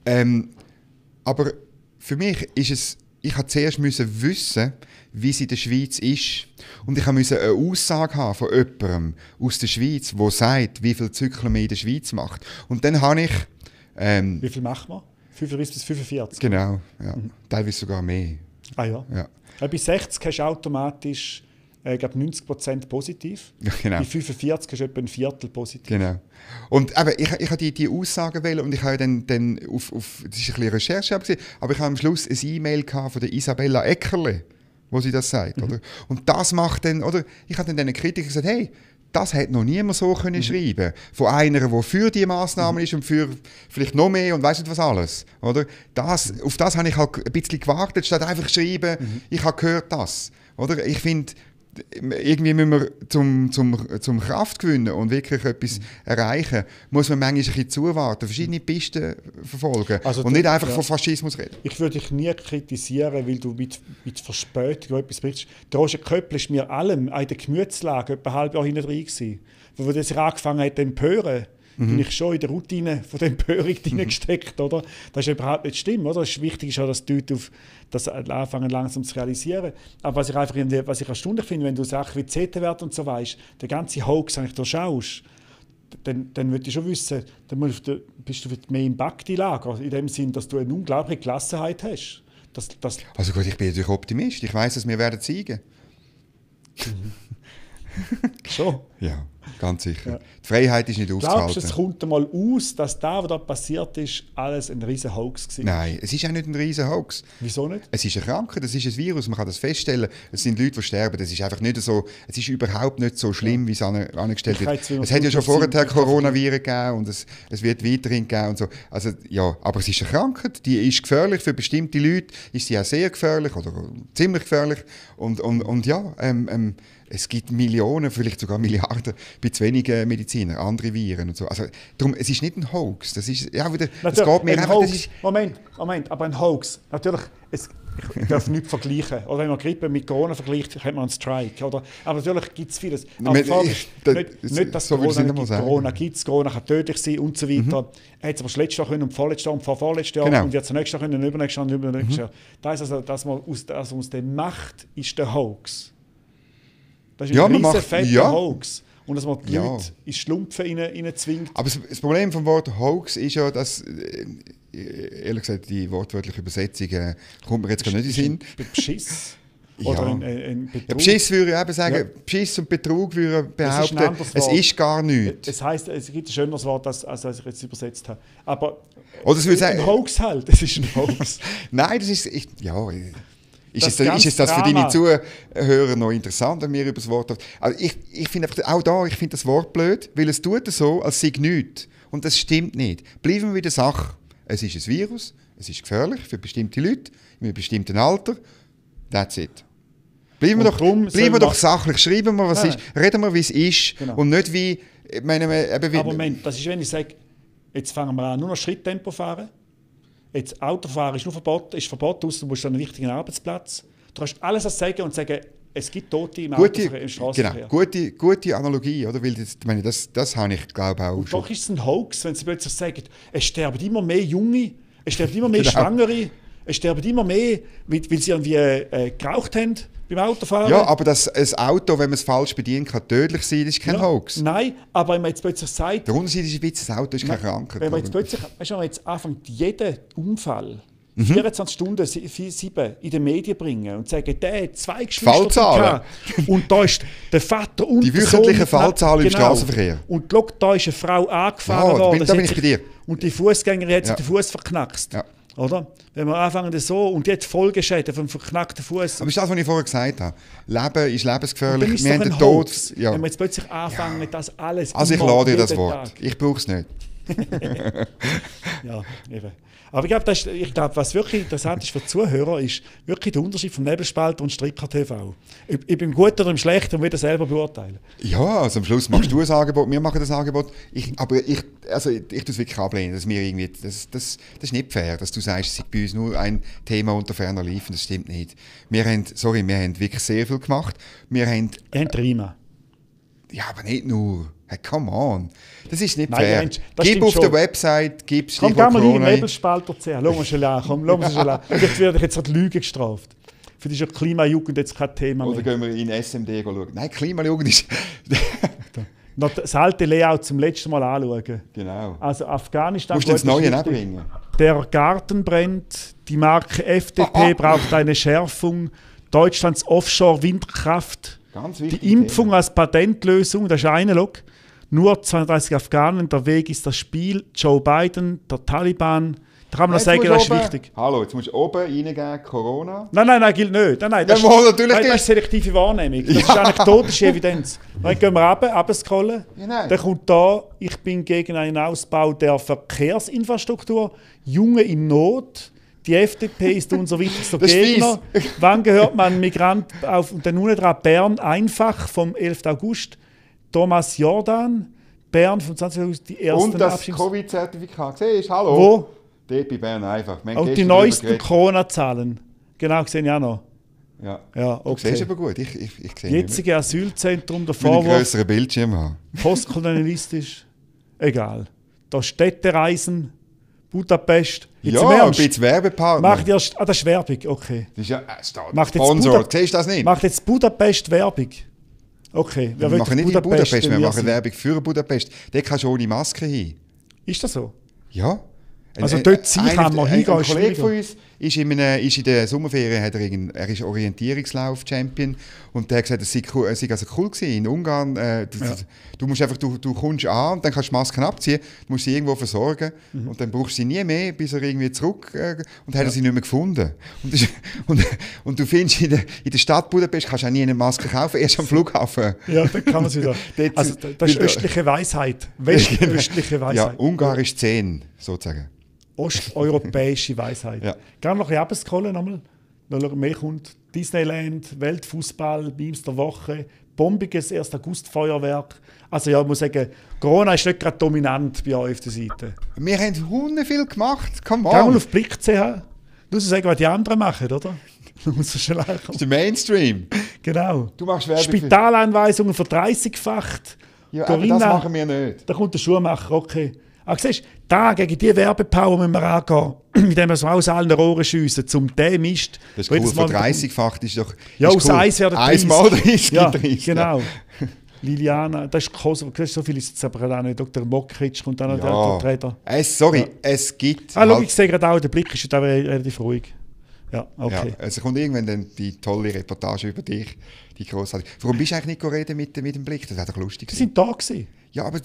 aber für mich ist es, ich musste zuerst wissen, wie es in der Schweiz ist. Und ich musste eine Aussage haben von jemandem aus der Schweiz, der sagt, wie viele Zyklen man in der Schweiz macht. Und dann habe ich... wie viel machen wir? 35 bis 45? Genau, ja. Teilweise sogar mehr. Ah ja. Bei 60 hast du automatisch 90% positiv. Ja, genau. Bei 45 hast du etwa ein Viertel positiv. Genau. Und aber ich habe die Aussagen wählen und ich habe dann das war ein bisschen Recherche, aber ich habe am Schluss eine E-Mail von der Isabella Eckerle, wo sie das sagt. Oder? Und das macht dann, oder? Ich habe dann den Kritiker gesagt, hey, das hätte noch niemand so können schreiben. Von einer, die für die Massnahmen ist und für vielleicht noch mehr und weiss nicht was alles. Oder? Auf das habe ich halt ein bisschen gewartet, statt einfach schreiben, ich habe gehört das. Oder? Ich finde, irgendwie müssen wir zum Kraft gewinnen und wirklich etwas erreichen, muss man manchmal ein bisschen zuwarten, verschiedene Pisten verfolgen und nicht einfach von Faschismus reden. Ich würde dich nie kritisieren, weil du mit Verspätung etwas berichtest. Der Roger Köppel ist mir allem in der Gemütslage etwa ein halbes Jahr hinten drin gewesen. Wo er angefangen hat zu empören, bin ich schon in der Routine von der Empörung gesteckt, oder? Das ist überhaupt nicht schlimm, oder? Wichtig ist auch, dass die Leute das anfangen langsam zu realisieren. Aber was ich erstaunlich finde, wenn du Sachen wie CT-Wert und so weißt, der ganze Hoax eigentlich durchschaust, dann würde ich schon wissen, dann bist du mehr im Bakti-Lager, in dem Sinn, dass du eine unglaubliche Gelassenheit hast. Also gut, ich bin natürlich Optimist. Ich weiss, dass wir werden siegen. Schon? Ja, ganz sicher. Ja. Die Freiheit ist nicht auszuhalten. Glaubst du, es kommt einmal aus, dass was da passiert ist, alles ein riesen Hoax war? Nein, es ist auch nicht ein riesen Hoax. Wieso nicht? Es ist eine Krankheit, es ist ein Virus, man kann das feststellen. Es sind Leute, die sterben. Das ist einfach nicht so, es ist überhaupt nicht so schlimm, wie es angestellt wird. Es hat ja schon vorher Coronaviren gegeben und es wird weiterhin geben und so. Also, ja, aber es ist eine Krankheit, die ist gefährlich. Für bestimmte Leute ist sie auch sehr gefährlich oder ziemlich gefährlich. Und ja, es gibt Millionen, vielleicht sogar Milliarden, bei zu wenigen Medizinern, andere Viren und so. Also, darum, es ist nicht ein Hoax. Das ist, ja, wieder, das geht mir einfach... Das ist Moment, aber ein Hoax. Natürlich, ich darf nichts vergleichen. Oder wenn man Grippe mit Corona vergleicht, hat man einen Strike. Oder? Aber natürlich gibt es vieles. Aber die Frage ist nicht, dass Corona gibt. Corona kann tödlich sein und so weiter. Er hat es aber das letzte Jahr können und vorletztes Jahr und vorvorletztes Jahr und wird es nächstes Jahr können und übernächstes Jahr und übernächstes Jahr. Das ist also, dass man aus dem macht, ist der Hoax. Das ist ein riesen fetter Hoax. Und dass man die Leute ins Schlumpfen rein zwingt. Aber das Problem vom Wort Hoax ist ja, dass, ehrlich gesagt, die wortwörtliche Übersetzung kommt mir jetzt gar nicht in den Sinn. Beschiss? Oder ein Betrug? Ja, Beschiss würde ich eben sagen, Beschiss und Betrug würde ich behaupten, es ist gar nichts. Es heisst, es gibt ein schöneres Wort, als ich jetzt übersetzt habe. Aber oder es würde ein Hoax halt, es ist ein Hoax. Nein, das ist... Ist es das für deine Zuhörer noch interessant, wenn wir über das Wort... Also ich finde das Wort blöd, weil es tut so, als sei nichts. Und das stimmt nicht. Bleiben wir bei der Sache. Es ist ein Virus, es ist gefährlich für bestimmte Leute, in einem bestimmten Alter. That's it. Bleiben wir doch sachlich, schreiben wir, was ist, reden wir, wie es ist. Genau. Und nicht wie... Aber Moment, das ist, wenn ich sage, jetzt fangen wir an, nur noch Schritttempo fahren. Jetzt Autofahren ist verboten, du musst an einen wichtigen Arbeitsplatz. Du kannst alles sagen und sagen, es gibt Tote im Straßenverkehr. Genau, gute Analogie, oder? Weil das habe ich, glaube auch und schon. Doch ist es ein Hoax, wenn sie plötzlich sagen, es sterben immer mehr Junge, es sterben immer mehr Schwangere, es sterben immer mehr, weil sie irgendwie geraucht haben beim Autofahren. Ja, aber dass ein Auto, wenn man es falsch bedient, kann tödlich sein, das ist kein Hoax. Nein, aber wenn man jetzt plötzlich sagt... Der Unterschied ist, das Auto ist keine Krankheit. Wenn man jetzt plötzlich, wenn man jetzt anfängt, jeden Unfall 24 Stunden, 7 in den Medien bringen und sagen, der hat 2 Geschwister Fallzahlen. Und da ist der Vater und Die der Sohn. wöchentlichen Fallzahlen im Straßenverkehr. Und schau, da ist eine Frau angefahren worden. Da bin ich bei dir. Und die Fußgängerin hat sich den Fuß verknackst. Ja. Oder? Wenn wir anfangen so und jetzt Folgeschäden vom verknackten Fuß. Aber ist das, was ich vorher gesagt habe? Leben ist lebensgefährlich. Ist wir haben den Tod. Ja. Wenn wir jetzt plötzlich anfangen, das alles. Also ich lade dir das Wort. Tag. Ich brauche es nicht. Ja, eben. Aber ich glaube, was wirklich interessant ist für die Zuhörer, ist wirklich der Unterschied vom Nebelspalter und Stricker TV. Ich bin gut oder im Schlechten und will das selber beurteilen. Ja, also am Schluss machst du ein Angebot, wir machen das Angebot. Ich tue es wirklich ablehnen. Das ist nicht fair, dass du sagst, es ist bei uns nur ein Thema unter ferner Liefen. Das stimmt nicht. Wir haben wirklich sehr viel gemacht. Wir haben Rima. Ja, aber nicht nur. Hey, come on. Das ist nicht fair. Gib auf der Website, gib Stichwort Corona. Komm, geh mal in den Nebelspalter zählen. Lass uns schon an. Vielleicht werde ich jetzt an die Lüge gestraft. Für dich ist ja Klimajugend jetzt kein Thema mehr. Oder gehen wir in SMD schauen. Nein, Klimajugend ist... Noch das alte Layout zum letzten Mal anschauen. Genau. Also Afghanistan... Musst du das Neue bringen? Der Garten brennt, die Marke FDP braucht eine Schärfung, Deutschlands Offshore-Windkraft, die Impfung Thema. Als Patentlösung, das ist eine Log. Nur 32 Afghanen, der Weg ist das Spiel, Joe Biden, der Taliban... Da kann man noch sagen, das ist wichtig. Hallo, jetzt musst du oben reingeben, Corona. Nein, gilt nicht. Nein, das ist selektive Wahrnehmung. Das ist anekdotische Evidenz. Dann gehen wir runter scrollen. Dann kommt da, ich bin gegen einen Ausbau der Verkehrsinfrastruktur. Junge in Not. Die FDP ist unser wichtigster Gegner. Wann gehört man Migrant auf? Und dann unten dran Bern einfach vom 11. August. Thomas Jordan, Bern vom 20. August, die ersten Und das Covid-Zertifikat. Siehst du, hallo? Wo? Dort bei Bern einfach. Und die neuesten Corona-Zahlen. Genau, sehe ich auch noch. Ja, okay. Du siehst aber gut. Ich sehe jetzige Asylzentrum, der Vorwurf... einen grösseren Bildschirm haben. Postkolonialistisch. Egal. Da Städtereisen, Budapest. Jetzt ein bisschen Werbepartner. Das ist Werbung, okay. Das ist ja Sponsor. Siehst du das nicht? Macht jetzt Budapest Werbung? Okay. Wir machen nicht in Budapest, wir machen Werbung für Budapest. Dort kannst du ohne Maske hin. Ist das so? Ja. Also dort kann man hingehen. Ein Kollege von uns ist in der Sommerferien, er ist Orientierungslauf-Champion und der hat gesagt, es sei also cool gewesen in Ungarn. Du musst einfach, du kommst an und dann kannst du Masken abziehen, du musst sie irgendwo versorgen und dann brauchst du sie nie mehr, bis er irgendwie zurück und hat er sie nicht mehr gefunden. Und du findest in der Stadt Budapest kannst du auch nie eine Maske kaufen, erst am Flughafen. Ja, dann kann man sie da. Also das ist östliche Weisheit. Westöstliche Weisheit. Ja, ungarisch 10 sozusagen. Osteuropäische Weisheit. Ja. Gehen wir noch ein bisschen runterschrollen nochmal. Mehr kommt Disneyland, Weltfußball, Beams der Woche, bombiges 1. August-Feuerwerk. Also ja, ich muss sagen, Corona ist nicht gerade dominant bei euch auf der Seite. Wir haben Hunde viel gemacht, come on. Geh mal auf Blick.ch. Du musst sagen, was die anderen machen, oder? Du musst schon lachen. Das ist der Mainstream. Genau. Du machst Werbung Spitalanweisungen verdreißigfacht. Ja, Corinna, aber das machen wir nicht. Da kommt der Schuhmacher, okay. Aber siehst du, da gegen diese Werbepower müssen wir angehen, indem wir so aus allen Rohren schiessen, um den Mist... Das ist cool, von 30-fach ist doch... Ja, aus cool. 1 werden 30. 1 mal 30, ja, 30. Genau. Ja. Liliana, das ist Kosovo, so viel ist es aber auch nicht. Dr. Mokric kommt dann noch der Trainer. Es gibt... Schau, ich sehe gerade auch, der Blick ist auch relativ ruhig. Ja, okay. Ja, es kommt irgendwann dann die tolle Reportage über dich, die grossartig. Warum bist du eigentlich nicht reden mit dem Blick? Das wäre doch lustig. Sie sind da gewesen. Ja, aber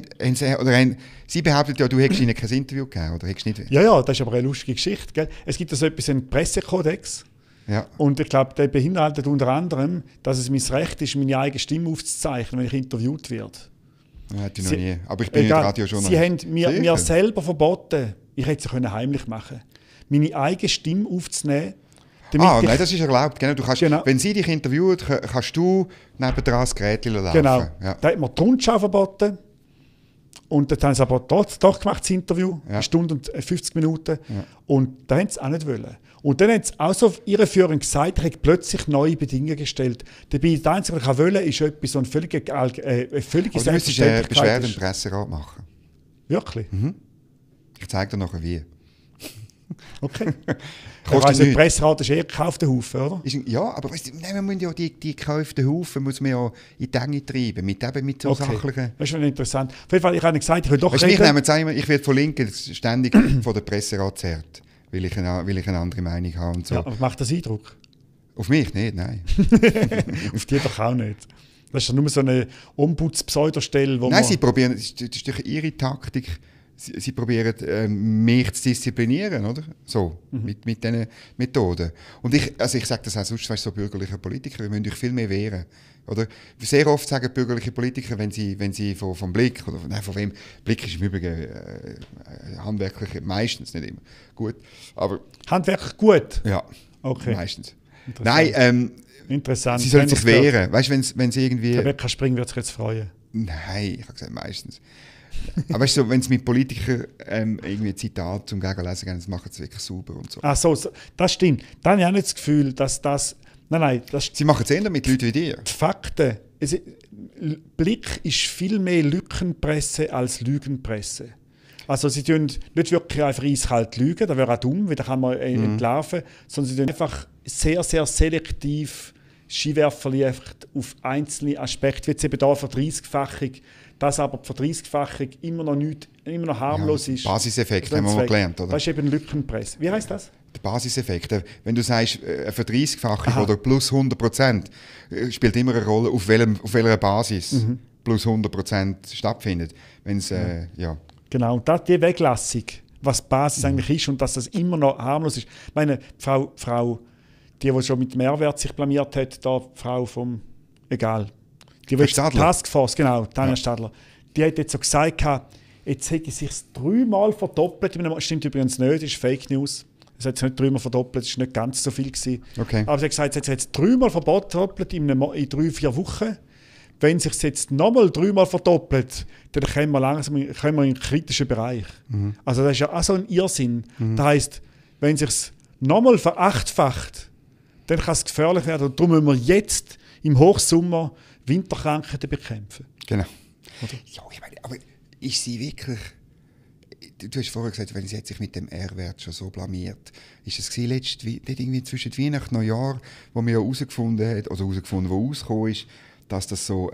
sie behauptet ja, du hättest ihnen kein Interview gegeben, oder hättest nicht... Ja, das ist aber eine lustige Geschichte. Gell? Es gibt so etwas, einen Pressekodex. Ja. Und ich glaube, der beinhaltet unter anderem, dass es mein Recht ist, meine eigene Stimme aufzuzeichnen, wenn ich interviewt werde. Ja, hätte ich noch nie. Aber ich bin nicht Radiojournalist. Sie haben mir selber verboten, ich hätte es heimlich machen können, meine eigene Stimme aufzunehmen. Nein, das ist erlaubt. Genau, du kannst, wenn sie dich interviewen, kannst du nebendran das Gerät laufen. Genau. Ja. Da hat mir die Rundschau verboten. Und dann haben sie aber doch gemacht, das Interview. Ja. 1 Stunde und 50 Minuten. Ja. Und da haben sie auch nicht wollen. Und dann haben sie auch so auf ihre Führung gesagt, er hat plötzlich neue Bedingungen gestellt. Dabei, das Einzige, was ich wollte, ist etwas, so eine völlige Selbstverständlichkeit. Du müsstest eine Beschwerde im Presserat machen. Wirklich? Mhm. Ich zeige dir nachher wie. Okay. Also der Presserat ist gekaufter Haufen, oder? Ja, aber weißt du, wir müssen ja die gekauften Haufen muss man ja in die Enge treiben, mit so sachlichen... Das ist schon interessant. Auf jeden Fall, ich habe gesagt, ich will doch reden. Ich werde verlinken, ständig von der Presserat zerrt. weil ich eine andere Meinung habe und so. Ja, aber macht das Eindruck? Auf mich nicht, nein. Auf die doch auch nicht. Das ist ja nur so eine Ombudspseudostelle, wo Nein, sie probieren, das ist durch ihre Taktik, sie probieren, mich zu disziplinieren, oder? So, mit diesen Methoden. Und ich sage das auch sonst, weißt, so bürgerliche Politiker, wir müssen euch viel mehr wehren. Oder? Sehr oft sagen bürgerliche Politiker, wenn sie vom Blick, oder nein, von wem, Blick ist im Übrigen handwerklich meistens, nicht immer gut, aber... Handwerklich gut? Ja, okay. Meistens. Nein, interessant. Sie sollen sich wehren. Weißt du, wenn sie irgendwie... Rebecca Spring wird sich jetzt freuen. Nein, ich habe gesagt, meistens. Aber weißt du, wenn sie mit Politikern irgendwie Zitate zum Gegenlesen gehen, dann machen sie wirklich sauber und so. Ach so, das stimmt. Dann habe ich auch nicht das Gefühl, dass das... Nein, das... Sie machen es eher mit Leuten wie dir. Die Fakten. Blick ist viel mehr Lückenpresse als Lügenpresse. Also sie tun nicht wirklich einfach eiskalt lügen, das wäre auch dumm, weil da kann man entlarven, sondern sie tun einfach sehr, sehr selektiv Skiwerferli auf einzelne Aspekte, wie jetzt eben da Verdreissfachung, dass aber die Verdreissfachung immer noch harmlos ist. Basiseffekt haben wir mal gelernt, oder? Das ist eben Lückenpresse. Wie heisst das? Der Basiseffekt. Wenn du sagst, eine Verdreissfachung oder plus 100%, spielt immer eine Rolle, auf welcher Basis plus 100% stattfindet. Wenn's, ja. Genau, und die Weglassung, was die Basis eigentlich ist und dass das immer noch harmlos ist. Ich meine, die schon mit dem R-Wert sich blamiert hat, die Frau vom, egal, die Taskforce, genau, Tanja Stadler, die hat jetzt so gesagt, jetzt hätte sich 3-mal verdoppelt. Stimmt übrigens nicht, das ist Fake News. Es hat sich nicht 3-mal verdoppelt, es war nicht ganz so viel gewesen. Okay. Aber sie hat gesagt, es hat jetzt 3-mal verdoppelt in 3-4 Wochen. Wenn es sich jetzt nochmal 3-mal verdoppelt, dann kommen wir in einen kritischen Bereich. Also das ist ja auch so ein Irrsinn. Das heisst, wenn es sich nochmal verachtfacht, dann kann es gefährlich werden. Und darum müssen wir jetzt im Hochsommer Winterkrankheiten bekämpfen. Genau. Oder? Ja, ich meine, aber ist sie wirklich... Du hast vorher gesagt, wenn sie sich mit dem R-Wert schon so blamiert, ist es irgendwie zwischen Weihnachten und Neujahr, wo wir ja herausgefunden, wo rausgekommen ist, dass das so,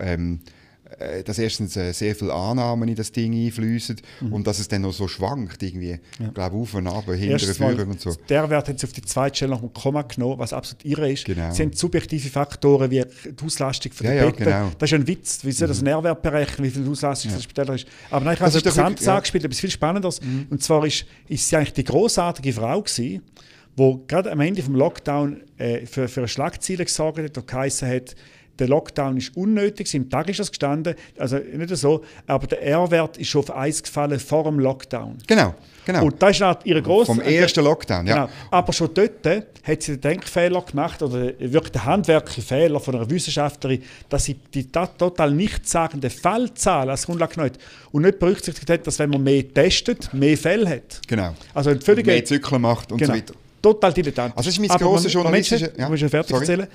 dass erstens sehr viele Annahmen in das Ding einfließen und dass es dann noch so schwankt, irgendwie, glaube auf und ab, hinten, vorne und so. Der Wert hat sie auf die zweite Stelle noch ein Komma genommen, was absolut irre ist. Genau. Sie haben subjektive Faktoren wie die Auslastung von der Betten. Genau. Das ist ja ein Witz, wie soll das einen R-Wert berechnen, wie viel Auslastung der Spitäler ist. Aber nein, ich habe etwas anderes angespielt, etwas viel Spannenderes. Und zwar ist sie eigentlich die grossartige Frau gewesen, die gerade am Ende des Lockdown für eine Schlagzeile gesorgt hat und geheißen hat, der Lockdown ist unnötig, im Tag ist das gestanden, also nicht so, aber der R-Wert ist schon auf 1 gefallen vor dem Lockdown. Genau. Und das ist halt ihre grosse... Vom ersten Lockdown, ja. Genau. Aber schon dort hat sie den Denkfehler gemacht, oder wirklich den handwerklichen Fehler von einer Wissenschaftlerin, dass sie die total nichtssagende Fallzahl als Grundlage genommen hat und nicht berücksichtigt hat, dass wenn man mehr testet, mehr Fälle hat. Genau. Also mehr Zyklen macht und so weiter. Total dilettantisch. Also das ist mein grosses journalistisches... Ich muss ja fertig erzählen.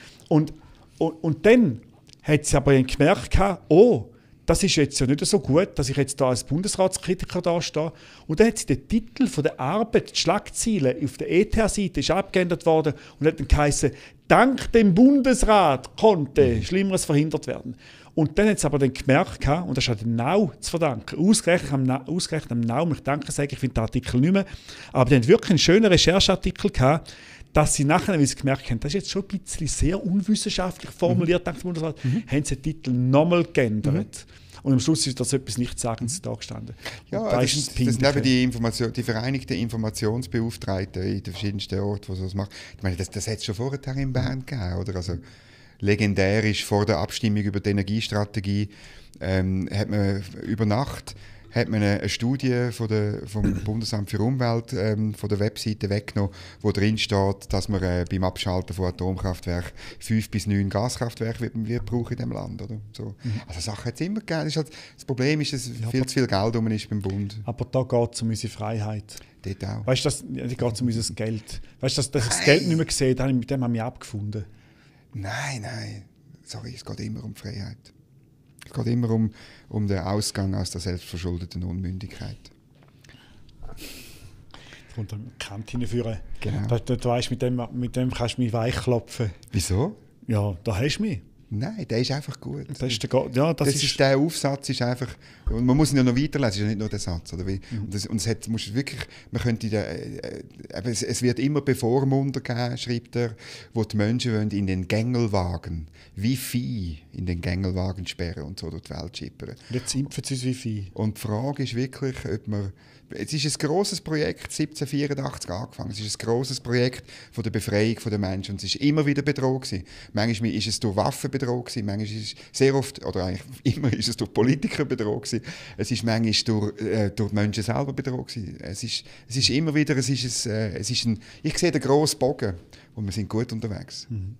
Und dann hat sie aber gemerkt, das ist jetzt ja nicht so gut, dass ich jetzt da als Bundesratskritiker da stehe. Und dann hat sie den Titel von der Arbeit, die Schlagziele auf der ETH-Seite ist abgeändert worden und hat dann geheißen, dank dem Bundesrat konnte Schlimmeres verhindert werden. Und dann hat sie aber dann gemerkt, und das ist halt dem Now zu verdanken, ausgerechnet am Now, ich danke, ich finde den Artikel nicht mehr, aber die haben wirklich einen schönen Rechercheartikel gehabt, dass sie nachher, weil sie gemerkt haben, das ist jetzt schon ein bisschen sehr unwissenschaftlich formuliert, dank dem Bundesrat, haben sie den Titel nochmal geändert. Und am Schluss ist das etwas Nichtsagendes da gestanden. Ja, das sind eben die Vereinigten Informationsbeauftragten in den verschiedensten Orten, die das machen. Ich meine, das hat es schon vorher in Bern gegeben, oder? Also, legendär ist vor der Abstimmung über die Energiestrategie, hat man über Nacht eine Studie vom Bundesamt für Umwelt von der Webseite weggenommen, wo drin steht, dass man beim Abschalten von Atomkraftwerken 5 bis 9 Gaskraftwerke wird brauchen in diesem Land. Oder? So. Also Sachen hat es immer gegeben. Das Problem ist, dass viel zu viel Geld rum ist beim Bund. Aber da geht es um unsere Freiheit. Dort auch. Weißt du, da geht es um unser Geld. Weißt du, dass ich das Geld nicht mehr gesehen habe, mit dem haben wir abgefunden. Nein. Sorry, es geht immer um Freiheit. Es geht immer um den Ausgang aus der selbstverschuldeten Unmündigkeit. Jetzt kommt eine Kante hinführen. Genau. Du weißt, mit dem kannst du mich weichklopfen. Wieso? Ja, da hast du mich. Nein, der ist einfach gut. Das ist der Aufsatz ist einfach, und man muss ihn ja noch weiterlesen, es ist ja nicht nur der Satz. Oder? Es wird immer Bevormunder geben, schreibt er, wo die Menschen wollen in den Gängelwagen, wie Vieh in den Gängelwagen sperren und so durch die Welt schippern. Jetzt impfen sie uns wie Vieh. Und die Frage ist wirklich, ob man... Es ist ein grosses Projekt, 1784 angefangen. Es ist ein grosses Projekt von der Befreiung der Menschen. Und es ist immer wieder bedroht gewesen. Manchmal ist es durch Waffen bedroht gewesen, manchmal ist es sehr oft, oder eigentlich immer ist es durch Politiker bedroht gewesen. Es ist manchmal durch die Menschen selber bedroht gewesen. Es ist immer wieder, ich sehe den grossen Bogen und wir sind gut unterwegs. Mhm.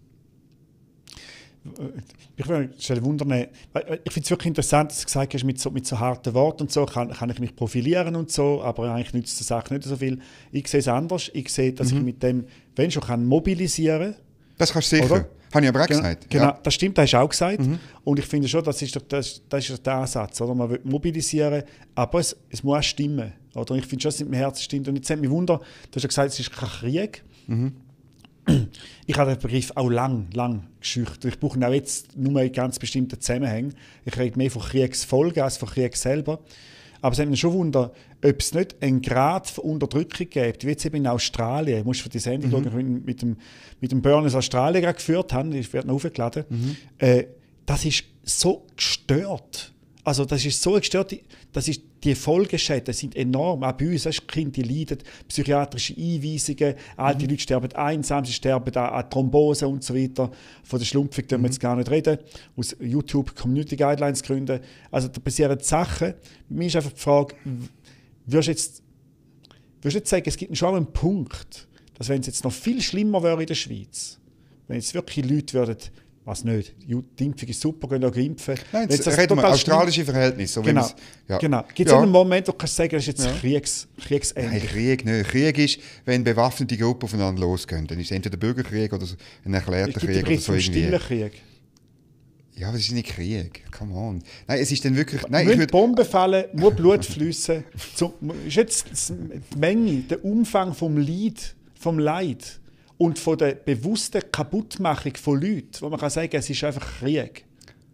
Ich würde mich wundern, ich finde es wirklich interessant, dass du gesagt hast, mit so harten Worten und so kann ich mich profilieren und so, aber eigentlich nützt die Sache nicht so viel. Ich sehe es anders. Ich sehe, dass ich mit dem, wenn schon, kann mobilisieren. Das kannst du sicher. Oder? Habe ich aber auch gesagt. Genau, ja. Das stimmt, das hast du auch gesagt. Und ich finde schon, das ist der Ansatz. Oder? Man will mobilisieren, aber es muss auch stimmen. Oder? Ich finde schon, dass es mit dem Herzen stimmt. Und jetzt hat mich Wunder, du hast ja gesagt, es ist kein Krieg. Ich habe den Begriff auch lang geschüchtert. Ich brauche ihn auch jetzt nur in ganz bestimmten Zusammenhängen. Ich rede mehr von Kriegsfolgen als von Krieg selber. Aber es hat mich schon Wunder, ob es nicht einen Grad von Unterdrückung gibt, wie jetzt eben in Australien. Ich muss für die Sendung schauen, mit dem Burn aus Australien geführt haben, ich werde noch aufgeladen. Das ist so gestört. Also das ist so gestört, die Folgeschäden sind enorm. Auch bei uns, Kinder die leiden, psychiatrische Einweisungen, alte Leute sterben einsam, sie sterben an Thrombose und so weiter. Von der Schlumpfung dürfen wir jetzt gar nicht reden, aus YouTube Community Guidelines gründen. Also da passieren Sachen. Mir ist einfach die Frage, würdest du jetzt sagen, es gibt schon einen Punkt, dass wenn es jetzt noch viel schlimmer wäre in der Schweiz, wenn jetzt wirklich Leute würden, was nicht, die Impfung ist super, gehen auch impfen. Nein, jetzt reden wir australische Verhältnisse. So genau. Gibt es einen Moment, wo du kannst sagen, das ist jetzt Kriegsende? Nein, Krieg nicht. Krieg ist, wenn bewaffnete Gruppen aufeinander losgehen. Dann ist es entweder Bürgerkrieg oder ein erklärter Krieg. Oder so stiller Krieg. Ja, aber es ist nicht Krieg. Come on. Nein, es ist dann wirklich... Bomben fallen, muss Blut fließen. Ist jetzt die Menge, der Umfang vom Leid und von der bewussten Kaputtmachung von Leuten, wo man kann sagen, es ist einfach Krieg.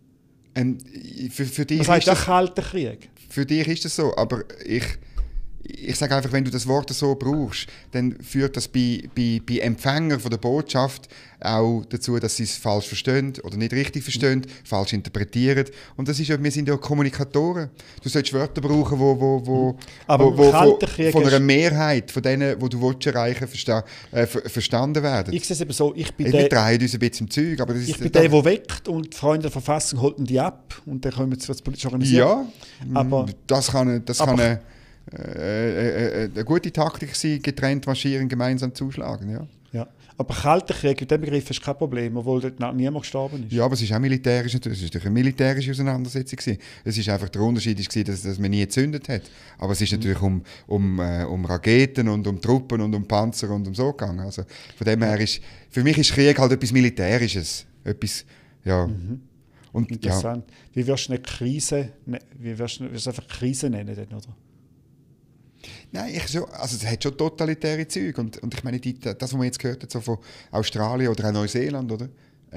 Für dich das heißt auch kalter Krieg. Für dich ist das so, aber ich sage einfach, wenn du das Wort so brauchst, dann führt das bei Empfängern von der Botschaft auch dazu, dass sie es falsch verstehen oder nicht richtig verstehen, falsch interpretieren. Und das ist ja, wir sind ja Kommunikatoren. Du solltest Wörter brauchen, wo von einer Mehrheit von denen, die du erreichen willst, verstanden werden. Ich sehe es eben so, wir drehen uns ein bisschen im Zeug. Aber ich bin der weckt und die Freunde der Verfassung holten die ab und dann können wir das politisch organisieren. Ja, aber das kann eine gute Taktik sein, getrennt marschieren, gemeinsam zuschlagen. Ja. Aber kalter Krieg, mit dem Begriff ist kein Problem, obwohl dort niemand gestorben ist. Ja, aber es ist auch militärisch, es ist eine militärische Auseinandersetzung gewesen. Es ist einfach der Unterschied war, dass man nie gezündet hat. Aber es ist natürlich um Raketen und um Truppen und um Panzer und um so gegangen. Also von dem her für mich ist Krieg halt etwas Militärisches. Etwas, ja. Und, interessant. Ja. Wie wirst du eine Krise, einfach Krise nennen, oder? Nein, also es hat schon totalitäre Züge und ich meine, das, was man jetzt gehört hat, so von Australien oder auch Neuseeland, oder?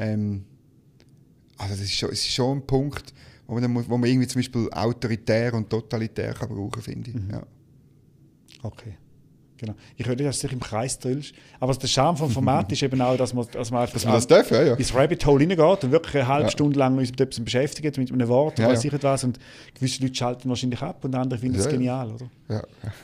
Also es ist schon ein Punkt, wo man irgendwie zum Beispiel autoritär und totalitär kann brauchen, finde ich. Ja. Okay. Genau. Ich höre nicht, dass du dich im Kreis drillst. Aber der Charme vom Format ist eben auch, dass man das darf, ja. ins Rabbit Hole reingeht und wirklich eine halbe Stunde lang uns mit etwas beschäftigt, mit einem Wort oder weiß ich was. Und gewisse Leute schalten wahrscheinlich ab und andere finden es genial, oder? Ja.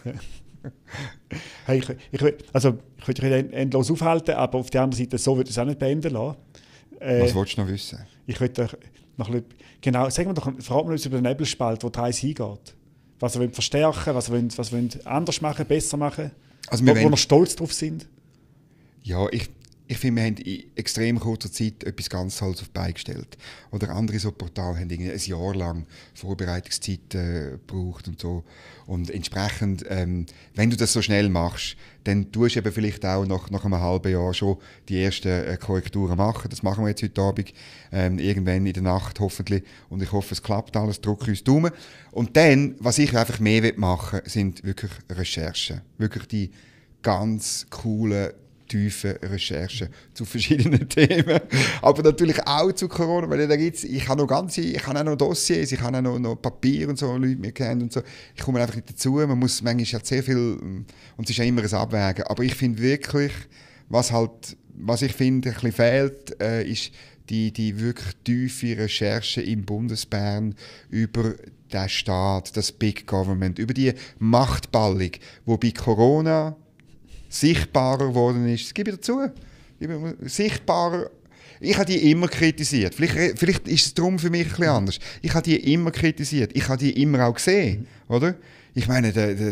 Hey, ich könnte endlos aufhalten, aber auf der anderen Seite, so würde ich es auch nicht beenden lassen. Was willst du noch wissen? Ich könnte noch ein bisschen, genau, sagen wir doch, fragen wir uns über den Nebelspalt, wo die Reise hingeht. Was wir verstärken, was wir anders machen, besser machen. Also wo wir stolz drauf sind? Ja, ich finde, wir haben in extrem kurzer Zeit etwas ganz Tolles auf die Beine gestellt. Oder andere so Portale haben ein Jahr lang Vorbereitungszeit gebraucht und so. Und entsprechend, wenn du das so schnell machst, dann tust du eben vielleicht auch nach einem halben Jahr schon die ersten Korrekturen machen. Das machen wir jetzt heute Abend, irgendwann in der Nacht hoffentlich. Und ich hoffe, es klappt alles, drücke uns Daumen. Und dann, was ich einfach mehr machen will, sind wirklich Recherchen. Wirklich die ganz coolen tiefen Recherchen zu verschiedenen Themen. Aber natürlich auch zu Corona, weil ich habe auch noch Dossiers, ich habe auch noch Papier und so, Leute mir kennen und so. Ich komme einfach nicht dazu. Man muss manchmal halt sehr viel, und es ist ja immer ein Abwägen. Aber ich finde wirklich, was ich finde, ein bisschen fehlt, ist die wirklich tiefe Recherche im Bundesbern über den Staat, das Big Government, über die Machtballung, die bei Corona sichtbarer geworden ist. Das gebe ich dazu. Sichtbarer. Ich habe die immer kritisiert. Vielleicht ist es darum für mich ein bisschen anders. Ich habe die immer kritisiert. Ich habe die immer auch gesehen. Oder? Ich meine,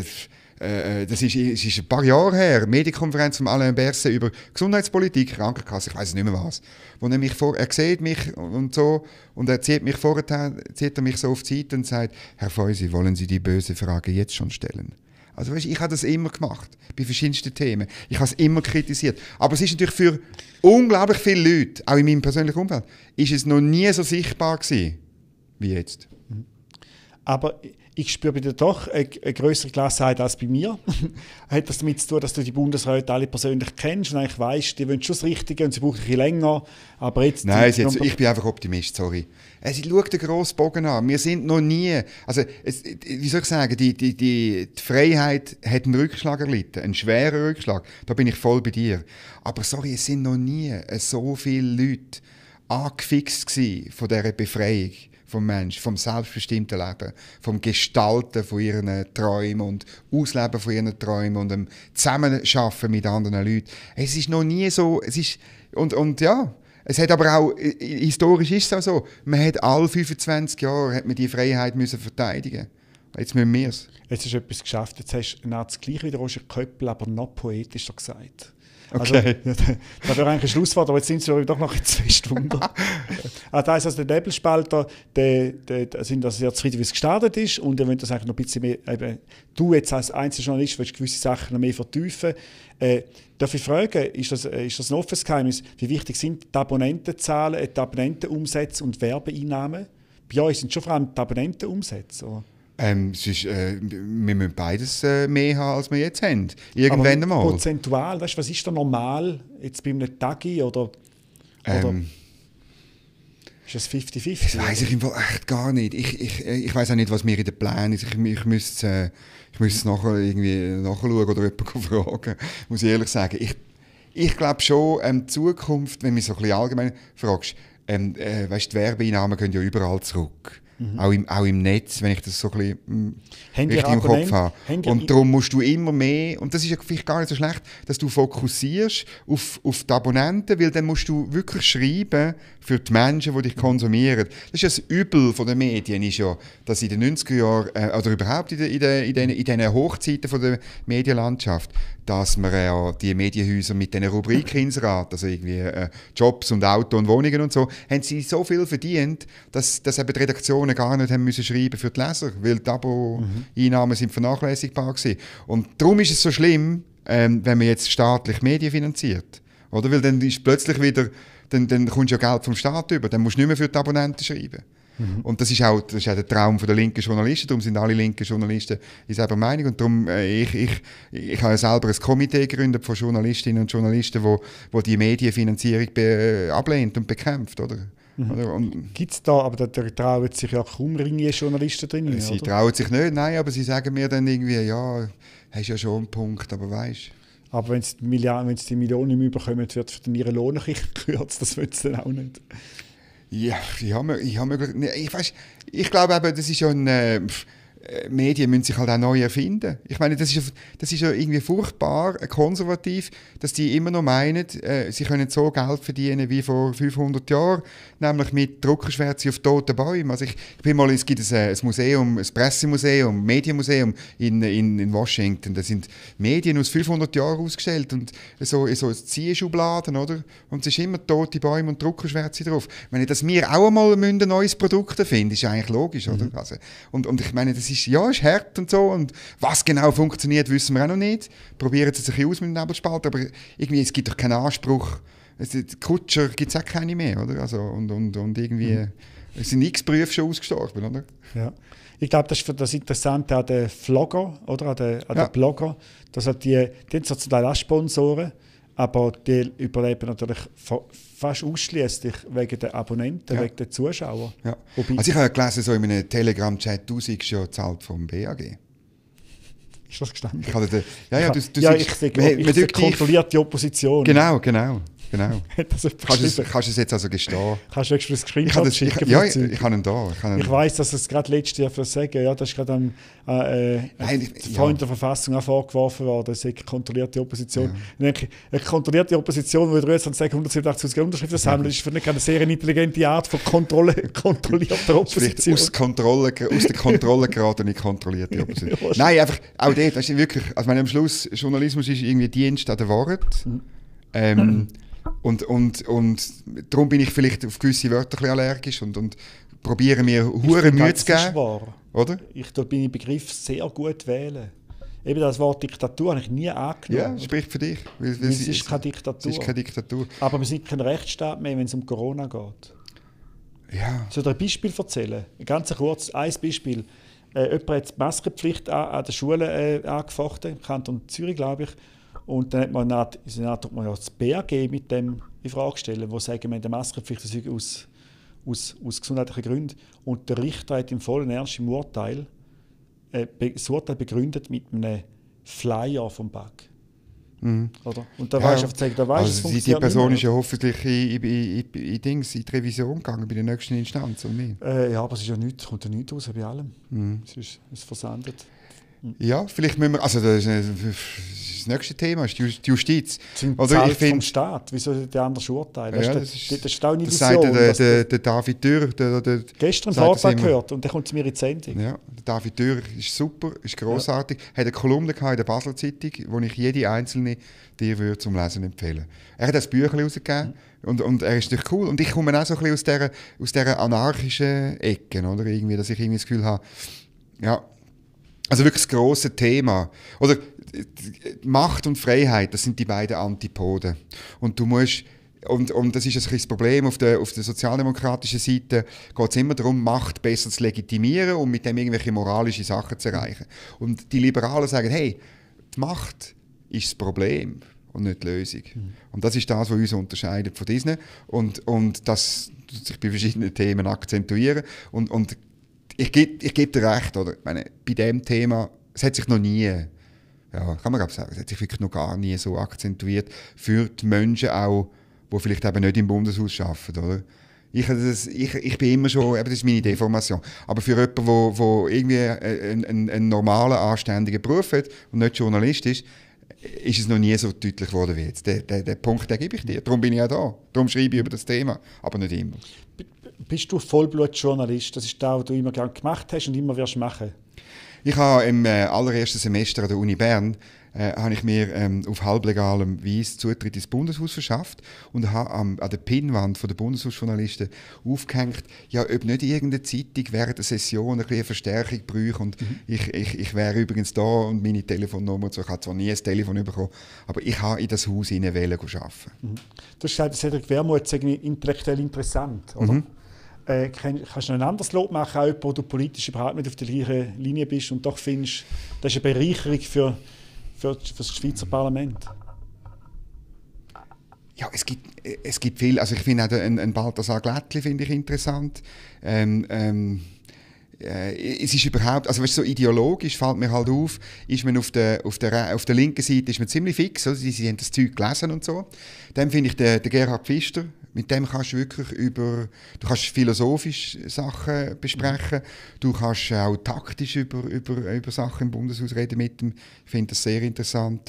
das ist ein paar Jahre her, Medienkonferenz von Alain Berset über Gesundheitspolitik, Krankenkasse, ich weiß nicht mehr was. Wo er sieht mich und so, und er zieht mich so auf die Seite und sagt, Herr Feusi, wollen Sie die böse Frage jetzt schon stellen? Also weißt, ich habe das immer gemacht, bei verschiedensten Themen. Ich habe es immer kritisiert. Aber es ist natürlich für unglaublich viele Leute, auch in meinem persönlichen Umfeld, ist es noch nie so sichtbar gewesen, wie jetzt. Aber ich spüre bei dir doch eine größere Gelassenheit als bei mir. Hat das damit zu tun, dass du die Bundesräte alle persönlich kennst und eigentlich weißt, die wollen schon das Richtige und sie brauchen ein bisschen länger. Aber jetzt Nein, ich bin einfach Optimist, sorry. Schau den grossen Bogen an. Wir sind noch nie, wie soll ich sagen, die Freiheit hat einen Rückschlag erlitten, einen schweren Rückschlag. Da bin ich voll bei dir. Aber sorry, es sind noch nie so viele Leute angefixt gewesen von dieser Befreiung vom Menschen, vom selbstbestimmten Leben, vom Gestalten von ihren Träumen und Ausleben von ihren Träumen und dem Zusammenarbeiten mit anderen Leuten. Es ist noch nie so, und ja, es hat aber auch, historisch ist es auch so, man hat alle 25 Jahre hat man die Freiheit müssen verteidigen. Jetzt müssen wir es. Jetzt hast du etwas geschafft, jetzt hast du das Gleiche wie der Roger Köppel, aber noch poetischer gesagt. Okay. Also, das wäre eigentlich ein Schlusswort, aber jetzt sind sie doch noch ein Wunder. Das heisst, also der Nebelspalter, sind also sehr zufrieden, wie es gestartet ist, und ihr wollt das eigentlich noch ein bisschen mehr, eben, du jetzt als Einzeljournalist willst gewisse Sachen noch mehr vertiefen. Darf ich fragen, ist das ein offenes Geheimnis, wie wichtig sind die Abonnentenzahlen, die Abonnentenumsätze und Werbeeinnahmen? Bei euch sind schon vor allem die Abonnentenumsätze, oder? Wir müssen beides mehr haben, als wir jetzt haben. Irgendwann einmal. Prozentual, weißt, was ist da normal jetzt bei einem Tagi oder ist das 50-50? Das weiss ich im Fall echt gar nicht. Ich weiss auch nicht, was mir in den Plänen ist. Ich müsste es nachher irgendwie nachschauen oder jemanden fragen, muss ich ehrlich sagen. Ich glaube schon, die Zukunft, wenn du mich so ein bisschen allgemein fragst, weißt, die Werbeeinnahmen gehen ja überall zurück. Auch im Netz, wenn ich das so ein bisschen richtig im Kopf habe. Und darum musst du immer mehr, und das ist ja vielleicht gar nicht so schlecht, dass du fokussierst auf die Abonnenten, weil dann musst du wirklich schreiben für die Menschen, die dich konsumieren. Das ist ja das Übel von den Medien, ist ja, dass in den 90er Jahren, oder überhaupt in diesen Hochzeiten von der Medienlandschaft, dass man ja die Medienhäuser mit diesen Rubrikinserate, also irgendwie Jobs und Auto und Wohnungen und so, haben sie so viel verdient, dass eben die Redaktionen gar nicht haben müssen schreiben für die Leser, weil die Abo-Einnahmen sind vernachlässigbar gewesen. Und darum ist es so schlimm, wenn man jetzt staatlich Medien finanziert. Oder? Weil dann ist plötzlich wieder, dann kommst du ja Geld vom Staat über, dann musst du nicht mehr für die Abonnenten schreiben. Und das ist auch der Traum der linken Journalisten, darum sind alle linken Journalisten dieselbe Meinung. Und darum, ich habe ja selber ein Komitee gegründet von Journalistinnen und Journalisten, wo die Medienfinanzierung ablehnt und bekämpft. Oder? Gibt es da, aber da trauen sich ja kaum Journalisten drin? Sie trauen sich nicht, nein, aber sie sagen mir dann irgendwie, ja, hast ja schon einen Punkt, aber weißt. Aber wenn sie die Millionen nicht mehr bekommen, wird für ihre Lohn gekürzt, das wollen sie dann auch nicht. Ja, ich glaube eben, das ist ja Medien müssen sich halt auch neu erfinden. Ich meine, das ist ja irgendwie furchtbar konservativ, dass die immer noch meinen, sie können so Geld verdienen wie vor 500 Jahren, nämlich mit Druckerschwärze auf toten Bäumen. Also es gibt ein Museum, ein Pressemuseum, ein Medienmuseum in Washington. Da sind Medien aus 500 Jahren ausgestellt und so Ziehschubladen, oder? Und es ist immer tote Bäume und Druckerschwärze drauf. Ich meine, dass wir auch einmal ein neues Produkt erfinden, ist eigentlich logisch, oder? Also, und ich meine, das ist hart und so, und was genau funktioniert, wissen wir auch noch nicht. Probieren sie sich aus mit dem Nebelspalter, aber irgendwie, es gibt doch keinen Anspruch. Kutscher gibt es auch keine mehr, oder? Also, und irgendwie, es sind x Berufe schon ausgestorben, oder? Ja. Ich glaube, das ist das Interessante an den Vlogger, oder? An den Blogger, dass halt die haben so zum Teil auch Sponsoren, Aber die überleben natürlich fast ausschließlich wegen der Abonnenten, wegen der Zuschauer. Ja. Also ich habe gelesen, so in einem Telegram-Chat, du seist schon gezahlt vom BAG. Ist das gestanden? Ich sehe kontrollierte Opposition. Genau. Kannst du es jetzt also gestehen? Kannst du extra das Screenshot schicken? Ja, ich habe ihn da. Ich weiss, dass es gerade letztes Jahr für sagen, ja, das ist gerade Freund der Verfassung auch vorgeworfen worden, das ist kontrollierte Opposition. Ja. Eine kontrollierte Opposition, die 187'000 Unterschriften sammeln, ist für mich eine sehr intelligente Art von kontrollierter Opposition. Aus der Kontrolle geratene kontrollierte Opposition. Nein, einfach auch dort, das ist wirklich, also am Schluss, Journalismus ist irgendwie Dienst an der Wahrheit. Und darum bin ich vielleicht auf gewisse Wörter ein bisschen allergisch und probiere mir hure Mühe zu geben. Das ist wahr. Oder? Ich bin im Begriff sehr gut wählen. Eben das Wort Diktatur habe ich nie angenommen. Ja, spricht für dich. Es ist keine Diktatur. Es ist keine Diktatur. Aber wir sind kein Rechtsstaat mehr, wenn es um Corona geht. Ja. Soll ich dir ein Beispiel erzählen? Ganz kurz, ein Beispiel. Jemand hat die Maskenpflicht an der Schule angefochten, im Kanton Zürich, glaube ich. Und dann hat man das BAG mit dem in Frage stellen, wo sagen, wir haben die Maskenpflicht aus gesundheitlichen Gründen. Und der Richter hat im vollen Ernst im Urteil das Urteil begründet mit einem Flyer vom BAG. Oder? Und da weisst du aufzeigen, da weisst also die Person ist ja hoffentlich in die Revision gegangen bei der nächsten Instanz, oder nicht? Ja, aber es ist ja nichts, kommt ja nichts raus bei allem. Es versandet. Ja, vielleicht müssen wir, also das nächste Thema ist die Justiz. Oder ich vom Staat, wieso der andere Urteil? Ja, das ist auch eine Illusion. Das sagt der David Dürr. Gestern Vortrag gehört und der kommt zu mir in die Sendung. Ja, der David Dürr ist super, ist grossartig. Er hat eine Kolumne in der Basler Zeitung, wo ich jede einzelne dir würde zum Lesen empfehlen. Er hat das Büchlein rausgegeben und er ist natürlich cool. Und ich komme auch so ein bisschen aus dieser anarchischen Ecke, oder? Irgendwie, dass ich irgendwie das Gefühl habe, ja, also wirklich das grosse Thema. Oder Macht und Freiheit, das sind die beiden Antipoden. Und du musst, und das ist ein bisschen das Problem, auf der sozialdemokratischen Seite geht es immer darum, Macht besser zu legitimieren und mit dem irgendwelche moralische Sachen zu erreichen. Und die Liberalen sagen, hey, die Macht ist das Problem und nicht die Lösung. Und das ist das, was uns unterscheidet von diesen. Und das sich bei verschiedenen Themen akzentuieren. Und ich gebe dir recht, oder? Ich meine, bei diesem Thema, es hat sich noch nie, ja, kann man glaube sagen, es hat sich wirklich noch gar nie so akzentuiert für die Menschen auch, die vielleicht eben nicht im Bundeshaus arbeiten, oder? Ich bin immer schon, eben, das ist meine Deformation, aber für jemanden, der irgendwie einen normalen, anständigen Beruf hat und nicht Journalist ist es noch nie so deutlich geworden wie jetzt. Den Punkt, den gebe ich dir. Darum bin ich ja da. Darum schreibe ich über das Thema, aber nicht immer. Bist du Vollblutjournalist? Das ist das, was du immer gerne gemacht hast und immer wirst machen? Ich habe im allerersten Semester an der Uni Bern habe ich mir auf halblegalem Weise Zutritt ins Bundeshaus verschafft und habe an der Pinnwand der Bundeshausjournalisten aufgehängt, ja, ob nicht irgendeine Zeitung während der Session eine Verstärkung bräuchte und ich wäre übrigens da und meine Telefonnummer, ich habe zwar nie ein Telefon bekommen, aber ich habe in das Haus arbeiten. Du hast gesagt, Cedric Wermuth ist intellektuell interessant, oder? Kannst du noch ein anderes Lob machen, auch jemand, wo du politisch überhaupt nicht auf der gleichen Linie bist und doch findest, das ist eine Bereicherung für das Schweizer Parlament? Ja, es gibt viel. Also ich finde auch einen Balthasar Glättli finde ich interessant. Es ist überhaupt, also weißt, so ideologisch fällt mir halt auf, ist man auf der linken Seite ist man ziemlich fix, also sie haben das Zeug gelesen und so. Dann finde ich den Gerhard Pfister, mit dem kannst du wirklich du kannst philosophisch Sachen besprechen, du kannst auch taktisch über Sachen im Bundeshaus reden mit ihm. Ich finde das sehr interessant.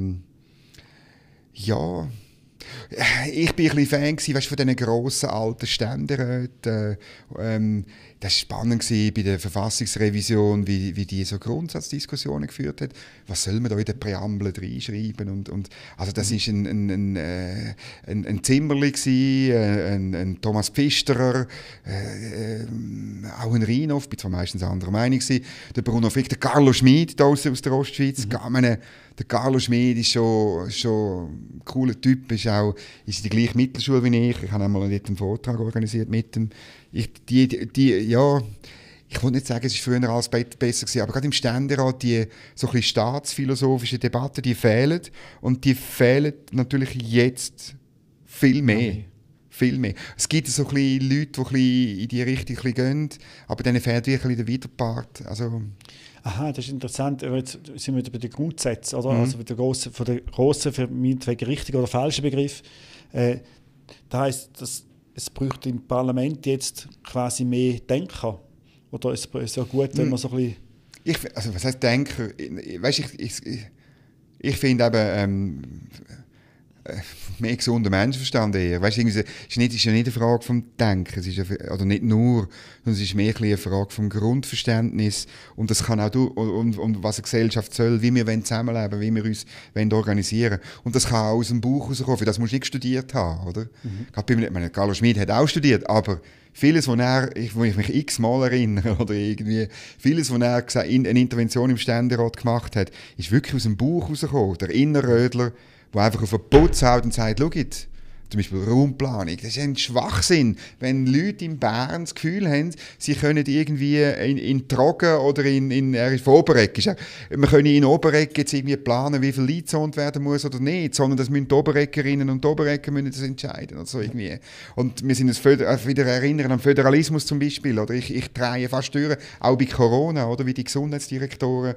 Ja, ich war ein bisschen Fan von diesen grossen alten Ständeräten. Das war spannend bei der Verfassungsrevision, wie die so Grundsatzdiskussionen geführt hat. Was soll man da in den Präambeln reinschreiben? Und also das war ein Zimmerli, ein Thomas Pfisterer, auch ein Rheinhoff, ich war zwar meistens anderer Meinung, der Bruno Frick, der Carlo Schmid aus der Ostschweiz. Der Carlo Schmid ist schon ein cooler Typ, ist in der gleichen Mittelschule wie ich. Ich habe einmal dort einen Vortrag organisiert mit ihm. Ich ich will nicht sagen, es ist früher alles besser gewesen, aber gerade im Ständerat die so ein bisschen staatsphilosophischen Debatten, die fehlen. Und die fehlen natürlich jetzt viel mehr. Viel mehr. Es gibt so ein bisschen Leute, die ein bisschen in die Richtung ein bisschen gehen, aber denen fehlt wirklich der Widerpart. Also, aha, das ist interessant. Jetzt sind wir wieder bei den Grundsätzen, oder? Also bei der grossen, für meinetwegen richtigen oder falschen Begriff. Das heisst, dass es bräuchte im Parlament jetzt quasi mehr Denker. Oder ist es ja gut, wenn man so ein bisschen... Also was heißt Denker? Weißt, ich finde eben mehr gesunder Menschenverstand eher. Weißt, es ist ja nicht eine Frage vom Denken, es ist oder nicht nur, sondern es ist mehr eine Frage vom Grundverständnis und das kann auch und was eine Gesellschaft soll, wie wir zusammenleben, wie wir uns organisieren wollen. Und das kann auch aus dem Bauch rauskommen, für das musst du nicht studiert haben, oder? Carlo Schmid hat auch studiert, aber vieles, wo ich mich x-mal erinnere, oder irgendwie, vieles, was er eine Intervention im Ständerat gemacht hat, ist wirklich aus dem Bauch rausgekommen. Der Innerrödler, der einfach auf den Putz haut und sagt, schaut, zum Beispiel Raumplanung, das ist ein Schwachsinn, wenn Leute in Bern das Gefühl haben, sie können irgendwie in Trogen oder er ist von Oberegg, wir können in Oberegg jetzt irgendwie planen, wie viel eingezont werden muss oder nicht, sondern das müssen die Obereggerinnen und die Oberegger müssen das entscheiden oder so irgendwie. Und wir sind uns wieder erinnern an Föderalismus zum Beispiel, oder ich drehe fast durch, auch bei Corona, oder wie die Gesundheitsdirektoren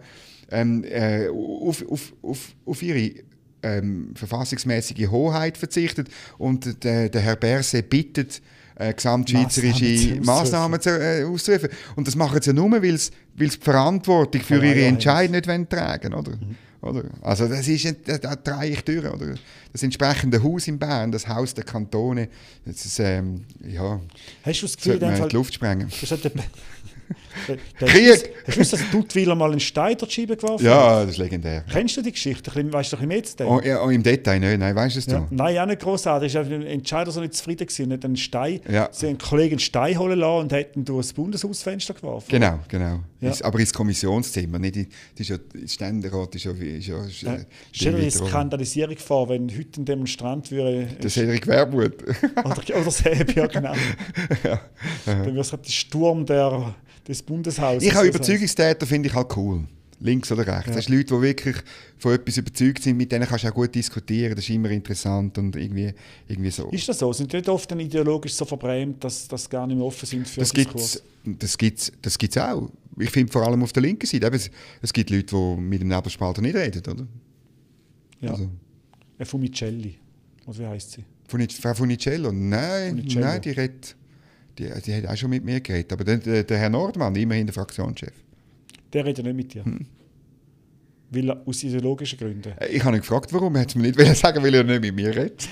auf ihre verfassungsmäßige Hoheit verzichtet und der Herr Berset bittet, gesamtschweizerische Massnahmen auszurufen. Und das machen sie ja nur, weil sie die Verantwortung für ihre Entscheidung nicht tragen wollen. Oder? Also das ist, da drehe ich durch. Oder? Das entsprechende Haus in Bern, das Haus der Kantone, das ist, hast du das Gefühl, die Luft sprengen. Krieg! Hast du gewusst, dass Duttweiler mal einen Stein durch die Scheibe geworfen hat? Ja, das ist legendär. Kennst du die Geschichte? Weißt du ein bisschen mehr zu dem? Oh, im Detail nicht, nein, weißt du es ja. Nein, auch nicht grossartig. Der Entscheider so nicht zufrieden gewesen. Nicht einen Stein, sie einen Kollegen einen Stein holen lassen und hätten durch das Bundeshausfenster geworfen. Genau. Ja. Aber ins Kommissionszimmer, nicht das Ständerat ist ja... Stell dir die Skandalisierung vor, wenn heute ein Demonstrant würde... Der Cedric Wermuth. oder Seb, ja genau. Dann wäre es der Sturm des Bundeshauses. Ich habe Überzeugungstäter, finde ich halt cool. Links oder rechts. Das sind Leute, die wirklich von etwas überzeugt sind, mit denen kannst du auch gut diskutieren. Das ist immer interessant und irgendwie so. Ist das so? Sind die nicht oft ideologisch so verbrämt, dass das gar nicht mehr offen sind für Diskurs? Das gibt's auch. Ich finde vor allem auf der linken Seite. Eben, es gibt Leute, die mit dem Nebelspalter nicht reden, oder? Ja. Also. Fumicelli. Oder wie heisst sie? Frau Funicello? Nein, die redet... Die hat auch schon mit mir geredet. Aber der Herr Nordmann, immerhin der Fraktionschef. Der redet nicht mit dir? Weil er, aus ideologischen Gründen? Ich habe ihn gefragt, warum. Er hat es mir nicht sagen, weil er nicht mit mir redet.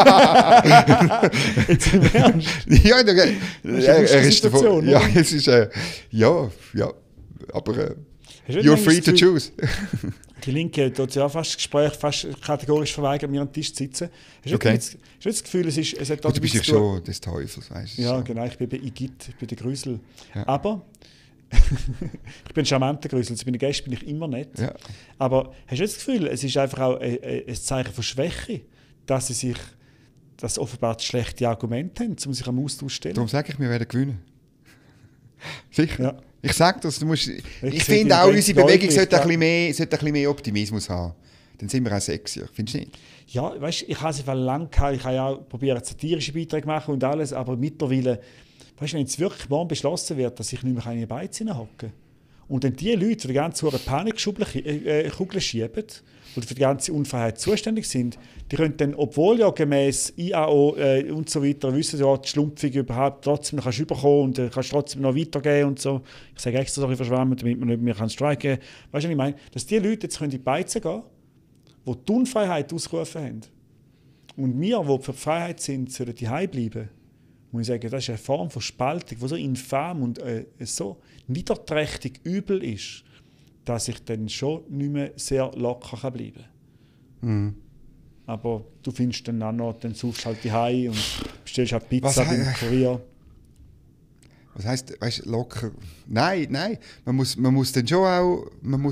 Jetzt im Ernst? Ja, er ist davon. Ja, es ist... ja, aber... you're free to choose. Die Linke hat ja fast das Gespräch fast kategorisch verweigert, mir an den Tisch zu sitzen. Hast du das Gefühl, es hat du bist ja schon des Teufels, weißt du? Ja, so. Genau, ich bin bei Igitt, ich bin der Grüsel. Ja. Aber ich bin ein charmanter Grüsel, zu meinen Gästen bin ich immer nett. Ja. Aber hast du das Gefühl, es ist einfach auch ein Zeichen von Schwäche, dass sie offenbar schlechte Argumente haben, um sich am Austausch zu stellen? Darum sage ich, wir werden gewinnen. Sicher. Ja. Ich sage das, ich finde auch, unsere Bewegung sollte ein bisschen mehr Optimismus haben. Dann sind wir auch sexier, findest du nicht? Ja, weißt, ich habe es einfach lange gehabt, ich habe ja auch probiert, satirische Beiträge zu machen und alles, aber mittlerweile, weißt, wenn es wirklich morgen beschlossen wird, dass ich nicht mehr in die Beiz hineinhocke und dann die Leute, die die ganze Panikkugel schieben oder für die ganze Unfreiheit zuständig sind, die können dann, obwohl ja gemäß IAO und so weiter, wissen ja, die Schlumpfung überhaupt trotzdem noch kannst bekommen und kannst trotzdem noch weitergehen und so. Ich sage extra solche verschwommen, damit man nicht mehr streiken kann. Weißt du, was ich meine? Dass die Leute jetzt in die Beizen gehen, die die Unfreiheit ausgerufen haben. Und wir, die für die Freiheit sind, sollen daheim bleiben. Muss ich sagen, das ist eine Form von Spaltung, die so infam und so niederträchtig übel ist, dass ich dann schon nicht mehr sehr locker bleiben kann. Mhm. Aber du findest dann auch noch, dann suchst du halt daheim und bestellst halt Pizza beim Kurier. Was heisst, weißt, locker? Nein. Man muss dann schon auch,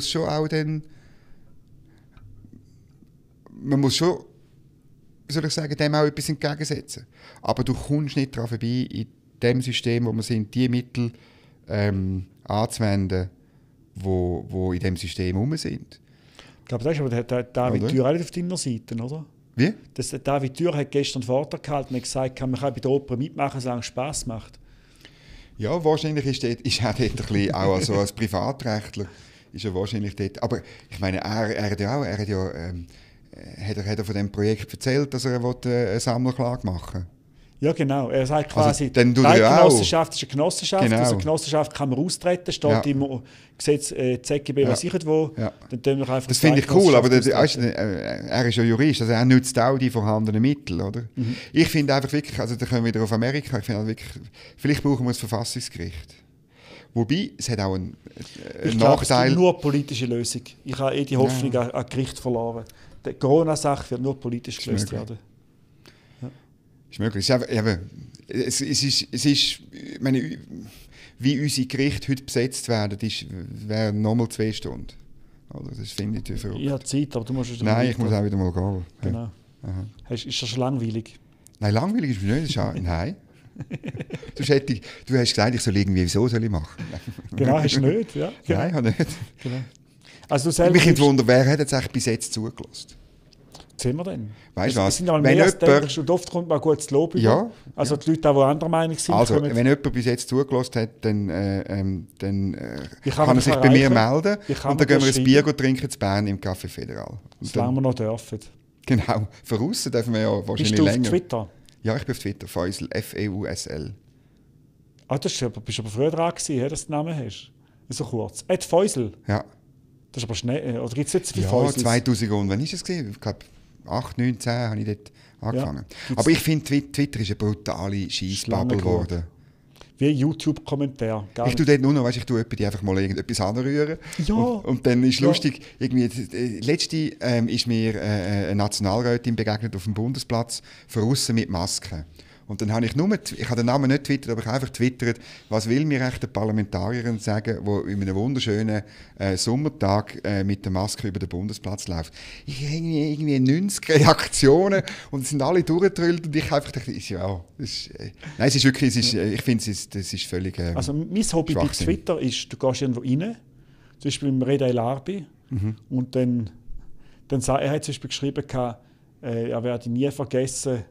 wie soll ich sagen, dem auch etwas entgegensetzen. Aber du kommst nicht daran vorbei, in dem System, wo wir sind, die Mittel anzuwenden, die in diesem System rum sind. Ich glaube, das ist aber der David Thür auch nicht auf deiner Seite, oder? Wie? Der David Thür hat gestern Vortrag gehalten und gesagt, man kann bei der Oper mitmachen, solange es Spass macht. Ja, wahrscheinlich ist er dort ein bisschen, auch also als Privatrechtler, ist er wahrscheinlich dort. Aber ich meine, er hat von diesem Projekt erzählt, dass er eine Sammlerklage machen will. Ja, genau. Er sagt quasi, also, die Genossenschaft ist eine Genossenschaft. Genau. Aus einer Genossenschaft kann man austreten, steht im Gesetz ZGB, was ich wo. Ja. Dann einfach das finde ich cool, aber er ist ja Jurist, also er nutzt auch die vorhandenen Mittel. Oder? Mhm. Ich finde einfach wirklich, also da kommen wir wieder auf Amerika, ich finde wirklich, vielleicht brauchen wir ein Verfassungsgericht. Wobei, es hat auch einen Nachteil. Es ist nur eine politische Lösung. Ich habe die Hoffnung an Gericht verloren. Die Corona-Sache wird nur politisch gelöst werden. Ist möglich. Es ist, ich meine, wie unsere Gerichte heute besetzt werden, wäre nochmal 2 Stunden. Oder? Das finde ich für. Ich habe Zeit, aber du musst wieder Nein, ich muss auch wieder mal gehen. Genau. Ist das schon langweilig? Nein, langweilig ist mir nicht. Nein. Du hast gesagt, ich soll irgendwie, wieso soll ich machen? Genau, hast du nicht. Ja, genau. Nein, habe nicht. Genau. Also du mich interessiert, wer hat jetzt eigentlich bis jetzt zugelassen? Was sehen wir denn? Weißt du was? Sind aber mehr als denkst, und oft kommt mal gutes Lob über. Ja, also die Leute, die anderer Meinung sind. Also, wenn jemand bis jetzt zugelassen hat, dann kann er sich bei mir melden. Und dann gehen wir ein Bier trinken zu Bern im Café Federal. Solange wir noch dürfen. Genau. Voraus dürfen wir ja wahrscheinlich länger. Bist du auf Twitter? Ja, ich bin auf Twitter. Feusel. Feusl. Ah, bist du aber früher dran gewesen, dass du den Namen hast? So kurz. Feusel? Ja. Das ist aber schnell. Oder gibt es jetzt viele Feusels? Ja, 2000 und wann ist es gewesen? Ich glaube 8, 9, 10 habe ich dort angefangen. Ja, aber ich finde, Twitter ist eine brutale Scheissbubble geworden. Wie YouTube-Kommentar. Ich tue dort nur noch, ich tue einfach mal irgendetwas anrühren. Ja. Und dann ist lustig, irgendwie, letzte ist mir eine Nationalrätin begegnet auf dem Bundesplatz, draussen mit Maske. Und dann habe ich habe den Namen nicht twittert, aber ich habe einfach twittert, was will mir echt eine Parlamentarierin sagen, die in einem wunderschönen Sommertag mit der Maske über den Bundesplatz läuft. Ich habe irgendwie 90 Reaktionen und es sind alle durchgedrüllt und ich einfach dachte, ja, nein, es ist wirklich, ich finde, das ist völlig Also mein Hobby bei Twitter ist, du gehst irgendwo rein, zum Beispiel im Reda El Arbi, und dann er hat zum Beispiel geschrieben, er werde nie vergessen,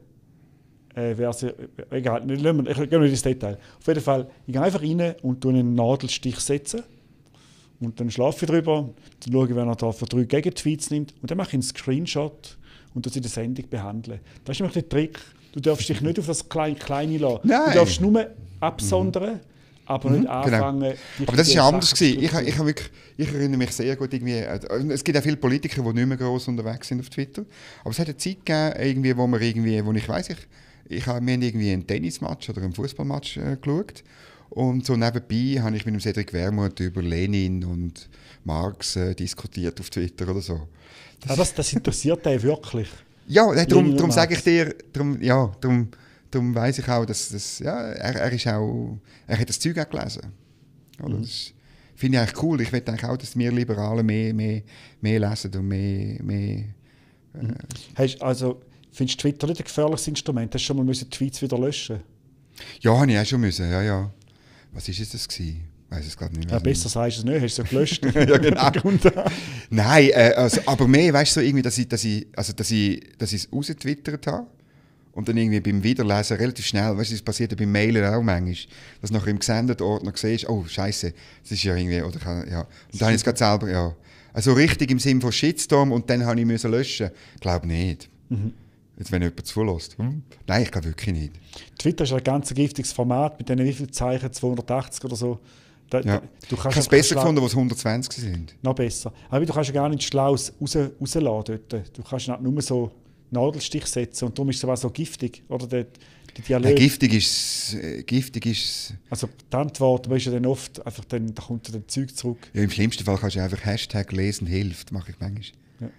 egal, ich gehe nicht ins Detail. Auf jeden Fall, ich gehe einfach rein und einen Nadelstich setzen. Und dann schlafe ich drüber, dann schaue ich, wenn er da für 3 Gegentweets nimmt. Und dann mache ich einen Screenshot und das in der Sendung behandeln. Das ist nämlich der Trick. Du darfst dich nicht auf das Kleine lassen. Nein. Du darfst nur absondern, aber nicht anfangen. Genau. Aber das war anders. Ich erinnere mich sehr gut. Es gibt auch viele Politiker, die nicht mehr gross unterwegs sind auf Twitter. Aber es hat eine Zeit gegeben, wo ich weiss, wir haben irgendwie einen Tennismatch oder einen Fußballmatch geschaut. Und so nebenbei habe ich mit dem Cedric Wermuth über Lenin und Marx diskutiert auf Twitter oder so. Das interessiert dich wirklich? Ja, darum sage ich dir, darum weiss ich auch, dass er hat das Zeug auch gelesen. Das finde ich eigentlich cool. Ich möchte eigentlich auch, dass wir Liberalen mehr lesen und mehr findest du Twitter nicht ein gefährliches Instrument? Hast du schon mal Tweets wieder löschen? Ja, habe ich auch schon müssen. Ja. Was war das? Ich weiss es gerade nicht mehr. Ja, besser sagst du es nicht, hast du es ja gelöscht. Ja, genau. Nein, aber mehr, weißt du, so irgendwie, dass ich es rausgetwittert habe und dann irgendwie beim Wiederlesen relativ schnell, weißt du, das passiert ja beim Mailen auch manchmal, dass du nachher im gesendeten Ordner siehst, oh, Scheiße, das ist ja irgendwie, oder ja. Und dann habe ich es gerade selber, ja. Also richtig im Sinne von Shitstorm und dann habe ich löschen. Ich glaube nicht. Jetzt, wenn jemand zulässt. Nein, ich glaube wirklich nicht. Twitter ist ein ganz giftiges Format, mit denen wie viele Zeichen? 280 oder so. Ich habe es besser gefunden, als 120 sind. Noch besser. Aber du kannst ja gar nicht schlau rauslassen dort. Du kannst nur so Nadelstich setzen und darum ist es so giftig. Oder die Dialog. Giftig ist. Also die Antwort ist ja dann oft, einfach da kommt dann Zeug zurück. Ja, im schlimmsten Fall kannst du einfach Hashtag lesen hilft, mache ich manchmal. Ja.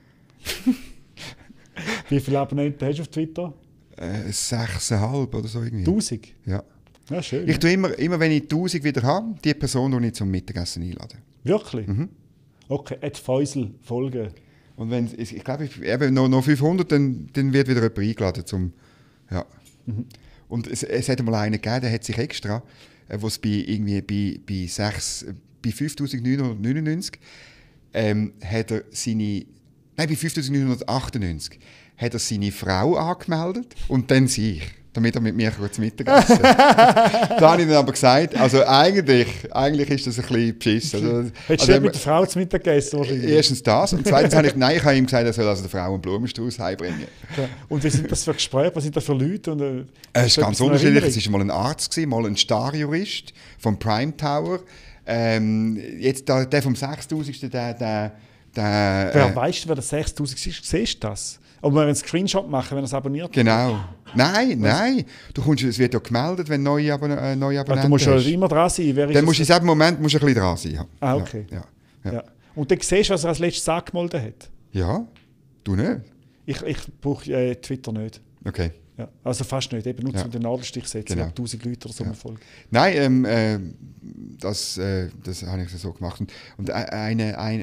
Wie viele Abonnenten hast du auf Twitter? 6,5 oder so irgendwie. 1000? Ja. Ja, schön. Ich tue immer, wenn ich 1000 wieder habe, die Person, die ich zum Mittagessen einlade. Wirklich? Okay, @Feusl folgen. Und wenn ich glaube, noch 500, dann wird wieder jemand eingeladen. Und es hat mal einen gegeben, der hat sich extra, wo es bei 6 bei 5'999 hat er seine... Nein, bei 5'998 hat er seine Frau angemeldet und dann sich, damit er mit mir kurz Mittagessen Da habe ich dann aber gesagt, also eigentlich ist das ein bisschen beschissen. Also, Hättest du mit der Frau zu Mittag gegessen? Erstens das und zweitens habe ich ihm gesagt, er soll also der Frau einen Blumenstrauß heimbringen. Ja. Und wie sind das für Gespräche? Was sind das für Leute? Und, es ist ganz unterschiedlich. Es war mal ein Arzt, mal ein Starjurist vom Prime Tower. Jetzt der vom 6000. Wer weißt du, wer der 6000 ist? Siehst du das? Aber wir einen Screenshot machen, wenn er es abonniert. Genau. Nein. Es wird ja gemeldet, wenn neue Abonnenten Du musst ja immer dran sein. Dann musst du in diesem Moment ein bisschen dran sein. Ja. Ah, okay. Ja. Und dann siehst du, was er als letztes angemeldet hat? Ja, du nicht? Ich brauche Twitter nicht. Okay. Ja. Also fast nicht, eben nur zum den Nadelstich setzen, genau. 1000 Leute oder so im Erfolg. Nein, das habe ich so gemacht. Und eine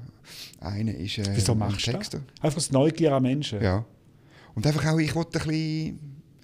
ist wieso machst du das? Einfach aus Neugier an Menschen. Ja. Und einfach auch, ich wollte ein bisschen...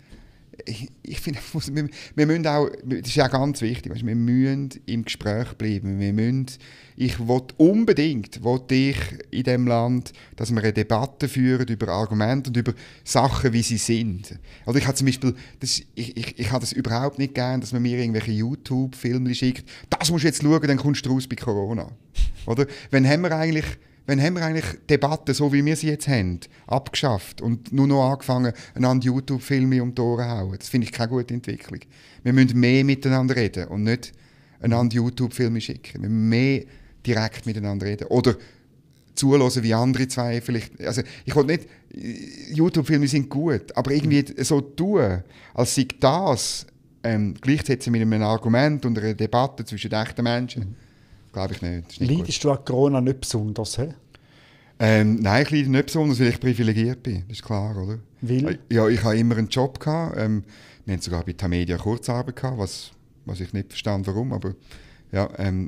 Ich finde, wir müssen auch, das ist ja ganz wichtig, weißt, wir müssen im Gespräch bleiben. Ich will unbedingt in diesem Land, dass wir eine Debatte führen über Argumente und über Sachen, wie sie sind. Also ich habe zum Beispiel, ich habe das überhaupt nicht gern, dass man mir irgendwelche YouTube-Filme schickt. Das musst du jetzt schauen, dann kommst du raus bei Corona. Oder? Wann haben wir eigentlich Debatten, so wie wir sie jetzt haben, abgeschafft und nur noch angefangen, einander YouTube-Filme um die Ohren hauen? Das finde ich keine gute Entwicklung. Wir müssen mehr miteinander reden und nicht einander YouTube-Filme schicken. Wir müssen mehr direkt miteinander reden. Oder zuhören, wie andere zwei vielleicht... Also ich will nicht... YouTube-Filme sind gut, aber irgendwie so tun, als sei das gleichsetzen mit einem Argument und einer Debatte zwischen echten Menschen, glaube ich nicht. Leidest du an Corona nicht besonders? He? Nein, ich leide nicht besonders, weil ich privilegiert bin. Das ist klar, oder? Weil? Ja, ich habe immer einen Job gehabt. Wir hatten sogar bei Tamedia Kurzarbeit gehabt, was ich nicht verstand, warum. Aber ja,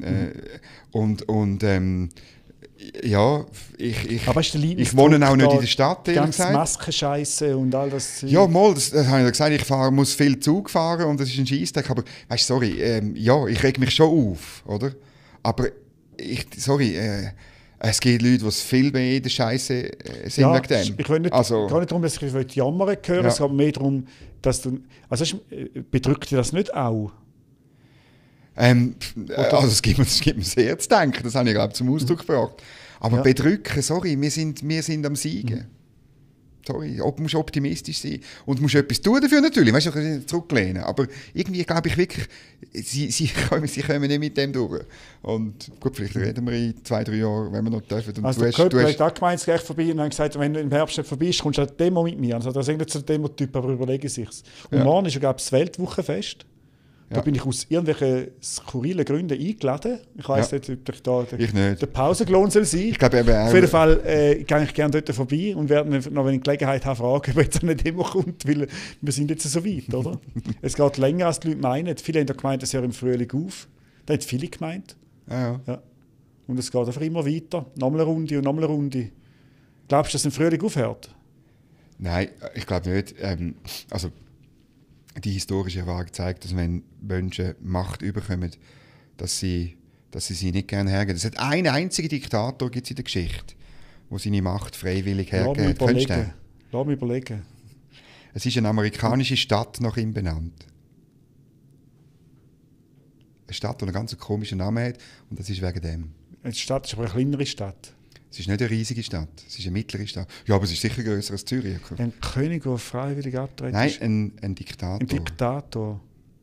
ja, ich wohne auch nicht in der Stadt, ehrlich gesagt. Maskenscheiße und all das. Ja, das habe ich gesagt. Ich muss viel Zug fahren und das ist ein Scheisstag. Aber weißt, sorry, ja, ich reg mich schon auf, oder? Aber es gibt Leute, die viel mehr in der Scheiße sind wegen dem. Ich will nicht, gar nicht darum, dass ich jammern höre, es geht mehr darum, dass du... Also bedrückt dir das nicht auch? Also es gibt mir sehr zu denken, das habe ich glaube zum Ausdruck gebracht. Aber bedrücken, sorry, wir sind am Siegen. Sorry, du musst optimistisch sein und musst etwas tun dafür natürlich, weißt du, zurücklehnen. Aber irgendwie glaube ich wirklich, sie kommen nicht mit dem durch. Und gut, vielleicht reden wir in 2-3 Jahren, wenn wir noch dürfen. Und also der Köppel hat auch gemeint, es geht vorbei und haben gesagt, wenn du im Herbst nicht vorbei bist, kommst du an die Demo mit mir. Also das ist nicht so ein Demo-Typ, aber überlege sich es. Und morgen ist ja, glaube ich, das Weltwochenfest. Da bin ich aus irgendwelchen skurrilen Gründen eingeladen. Ich weiss nicht, ob ich da der Pausenlohn soll sein. Ich glaube, auf jeden Fall gehe ich gerne dort vorbei und werde noch, wenn ich Gelegenheit habe, fragen, ob jetzt eine Demo kommt, weil wir sind jetzt so weit, oder? Es geht länger, als die Leute meinen. Viele haben ja gemeint, es hört im Frühling auf. Da haben viele gemeint. Ja. Und es geht einfach immer weiter. Nochmal eine Runde und nochmal eine Runde. Glaubst du, dass es im Frühling aufhört? Nein, ich glaube nicht. Also die historische Erfahrung zeigt, dass wenn Menschen Macht überkommen, dass sie nicht gerne hergeben. Es hat einen einzigen Diktator gibt's in der Geschichte, der seine Macht freiwillig hergeben hat. Lass mich überlegen. Es ist eine amerikanische Stadt nach ihm benannt. Eine Stadt, die einen ganz komischen Namen hat und das ist wegen dem. Die Stadt ist aber eine kleinere Stadt. Es ist nicht eine riesige Stadt, es ist eine mittlere Stadt. Ja, aber es ist sicher grösser als Zürich. Ein König, der freiwillig abtritt. Nein, ein Diktator. Ein Diktator.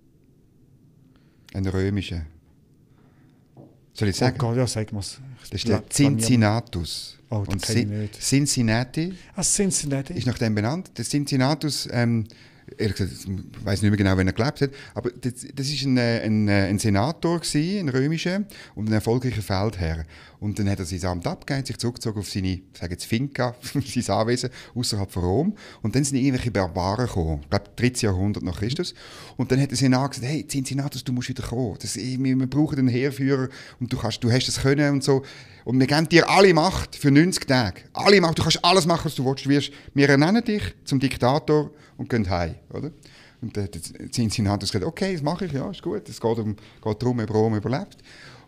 Ein römischer. Soll ich sagen? Oh Gott, ja, sag mal's. Das ist der Cincinnatus. Oh, das kenne ich nicht. Cincinnati. Cincinnati. Ist nach dem benannt. Der Cincinnatus, ehrlich gesagt, ich weiß nicht mehr genau, wann er gelebt hat, aber das war ein Senator, ein römischer, und ein erfolgreicher Feldherr. Und dann hat er sein Amt abgegeben, sich zurückgezogen auf seine, Finca, sein Anwesen außerhalb von Rom. Und dann sind irgendwelche Barbaren gekommen, ich glaube 13. Jahrhundert nach Christus. Und dann hat der Senat gesagt, hey Cincinnatus, du musst wieder kommen. Wir brauchen einen Heerführer und du hast es können und so. Und wir geben dir alle Macht für 90 Tage. Alle Macht, du kannst alles machen, was du willst. Wir ernennen dich zum Diktator und gehen heim, oder? Und der Cincinnatus gesagt, okay, das mache ich, ja, ist gut. Es geht darum, ob Rom überlebt.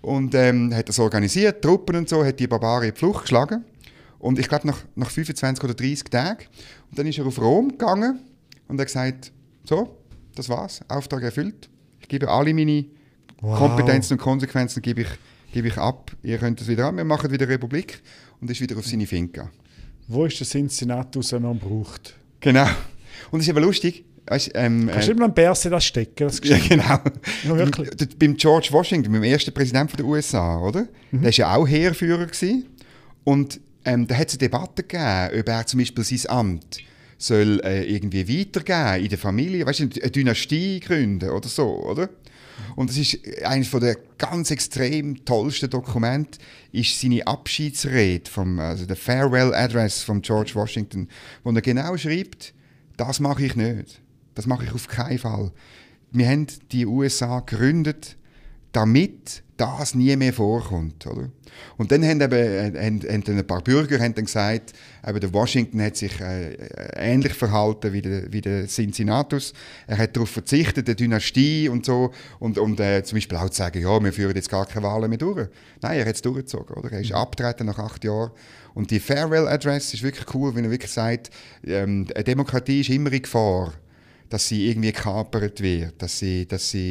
und hat das organisiert, Truppen und so, hat die Barbaren in die Flucht geschlagen. Und ich glaube, nach 25 oder 30 Tagen. Und dann ist er auf Rom gegangen und hat gesagt, so, das war's, Auftrag erfüllt. Ich gebe alle meine Kompetenzen und Konsequenzen gebe ich ab. Ihr könnt das wieder an, wir machen wieder Republik. Und ist wieder auf seine Finca. Wo ist der Cincinnatus, wenn man braucht? Genau. Und es ist aber lustig. Kannst du immer noch ein Berse das stecken? Das ja, genau. Ja, wirklich. Beim George Washington, beim ersten Präsidenten der USA, oder? Der war ja auch Heerführer gewesen. Und da hat es eine Debatte gegeben, ob er zum Beispiel sein Amt soll irgendwie weitergeben in der Familie, weißt du, eine Dynastie gründen oder so, oder? Und das ist eines der ganz extrem tollsten Dokumente, ist seine Abschiedsrede, also der Farewell Address von George Washington, wo er genau schreibt, das mache ich nicht, das mache ich auf keinen Fall. Wir haben die USA gegründet, damit das nie mehr vorkommt. Oder? Und dann haben ein paar Bürger dann gesagt, der Washington hat sich ähnlich verhalten wie der Cincinnatus. Er hat darauf verzichtet, eine Dynastie und so. Und zum Beispiel auch zu sagen, ja, wir führen jetzt gar keine Wahlen mehr durch. Nein, er hat es durchgezogen. Oder? Er ist abgetreten nach 8 Jahren. Und die Farewell Address ist wirklich cool, wenn er wirklich sagt, eine Demokratie ist immer in Gefahr, dass sie irgendwie gekapert wird, dass eben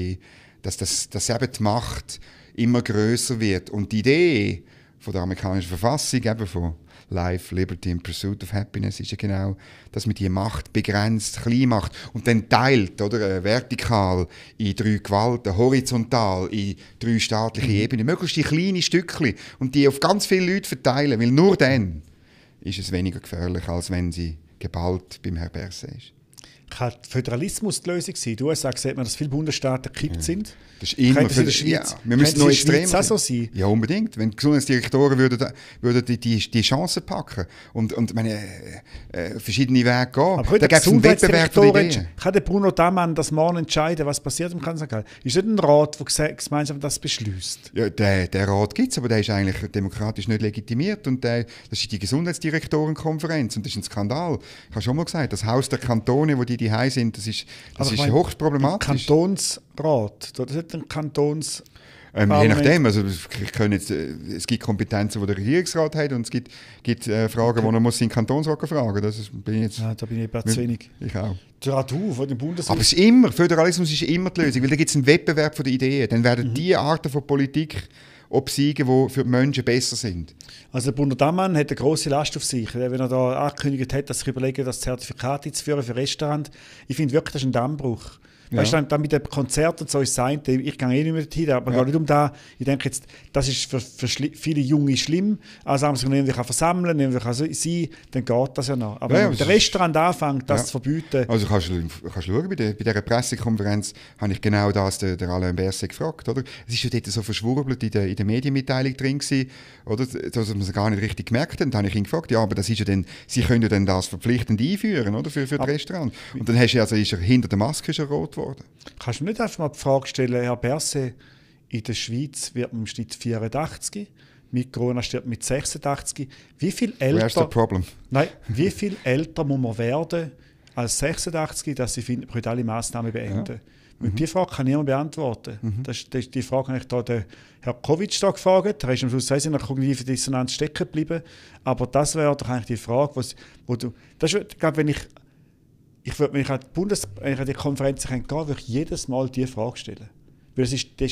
die Macht immer größer wird. Und die Idee von der amerikanischen Verfassung, eben von Life, Liberty and Pursuit of Happiness, ist ja genau, dass man die Macht begrenzt, klein macht und dann teilt, oder, vertikal in 3 Gewalten, horizontal in 3 staatliche Ebenen, möglichst die kleinen Stückchen und die auf ganz viele Leute verteilen, weil nur dann ist es weniger gefährlich, als wenn sie geballt beim Herrn Berset ist. Kann Föderalismus die Lösung sein? In den USA sieht man, dass viele Bundesstaaten gekippt sind. Das ist immer für die Schweiz. Ja, wir müssen noch extrem so sein. Ja, unbedingt. Wenn die Gesundheitsdirektoren würden die Chancen packen und meine, verschiedene Wege gehen, aber da gibt es einen Wettbewerb von Ideen. Kann der Bruno Damann das morgen entscheiden, was passiert im Kanzleramt? Ist nicht ein Rat, der gemeinsam das beschließt? Ja, der Rat gibt es, aber der ist eigentlich demokratisch nicht legitimiert. Und das ist die Gesundheitsdirektorenkonferenz und das ist ein Skandal. Ich habe schon mal gesagt, das Haus der Kantone, wo die Hause sind, das ist höchst problematisch. Kantonsrat, das ist ein Kantons... Je nachdem, also es gibt Kompetenzen, die der Regierungsrat hat und es gibt Fragen, wo man seinen Kantonsrat fragen muss. Da bin ich etwas zu wenig. Ich auch. Von dem Aber es ist immer, Föderalismus ist immer die Lösung, weil da gibt es einen Wettbewerb von den Ideen. Dann werden die Arten von Politik obsiegen, die für die Menschen besser sind. Also der Bruno Damann hat eine grosse Last auf sich, wenn er da angekündigt hat, dass sich überlegen, das Zertifikat einzuführen für Restaurants. Ich finde wirklich, das ist ein Dammbruch. Ja. Weißt du, dann mit dem Konzert und so ist es sein, ich gehe nicht mehr dorthin, aber gar nicht um da. Ich denke jetzt, das ist für viele Junge schlimm. Also wenn man sich irgendwie versammeln kann, irgendwie sein, dann geht das ja noch. Aber wenn man mit dem Restaurant anfängt, das zu verbieten... Also kannst du schauen, bei dieser Pressekonferenz habe ich genau das der Alain Berset gefragt. Oder? Es ist ja dort so verschwurbelt in der Medienmitteilung drin gewesen, oder? Dass man es gar nicht richtig gemerkt hat. Dann habe ich ihn gefragt, ja, aber das ist ja dann, Sie können ja dann das verpflichtend einführen, oder? Für das Restaurant. Und dann ist er hinter der Maske schon rot geworden. Kannst du nicht einfach mal die Frage stellen, Herr Berset, in der Schweiz wird man im Schnitt 84, mit Corona stirbt mit 86. Wie viel älter... Where's the problem? Nein, wie viel älter muss man werden als 86, dass sie finden, wir können alle Massnahmen beenden? Ja. Und die Frage kann niemand beantworten. Die Frage habe ich da den Herrn Kovic da gefragt. Er ist am Schluss in einer kognitiven Dissonanz stecken geblieben. Aber das wäre doch eigentlich die Frage, wo du... Das ist, glaube, wenn ich an die Konferenz gehen würde ich jedes Mal diese Frage stellen. Weil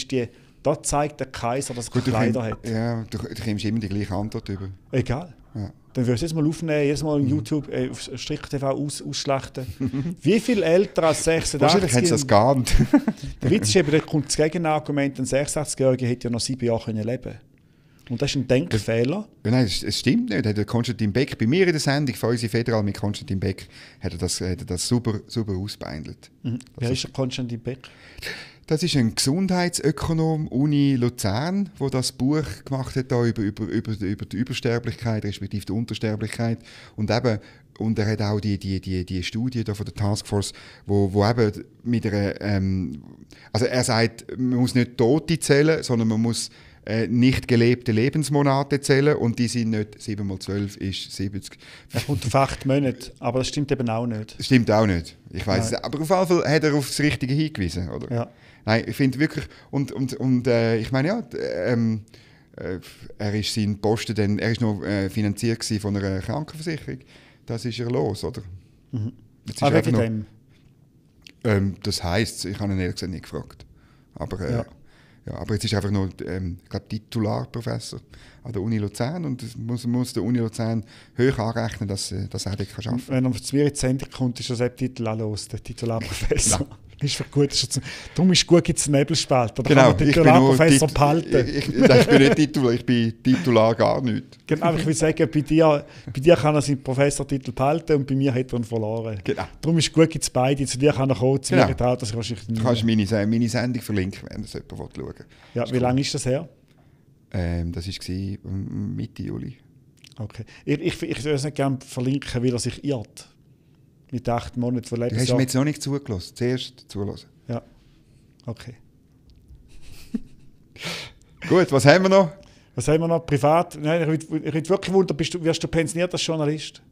da zeigt der Kaiser, dass er Kleider hat. Ja, du kommst immer die gleiche Antwort über. Egal. Ja. Dann würdest du jetzt mal aufnehmen, jedes Mal in YouTube auf Strick-TV ausschlachten. Wie viel älter als 86? Wahrscheinlich hätten sie das gar nicht. Der Witz ist eben, da kommt das Gegenargument, ein 86-Jähriger hätte ja noch 7 Jahre leben können. Und das ist ein Denkfehler. Nein, es stimmt nicht. Hat Konstantin Beck bei mir in der Sendung von uns Federal mit Konstantin Beck hat er das super ausbehandelt. Wer ist der Konstantin Beck? Das ist ein Gesundheitsökonom, Uni Luzern, der das Buch gemacht hat da über die Übersterblichkeit, respektive die Untersterblichkeit. Und er hat auch die Studie da von der Taskforce, wo eben mit einer... also er sagt, man muss nicht Tote zählen, sondern man muss nicht gelebte Lebensmonate zählen und die sind nicht 7 mal 12 ist 70. Er kommt auf 8 Monate, aber das stimmt eben auch nicht. Das stimmt auch nicht, ich weiss es. Aber auf jeden Fall hat er auf das Richtige hingewiesen, oder? Ja. Nein, ich finde wirklich, ich meine ja, er ist sein Posten dann, er ist noch finanziert von einer Krankenversicherung. Das ist er los, oder? Mhm. Jetzt ist wegen noch, dem? das heisst, ich habe ihn ehrlich gesagt nicht gefragt. Aber, aber jetzt ist er einfach noch Titularprofessor an der Uni Luzern und das muss der Uni Luzern hoch anrechnen, dass er dort arbeiten kann. Wenn er zu mir in die Sendung kommt, ist der Titel auch los, der Titularprofessor. Ist für gut, darum ist gut, gibt es einen Nebelspalt. Oder Genau, kann man den Titularprofessor behalten. Ich bin nicht Titular, ich bin Titular gar nicht. Genau, ich will sagen, bei dir kann er seinen Professortitel behalten und bei mir hat er ihn verloren. Genau. Darum ist gut, gibt es beide. Zu dir kann er kommen, zu mir getraut, dass ich wahrscheinlich nicht. Du kannst meine Sendung verlinken, wenn das jemand schauen will. Ja, wie lange ist das her? Das war Mitte Juli. Okay. Ich würde es nicht gerne verlinken, weil er sich irrt. Mit 8 Monaten von Lebensjahr. Du hast mir jetzt noch nicht zugelassen. Zuerst zulassen. Ja. Okay. Gut, was haben wir noch? Was haben wir noch? Privat? Nein, ich würde wirklich wundern, wirst du pensioniert als Journalist?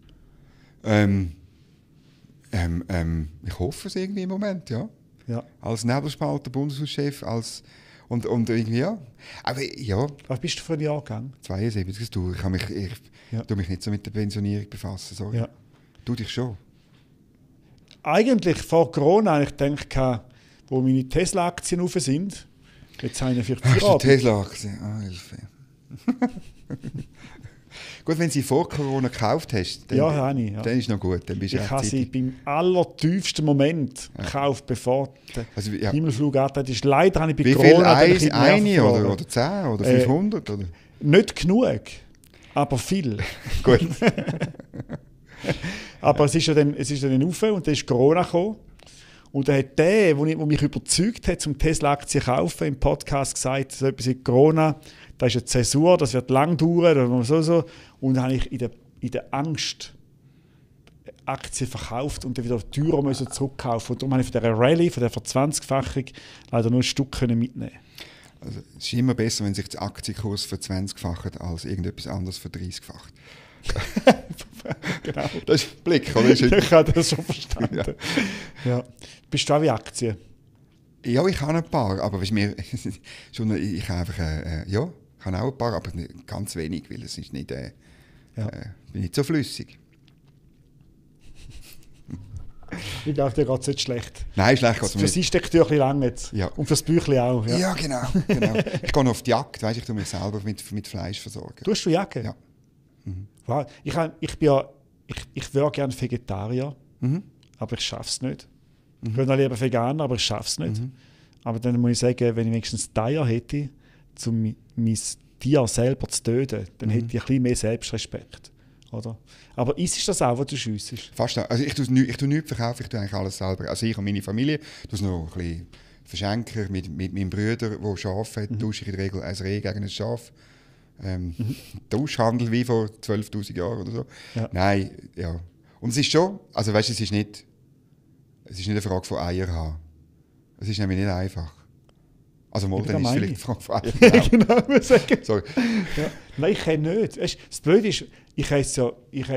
Ich hoffe es irgendwie im Moment, ja. Als Nebelspalter, Bundeshauschef, und irgendwie, ja. Aber ja. Was bist du für ein Jahrgang? 72. Ich tue mich nicht so mit der Pensionierung befassen, sorry. Ja. Du dich schon? Eigentlich vor Corona habe ich gedacht, wo meine Tesla-Aktien rauf sind, jetzt habe ich vielleicht Feierabend. Tesla-Aktien? Hilfe. Gut, wenn du sie vor Corona gekauft hast, dann ist noch gut. Dann bist ich habe sie beim allertiefsten Moment gekauft, bevor der Himmelflug angetreten ist. Leider habe ich bei Corona... Wie viel? Eine oder 10 oder 500? Oder? Nicht genug, aber viel. Gut. Aber es ist ja dann rauf und dann ist Corona gekommen. Und dann hat der mich überzeugt hat, zum Tesla-Aktien zu kaufen, im Podcast gesagt, so etwas wie Corona, das ist eine Zäsur, das wird lang dauern. Und dann habe ich in der Angst Aktien verkauft und dann wieder teurer zurückkaufen. Und darum habe ich von dieser Rallye, von der Ver-20-fachung, leider nur ein Stück mitnehmen. Also, es ist immer besser, wenn sich der Aktienkurs ver-20-facht als irgendetwas anderes ver-30-facht. Genau. Das ist ein Blick, oder? Ich habe das schon verstanden. Ja. Bist du auch wie Aktien? Ja, ich habe ein paar, aber weißt, ich habe einfach, ich habe auch ein paar, aber ganz wenig, weil es ist nicht, bin nicht so flüssig. Ich glaube, dir geht es nicht schlecht. Nein, schlecht geht es nicht. Für sie steckt es lang jetzt. Ja. Und fürs Büchlein auch. Ja, genau. Ich gehe noch auf die Jagd, weißt, ich tue mich selber mit Fleisch versorgen. Tust du jagen? Ja. Mhm. Wow. Ich wäre gerne Vegetarier, aber ich schaffe es nicht. Ich würde lieber Veganer, aber ich schaffe es nicht. Aber dann muss ich sagen, wenn ich wenigstens die Eier hätte, um mein Tier selber zu töten, dann hätte ich ein bisschen mehr Selbstrespekt. Oder? Aber ist das auch, was du schiessest? Fast auch. Also ich tue nichts verkaufen, ich tue eigentlich alles selber. Also ich und meine Familie, ich tue noch ein bisschen verschenken mit meinem Bruder, der Schafe hat, tausche ich in der Regel ein Reh gegen ein Schaf. Tauschhandel wie vor 12'000 Jahren oder so. Ja. Nein, ja. Und es ist schon, also weißt du, es ist nicht eine Frage von Eier haben. Es ist nämlich nicht einfach. Also mal, dann ist es vielleicht eine Frage von Eier. Genau, muss sagen. Sorry. Ja. Nein, ich kenne nicht. Das Blöde ist, ich esse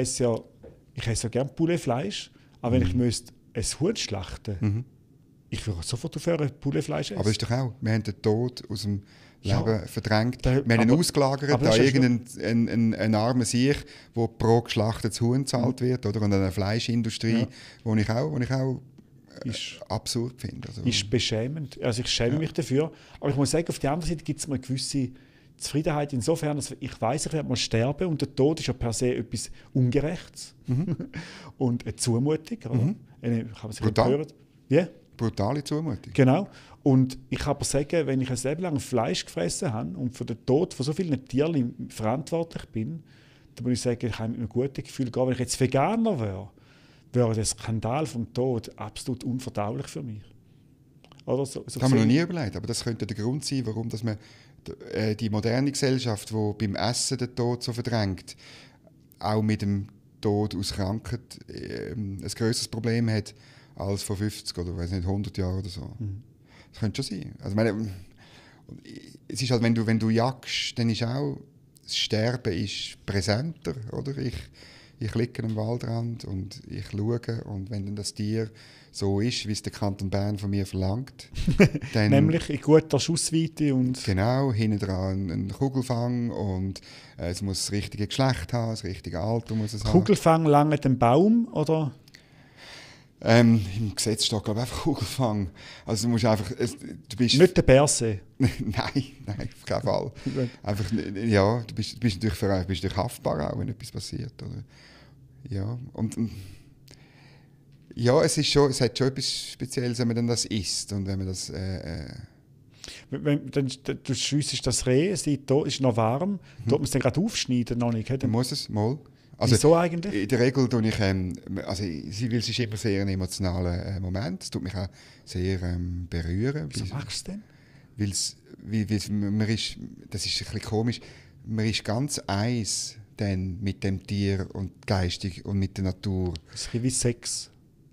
ja gerne Pouletfleisch, aber wenn ich müsste ein Huhn schlachten, ich würde sofort aufhören, Pouletfleisch essen. Aber es ist doch auch, wir haben den Tod aus dem Leben verdrängt. Wir haben ihn ausgelagert an irgendeinen armen Sieg, wo pro geschlachtetes Huhn gezahlt wird, oder? Und an eine Fleischindustrie, wo ich auch absurd finde. Also, ist beschämend. Also ich schäme mich dafür. Aber ich muss sagen, auf der anderen Seite gibt es eine gewisse Zufriedenheit insofern, dass ich weiss, ich werde mal sterben und der Tod ist ja per se etwas Ungerechtes und eine Zumutung. Kann man sich brutal. Wie? Brutale Zumutung. Genau. Und ich kann aber sagen, wenn ich ein Leben lang Fleisch gefressen habe und für den Tod von so vielen Tieren verantwortlich bin, dann muss ich sagen, ich habe mit einem guten Gefühl gehen. Wenn ich jetzt Veganer wäre der Skandal vom Tod absolut unverdaulich für mich. Oder so das haben wir noch nie überlegt, aber das könnte der Grund sein, warum dass man die moderne Gesellschaft, die beim Essen den Tod so verdrängt, auch mit dem Tod aus Krankheit ein grösseres Problem hat als vor 50 oder 100 Jahren oder so. Das könnte schon sein. Also, es ist halt, wenn du jagst, dann ist auch das Sterben ist präsenter, oder? ich liege am Waldrand und ich schaue und wenn dann das Tier so ist, wie es der Kanton Bern von mir verlangt, dann... Nämlich in guter Schussweite und... Genau, hinten dran ein Kugelfang und es muss das richtige Geschlecht haben, das richtige Alter muss es haben. Kugelfang lange den Baum, oder? Im Gesetz steht, glaube ich, einfach Kugelfang. Also du musst einfach... Du bist nicht der Berse. nein, auf keinen Fall. Einfach, ja, du bist natürlich haftbar auch, wenn etwas passiert. Oder? Ja, und ja, es hat schon etwas Spezielles, wenn man dann das isst und wenn man das... Wenn du schiessest das Reh, es ist noch warm, tut man es dann gerade aufschneiden? Noch nicht, dann muss es mal. Also, wieso eigentlich? In der Regel tue ich, weil es ist immer sehr ein emotionaler Moment. Es tut mich auch sehr berühren. Wieso machst du es denn? Das ist ein bisschen komisch, man ist ganz eins dann mit dem Tier und geistig und mit der Natur. Das ist wie Sex.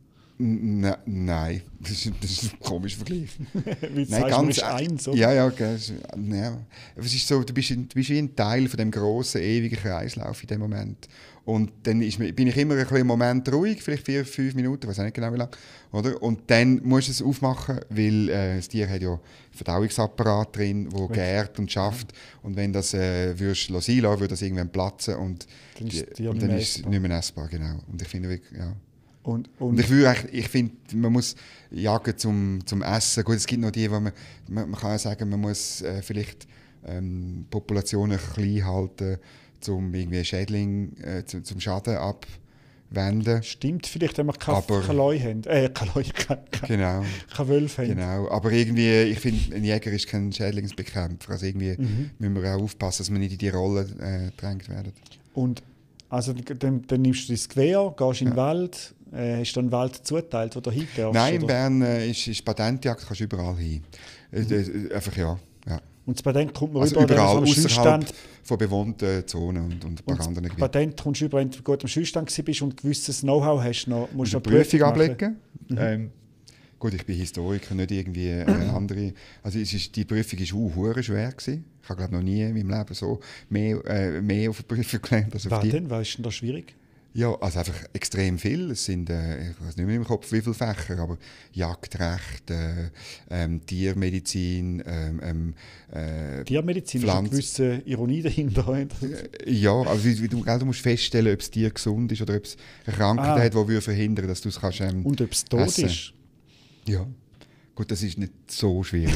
Nein, das ist ein komischer Vergleich. Wie nein, ganz eins, oder? Ja. Es ist so, du bist wie ein Teil von dem grossen, ewigen Kreislauf in dem Moment. Und dann bin ich immer ein bisschen im Moment ruhig, vielleicht 4-5 Minuten, ich weiß nicht genau wie lange. Oder? Und dann musst du es aufmachen, weil das Tier hat ja einen Verdauungsapparat drin, der gärt und schafft. Und wenn das würdest sein lassen, würde das irgendwann platzen und dann ist es nicht mehr essbar. Genau. Und ich finde wirklich, ja. Und ich finde, man muss jagen zum Essen. Gut, es gibt noch die, wo man kann ja sagen, man muss vielleicht Populationen klein halten, um irgendwie Schädling zum Schaden abwenden. Stimmt, vielleicht, wenn wir keine Leu haben. Keine Wölfe haben. Genau, aber irgendwie, ich finde, ein Jäger ist kein Schädlingsbekämpfer. Also irgendwie müssen wir auch aufpassen, dass wir nicht in die Rolle gedrängt werden. Und also dann nimmst du das Gewehr, gehst in den Wald, hast du einen Wald zugeteilt, wo du hin darfst? Nein, in Bern ist Patentjagd, kannst du überall hin. Einfach ja. Und das Patent kommt man also überall außerhalb von bewohnten Zonen und ein paar anderen Gebieten. Patent kommst du über, wenn du gut am Schießstand bist und gewisses Know-how hast, musst du eine Prüfung ablegen. Gut, ich bin Historiker, nicht irgendwie andere. Also die Prüfung war hure schwer gewesen. Ich habe glaube noch nie in meinem Leben so mehr auf eine Prüfung gelernt als auf die. Was ist denn da schwierig? Ja, also einfach extrem viel. Es sind, ich weiß nicht mehr im Kopf, wie viele Fächer, aber Jagdrecht, Tiermedizin, Tiermedizin ist eine gewisse Ironie dahinter. Ja, also du musst feststellen, ob das Tier gesund ist oder ob es eine Krankheit hat, die verhindern, dass du es kannst und ob es tot essen. Ist. Ja, gut, das ist nicht so schwierig.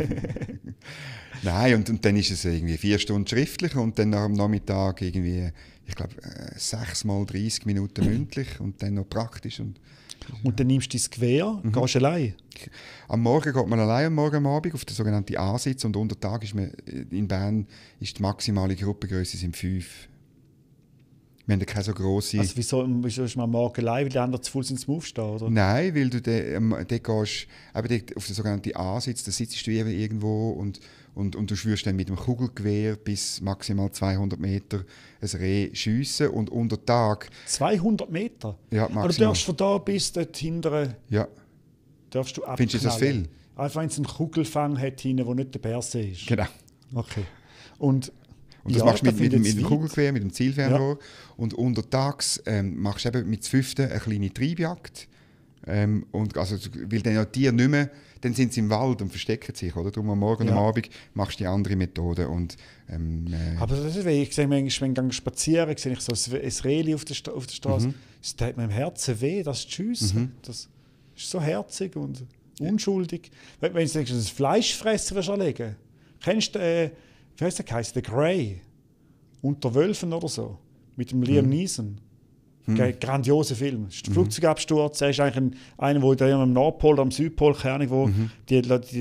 Nein, und dann ist es irgendwie 4 Stunden schriftlich und dann am Nachmittag irgendwie, ich glaube, 6 mal 30 Minuten mündlich und dann noch praktisch. Und dann nimmst du dein Gewehr, gehst du allein? Am Morgen geht man allein, am Abend auf den sogenannten A-Sitz und unter Tag ist man, in Bern ist die maximale Gruppengröße 5. Wir haben keine so grosse... Also wieso ist man am Morgen allein, weil die anderen zu voll sind zum Aufstehen, oder? Nein, weil du dort gehst, auf den sogenannten A-Sitz, da sitzt du irgendwo und du schwörst dann mit dem Kugelgewehr bis maximal 200 Meter ein Reh schiessen und unter Tag... 200 Meter? Ja, maximal. Aber du darfst von da bis dort hinten... Ja. Darfst du abknallen. Findest du das viel? Einfach wenn es einen Kugelfang hat, der nicht der Berse ist. Genau. Okay. Und das machst du mit dem Kugelgewehr, mit dem Zielfernrohr. Ja. Und untertags machst du eben mit dem 5. eine kleine Treibjagd. Weil dann ja die Tiere nicht mehr, dann sind sie im Wald und verstecken sich. Oder? Darum am Morgen und am Abend machst du die andere Methode. Aber das ist, ich sehe manchmal, wenn ich spazieren sehe ich so ein Rehli auf der Straße. Das tut mir im Herzen weh, das zu schiessen. Das ist so herzig und unschuldig. Wenn du denkst, das Fleischfressen erlegen. Kennst du wie heißt der? The Grey. Unter Wölfen oder so. Mit dem Liam Neeson. Grandioser Film. Das ist der Flugzeugabsturz. Er ist eigentlich einer, der am Nordpol oder am Südpol, keine Ahnung, wo die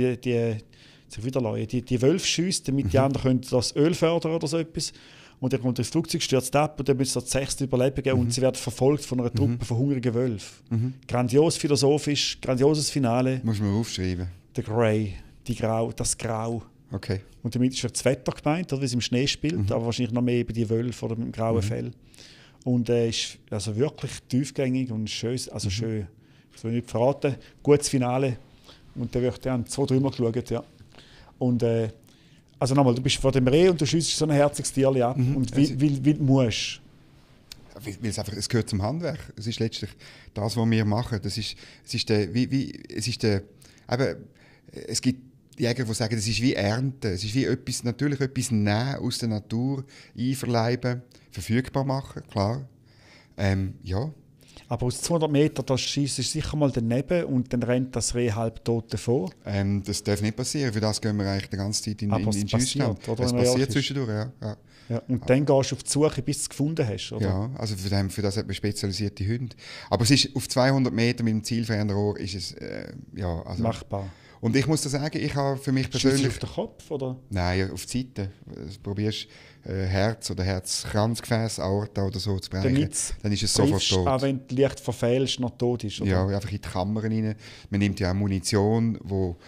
Wölfe schießt, damit die anderen das Öl fördern oder so etwas. Und dann kommt das Flugzeug, stürzt ab und dann müssen die 6 überleben und sie werden verfolgt von einer Truppe von hungrigen Wölfen. Grandios philosophisch, grandioses Finale. Muss man aufschreiben. The Grey, das Grau. Okay. Und damit ist das Wetter gemeint, wie es im Schnee spielt, aber wahrscheinlich noch mehr über die Wölfe oder mit dem grauen Fell. Und ist also wirklich tiefgängig und schön. Also schön. Ich will nicht verraten. Gutes Finale. Und dann wird dann 2-3 Mal geschaut. Ja. Und also nochmal, du bist vor dem Reh und du schiessest so ein herziges Tierchen ab. Und wie musst weil es gehört zum Handwerk. Es ist letztlich das, was wir machen. Es gibt Jäger, die sagen, es ist wie Ernten. Es ist wie etwas nehmen aus der Natur, einverleiben, verfügbar machen, klar. Ja. Aber aus 200 Metern, da schießt es sicher mal daneben und dann rennt das Reh halb tot davor. Das darf nicht passieren. Für das gehen wir eigentlich die ganze Zeit in Schussstand. Es passiert zwischendurch, ja. Ja, und dann gehst du auf die Suche, bis du es gefunden hast, oder? Ja, also für das hat man spezialisierte Hunde. Aber es ist auf 200 Meter mit dem Zielfernrohr ist es machbar. Und ich muss da sagen, ich habe für mich persönlich... auf den Kopf, oder? Nein, auf die Seite. Du probierst Herz oder Herzkranzgefäß, Aorta oder so zu brechen, dann ist es sofort tot. Auch wenn du leicht verfehlst, noch tot ist, oder? Ja, einfach in die Kammern rein. Man nimmt ja auch Munition, wo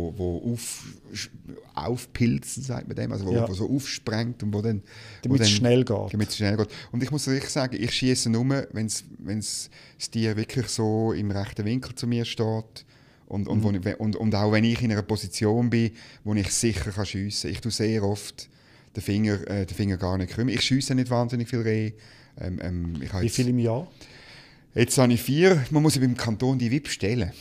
aufpilzt, sagt man dem, also wo so aufsprengt und damit es schnell geht. Und ich muss wirklich sagen, ich schiesse nur, wenn das Tier wirklich so im rechten Winkel zu mir steht. Und auch wenn ich in einer Position bin, wo ich sicher schiessen kann. Ich tue sehr oft den Finger gar nicht krümmen. Ich schiesse nicht wahnsinnig viel Rehe. Wie viel im Jahr? Jetzt habe ich 4. Man muss beim Kanton die WIP stellen.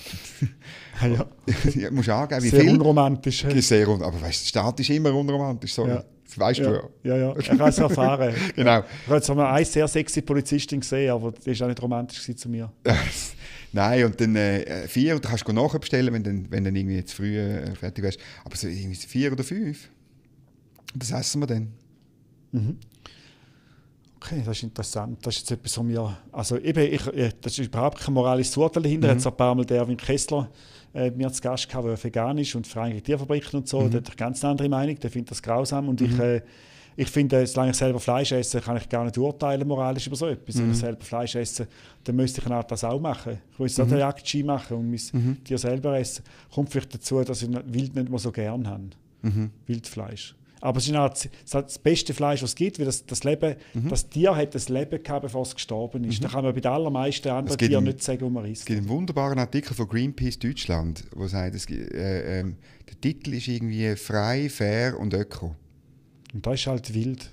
Ja. Du musst angeben, wie sehr viel. Unromantisch. Aber weißt, der Staat ist immer unromantisch. Sorry. Ja. Das weißt du ja. Ja, ich habe es erfahren. Genau. Ich habe jetzt mal eine sehr sexy Polizistin gesehen, aber die war auch nicht romantisch zu mir. Nein, und dann 4, und du kannst nachbestellen, wenn dann irgendwie zu früh fertig wärst. Aber so irgendwie 4 oder 5. Das essen wir dann. Mhm. Okay, das ist interessant. Das ist jetzt etwas, was mir... Also eben, das ist überhaupt kein moralisches Urteil dahinter. Jetzt ein paar Mal der Erwin Kessler mir zu Gast gehabt, der vegan ist und Vereinigte Tierfabriken und so. Der hat eine ganz andere Meinung, der findet das grausam. Und ich finde, solange ich selber Fleisch esse, kann ich gar nicht urteilen moralisch über so etwas. Wenn ich selber Fleisch esse, dann müsste ich das auch machen. Ich muss auch den Jagdschein machen und mein Tier selber essen. Kommt vielleicht dazu, dass ich Wild nicht mehr so gern habe. Wildfleisch. Aber es ist das beste Fleisch, was es gibt, weil das Tier hat ein Leben gehabt, bevor es gestorben ist. Da kann man bei den allermeisten anderen Tieren nicht sagen, wo man isst. Es gibt einen wunderbaren Artikel von Greenpeace Deutschland, der sagt, der Titel ist irgendwie frei, fair und öko. Und das ist halt wild.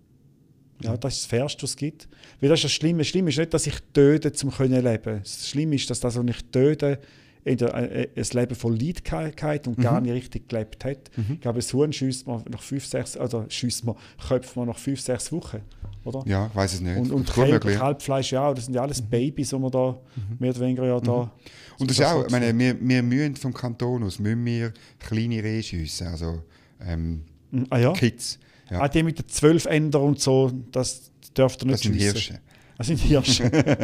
Ja, das ist das Fairste, was es gibt. Weil das ist das Schlimme. Das Schlimme ist nicht, dass ich töte, um zu leben. Das Schlimme ist, dass das, was ich töte, ein Leben voll Leidkeit und gar nicht richtig gelebt hat. Ich glaube, das Huhn schießt man nach 5-6, köpft man nach 5-6 Wochen, oder? Ja, ich weiss es nicht. Und Kalbfleisch, ja, das sind ja alles Babys, die man da mehr oder weniger da... Und das ist auch, ich meine, wir müssen vom Kanton aus kleine Rehe schiessen, also Kids. Ja. Auch die mit den 12 Ändern und so, das dürfte nicht schiessen. Das sind Hirsche.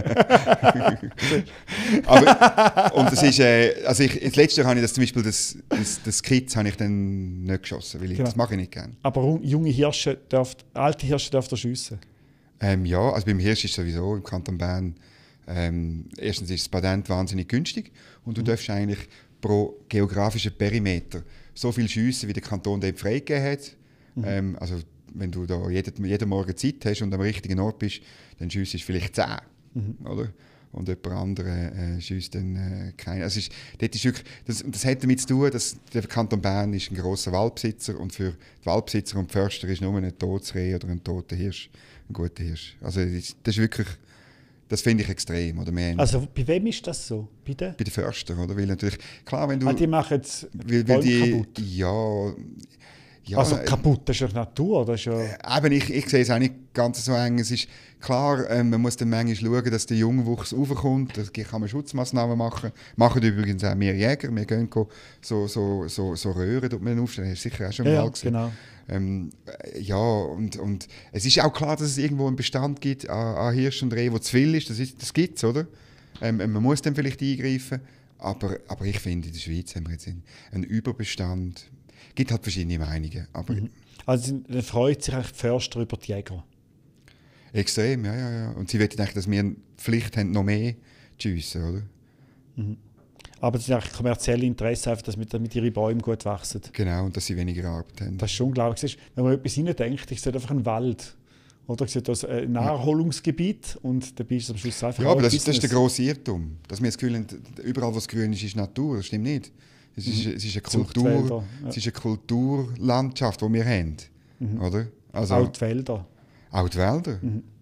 Und das ist, das letzte Jahr habe ich das zum Beispiel, das Kids habe ich dann nicht geschossen, weil das mache ich nicht gerne. Aber junge Hirsche alte Hirsche dürfen schiessen? Ja, also beim Hirsch ist sowieso im Kanton Bern, erstens ist das Patent wahnsinnig günstig und du darfst eigentlich pro geografischen Perimeter so viel schiessen, wie der Kanton dem freigegeben hat. Also wenn du da jeden Morgen Zeit hast und am richtigen Ort bist, dann schiessest du vielleicht 10. Oder? Und jemand anderes schiesst dann keinen. Also das hat damit zu tun, dass der Kanton Bern ist ein grosser Waldbesitzer und für die Waldbesitzer und die Förster ist nur ein totes Reh oder ein toter Hirsch ein guter Hirsch. Also das ist wirklich, das finde ich extrem. Oder also bei wem ist das so? Bei den Förstern, oder? Weil natürlich, klar, wenn du... die machen jetzt kaputt? Ja, also kaputt, das ist ja Natur. Das ist ja ich sehe es auch nicht ganz so eng. Es ist klar, man muss dann manchmal schauen, dass der Jungwuchs raufkommt. Da kann man Schutzmaßnahmen machen. Machen übrigens auch wir Jäger. Wir gehen so Röhren aufstellen. Das ist sicher auch schon mal gesehen. Genau. Und es ist auch klar, dass es irgendwo einen Bestand gibt an Hirsch und Reh, wo zu viel ist. Das gibt es, oder? Man muss dann vielleicht eingreifen. Aber ich finde, in der Schweiz haben wir jetzt einen Überbestand. Es gibt halt verschiedene Meinungen. Aber also dann freut sich eigentlich die Förster über die Jäger? Extrem, ja. Und sie wollen eigentlich, dass wir eine Pflicht haben, noch mehr zu schiessen, oder? Aber es sind eigentlich kommerzielle Interessen, einfach, damit ihre Bäume gut wachsen. Genau, und dass sie weniger Arbeit haben. Das ist schon unglaublich. Wenn man etwas hineindenkt, ich sehe einfach einen Wald. Oder ich sehe das ein Naherholungsgebiet und dabei ist es am Schluss einfach aber das ist der grosse Irrtum. Dass wir das Gefühl haben, überall, wo es grün ist, ist Natur. Das stimmt nicht. Es ist eine Kulturlandschaft, die wir haben. Oder? Also, auch die Wälder. Auch die Wälder.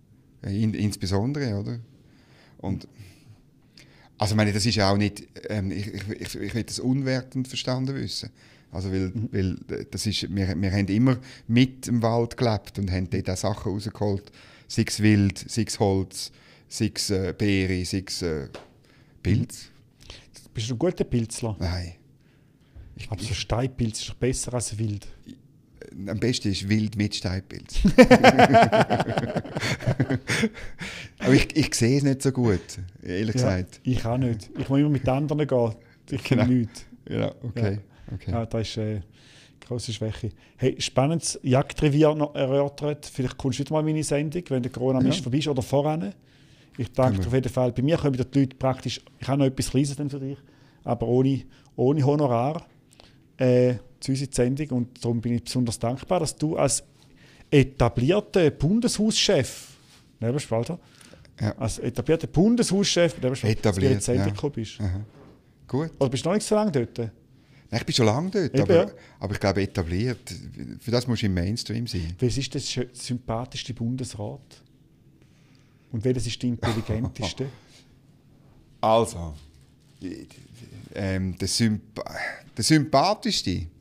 Insbesondere, oder? Und also ich meine, das ist ja auch nicht, ich will das unwertend verstanden wissen. Also weil das ist, wir haben immer mit im Wald gelebt und haben dort auch Sachen rausgeholt, sei es Wild, sei es Holz, sei es Beere, sei es Pilz. Bist du ein guter Pilzler? Nein. Aber so Steinpilz ist doch besser als Wild. Am besten ist Wild mit Steinpilz. Aber ich sehe es nicht so gut, ehrlich gesagt. Ich auch nicht. Ich muss immer mit anderen gehen. Ich kann nichts. Ja, okay. Ja, das ist eine grosse Schwäche. Hey, spannendes Jagdrevier noch erörtert. Vielleicht kommst du wieder mal in meine Sendung, wenn der Corona-Mist vorbei ist oder voran. Ich danke dir auf jeden Fall. Bei mir kommen die Leute praktisch, ich habe noch etwas Kleines für dich, aber ohne Honorar zu unserer Sendung. Und darum bin ich besonders dankbar, dass du als etablierter Bundeshauschef, Nebelspalter, als etablierter Bundeshauschef etabliert, in die Sendung gekommen bist. Aha. Gut. Oder bist du noch nicht so lange dort? Nein, ich bin schon lange dort, aber ich glaube etabliert. Für das musst du im Mainstream sein. Welches ist das sympathischste Bundesrat? Und welches ist der intelligenteste? Also, der sympathischste,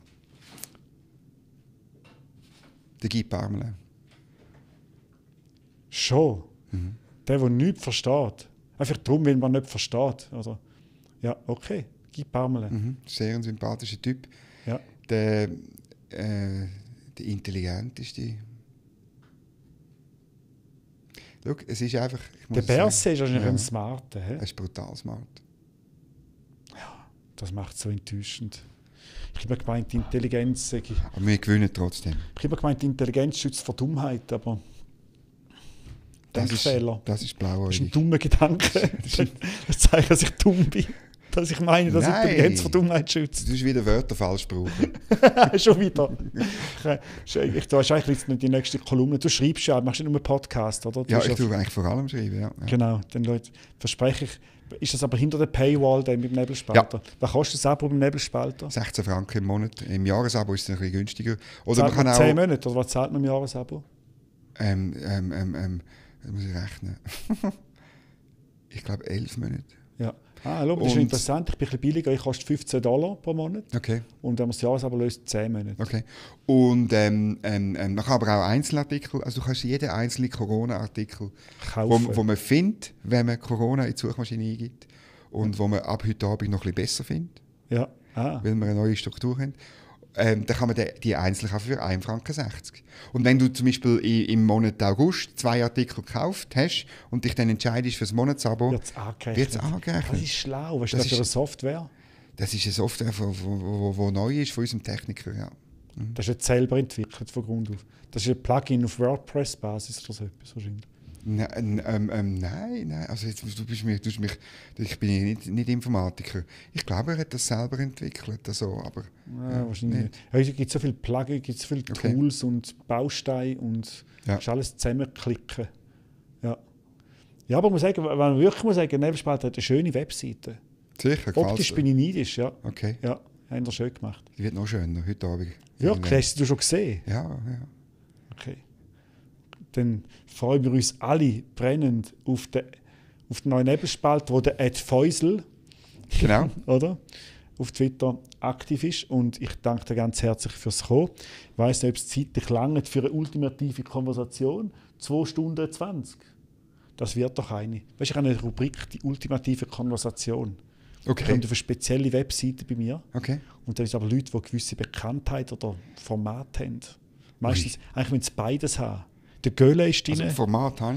der Guy Parmelin. Schon? Mhm. Der nichts versteht. Einfach darum, weil man nicht versteht. Oder? Ja, okay. Guy Parmelin. Mhm. Sehr ein sympathischer Typ. Ja. Der intelligenteste. Schau, es ist einfach... Der Berset ist wahrscheinlich ein Smarter. Er ist brutal smart. Ja, das macht es so enttäuschend. Ich habe gemeint, Intelligenz... Aber wir gewinnen trotzdem. Ich habe gemeint, Intelligenz schützt vor Dummheit, aber... Denkfehler. Das ist blauäugig. Das ist ein dummer Gedanke. Das zeigt, dass ich dumm bin. Dass ich meine, dass Intelligenz vor Dummheit schützt. Du hast wieder Wörter falsch gebraucht. Schon wieder. Du hast eigentlich nicht die nächste Kolumne. Du schreibst ja, machst nicht nur einen Podcast, oder? Ja, ich tue eigentlich vor allem schreiben, ja. Genau, dann Leute, verspreche ich. Ist das aber hinter der Paywall dann mit dem Nebelspalter? Ja. Was kostet das Abo beim Nebelspalter? 16 Franken im Monat. Im Jahresabo ist es ein bisschen günstiger. Oder man kann 10 Monate, oder was zahlt man im Jahresabo? Das muss ich rechnen. Ich glaube 11 Monate. Ja. Schau, das ist interessant. Ich bin ein bisschen billiger. Ich koste $15 pro Monat. Okay. Und wenn man das Jahresabo löst, 10 Monate. Okay. Und man kann aber auch Einzelartikel, also du kannst jeden einzelnen Corona-Artikel, wo man findet, wenn man Corona in die Suchmaschine eingibt und wo man ab heute Abend noch ein bisschen besser findet, weil wir eine neue Struktur haben. Dann kann man die einzeln kaufen für 1,60 Franken. Und wenn du zum Beispiel im Monat August 2 Artikel gekauft hast und dich dann entscheidest für das Monatsabo, wird es angerechnet. Das ist schlau. Was ist das für eine Software? Das ist eine Software, die neu ist von unserem Techniker. Ja. Mhm. Das ist jetzt selber entwickelt von Grund auf. Das ist ein Plugin auf WordPress-Basis oder so etwas wahrscheinlich. Nein. Also jetzt, ich bin nicht Informatiker. Ich glaube, er hat das selber entwickelt. Also, aber, wahrscheinlich nicht. Heute gibt es so viele Plugins, gibt so viele Tools und Bausteine und ist alles zusammenklicken. Ja, aber man muss sagen, Nebelspalter hat eine schöne Webseite. Sicher, optisch bin ich neidisch, ja. Okay. Ja, haben wir schön gemacht. Die wird noch schöner, heute Abend. Wirklich? Hast du schon gesehen? Ja. Okay. Dann freuen wir uns alle brennend auf den neuen Nebelspalt, wo der Ed Feusel oder? Auf Twitter aktiv ist. Und ich danke dir ganz herzlich fürs Kommen. Ich weiss nicht, ob es zeitlich lange für eine ultimative Konversation. 2 Stunden 20. Das wird doch eine. Weißt du, ich habe eine Rubrik, die ultimative Konversation. Okay. Da kommt auf eine spezielle Webseite bei mir. Okay. Und da ist aber Leute, die eine gewisse Bekanntheit oder Format haben. Meistens, eigentlich müssen sie beides haben. Der Göhle ist drin. Also Format haben.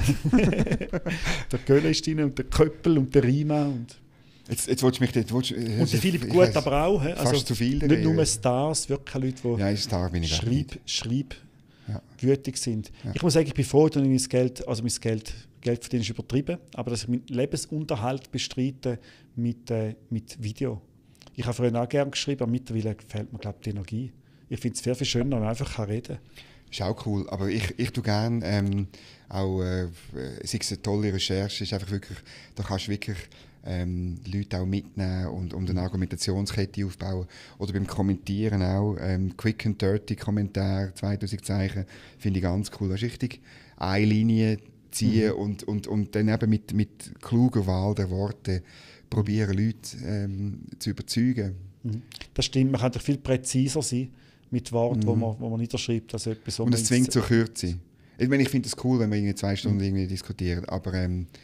Der Göhle ist drin und der Köppel und der Rima. Und jetzt willst du mich dort... Und der Philipp Gut aber auch. Fast also zu viel. Nicht nur Stars, wirklich Leute, die Star bin ich schreibwütig sind. Ja. Ich muss sagen, ich bin froh, dass ich mein Geld verdienen ist übertrieben, aber dass ich meinen Lebensunterhalt bestreite mit Video. Ich habe früher auch gerne geschrieben, aber mittlerweile gefällt mir, glaube ich, die Energie. Ich finde es viel schöner, wenn man einfach reden kann. Ist auch cool, aber ich tue gerne auch, sei es eine tolle Recherche, ist einfach wirklich, da kannst du wirklich Leute auch mitnehmen und eine Argumentationskette aufbauen. Oder beim Kommentieren auch, Quick and Dirty Kommentar, 2000 Zeichen, finde ich ganz cool. Das ist richtig eine Linie ziehen und dann eben mit kluger Wahl der Worte probieren, Leute zu überzeugen. Das stimmt, man kann viel präziser sein mit Worten, wo man niederschreibt. Also etwas, und es zwingt zur Kürze. Ich meine, ich finde es cool, wenn wir irgendwie 2 Stunden irgendwie diskutieren, aber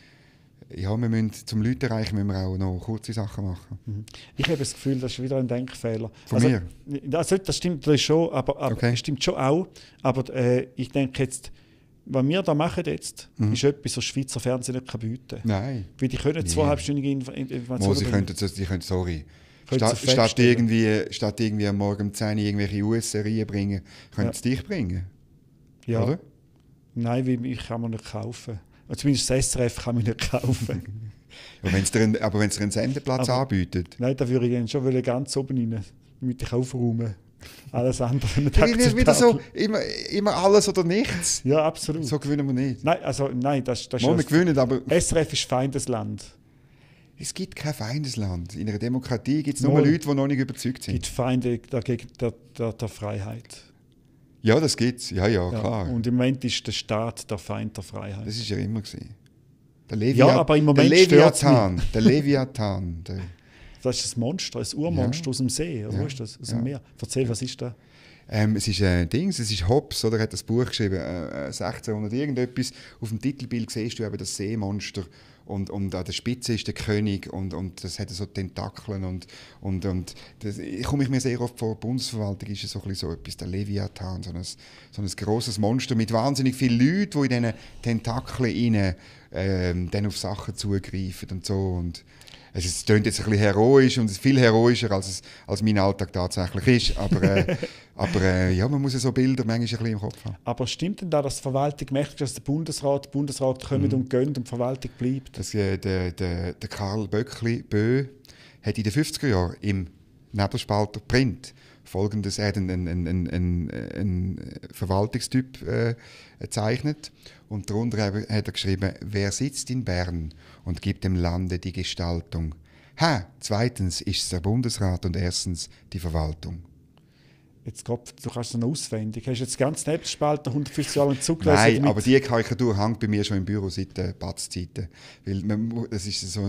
ja, wir müssen, zum Leute erreichen, müssen wir auch noch kurze Sachen machen. Ich habe das Gefühl, das ist wieder ein Denkfehler. Von mir? Also, das stimmt natürlich schon, aber Okay. stimmt schon auch. Aber ich denke jetzt, was wir da machen jetzt, ist etwas, was Schweizer Fernsehen nicht bieten kann. Nein. Weil die können 2,5-stündige Informationen Sie bringen. können, sorry. Können Sie Statt feststellen. irgendwie am Morgen um 10 Uhr irgendwelche US-Serien bringen, können sie dich bringen. Ja. Oder? Nein, weil ich kann man nicht kaufen. Zumindest das SRF kann man nicht kaufen. Ja, aber wenn es dir einen Sendeplatz anbietet. Nein, da würde ich dann schon ganz oben rein, damit ich aufräumen. Alles andere nicht Das ist wieder so, akzeptabel. immer alles oder nichts. Ja, absolut. So gewinnen wir nicht. Nein, das ist Wir gewinnen, aber SRF ist Feindesland. es gibt kein Feindesland. In einer Demokratie gibt es nur Null. Leute, die noch nicht überzeugt Es sind. gibt Feinde dagegen der Freiheit. Ja, das gibt es. Ja, klar. Und im Moment ist der Staat der Feind der Freiheit. Das ist ja immer gewesen. Aber im Moment der stört's Leviathan. Der Leviathan. Das ist ein Monster, ein Urmonster Ja. aus dem See, oder Ja. wo ist das? Aus dem Meer. Erzähl, was ist das? Es ist ein Dings, es ist Hobbes, oder? Er hat das Buch geschrieben, 1600 irgendetwas. Auf dem Titelbild siehst du eben das Seemonster und an der Spitze ist der König und das hat so Tentakeln und das, ich komme mir sehr oft vor, die Bundesverwaltung ist ja so ein bisschen so etwas, der Leviathan, so ein grosses Monster mit wahnsinnig vielen Leuten, die in diesen Tentakeln rein, dann auf Sachen zugreifen und so. Und es klingt jetzt ein bisschen heroisch und es ist viel heroischer, als mein Alltag tatsächlich ist. Aber ja, man muss ja so Bilder manchmal ein bisschen im Kopf haben. Aber stimmt denn da, dass die Verwaltung merkt, dass der Bundesrat kommt und geht und die Verwaltung bleibt? Der Karl Böckli hat in den 50er Jahren im Nebelspalter Print folgendes, er hat einen Verwaltungstyp gezeichnet und darunter hat er geschrieben, wer sitzt in Bern und gibt dem Lande die Gestaltung? Zweitens ist es der Bundesrat und erstens die Verwaltung. Jetzt Gott, du kannst es noch auswendig. Hast du jetzt ganz Nebelspalter 150 Jahre lang zugelesen? Nein, aber die Karikatur hängt bei mir schon im Büro seit Batz-Zeiten. Weil es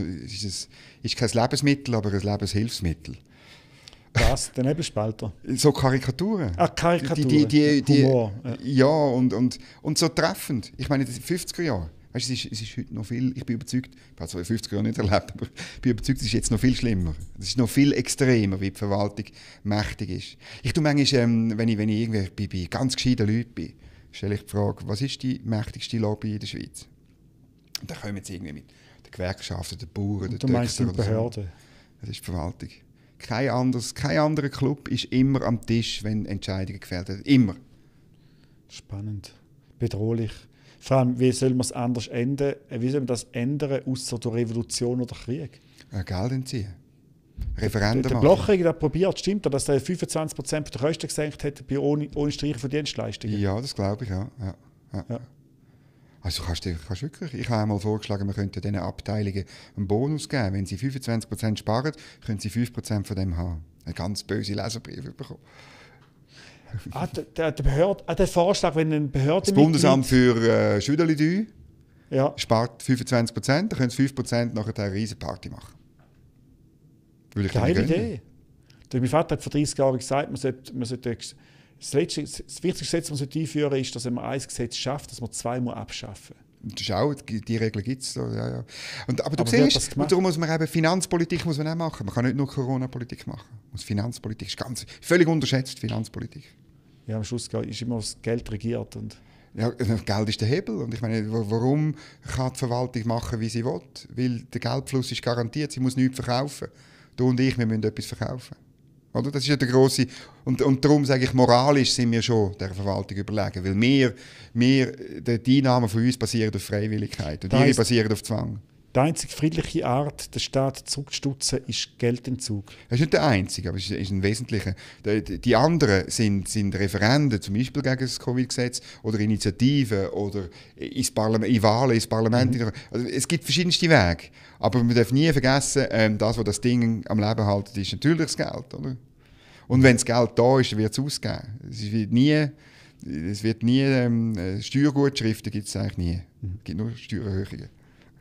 ist kein Lebensmittel, aber ein Lebenshilfsmittel. Was? Der Nebelspalter? So Karikaturen. Karikaturen. Humor. Ja. Und so treffend. Ich meine, in den 50er Jahren. Weißt, es ist heute noch viel, ich bin überzeugt, ich habe es in den 50er Jahren nicht erlebt, aber ich bin überzeugt, es ist jetzt noch viel schlimmer. Es ist noch viel extremer, wie die Verwaltung mächtig ist. Ich tue manchmal, wenn ich irgendwie bei ganz gescheiten Leuten bin, stelle ich die Frage, was ist die mächtigste Lobby in der Schweiz? Und da kommen jetzt irgendwie mit den Gewerkschaften, den Bauern, den Du meinst die Töchtern oder so. Behörde? Das ist die Verwaltung. Kein anderer Club ist immer am Tisch, wenn Entscheidungen gefällt werden. Immer. Spannend. Bedrohlich. Vor allem, wie soll man es anders ändern? Wie soll man das ändern, außer durch Revolution oder Krieg? Geld entziehen. Referenden Der machen. Blocher hat das probiert, stimmt das, dass er 25% der Kosten gesenkt hat ohne Streichen von Dienstleistungen? Ja, das glaube ich, ja. Also kannst wirklich, ich habe einmal vorgeschlagen, man könnte diesen Abteilungen einen Bonus geben. Wenn sie 25% sparen, können sie 5% von dem haben. Eine ganz böse Leserbrief bekommen. Der Vorschlag, wenn eine Behörde... Das Bundesamt für Schülerli spart 25%, dann können sie 5% nachher eine riesen Party machen. Geile Idee. Mein Vater hat vor 30 Jahren gesagt, man sollte das wichtigste Gesetz, das man einführen sollte, ist, dass man ein Gesetz schafft, dass man 2 abschaffen muss. Das ist auch, die Regel gibt es. Ja. Aber du wird siehst, das gemacht? darum muss man eben Finanzpolitik muss man auch machen. Man kann nicht nur Corona-Politik machen. Finanzpolitik ist völlig unterschätzt, Finanzpolitik. Ja, am Schluss ist immer das Geld regiert. Und ja, Geld ist der Hebel. Und ich meine, warum kann die Verwaltung machen, wie sie will? Weil der Geldfluss ist garantiert, sie muss nichts verkaufen. Du und ich, wir müssen etwas verkaufen. Oder? Das ist ja der grosse. Und darum sage ich, moralisch sind wir schon der Verwaltung überlegen. Weil die Einnahmen von uns basieren auf Freiwilligkeit und ihre basieren auf Zwang. Die einzige friedliche Art, den Staat zurückzustutzen, ist Geldentzug. Das ist nicht der einzige, aber es ist ein wesentlicher. Die anderen sind Referenden, zum Beispiel gegen das Covid-Gesetz, oder Initiativen, oder in Wahlen ins Parlament. Also es gibt verschiedenste Wege. Aber man darf nie vergessen, was das Ding am Leben hält, ist natürlich das Geld. Oder? Und wenn das Geld da ist, dann wird es ausgegeben. Es wird nie Es wird nie, Steuergutschriften gibt es eigentlich nie. Es gibt nur Steuererhöhungen.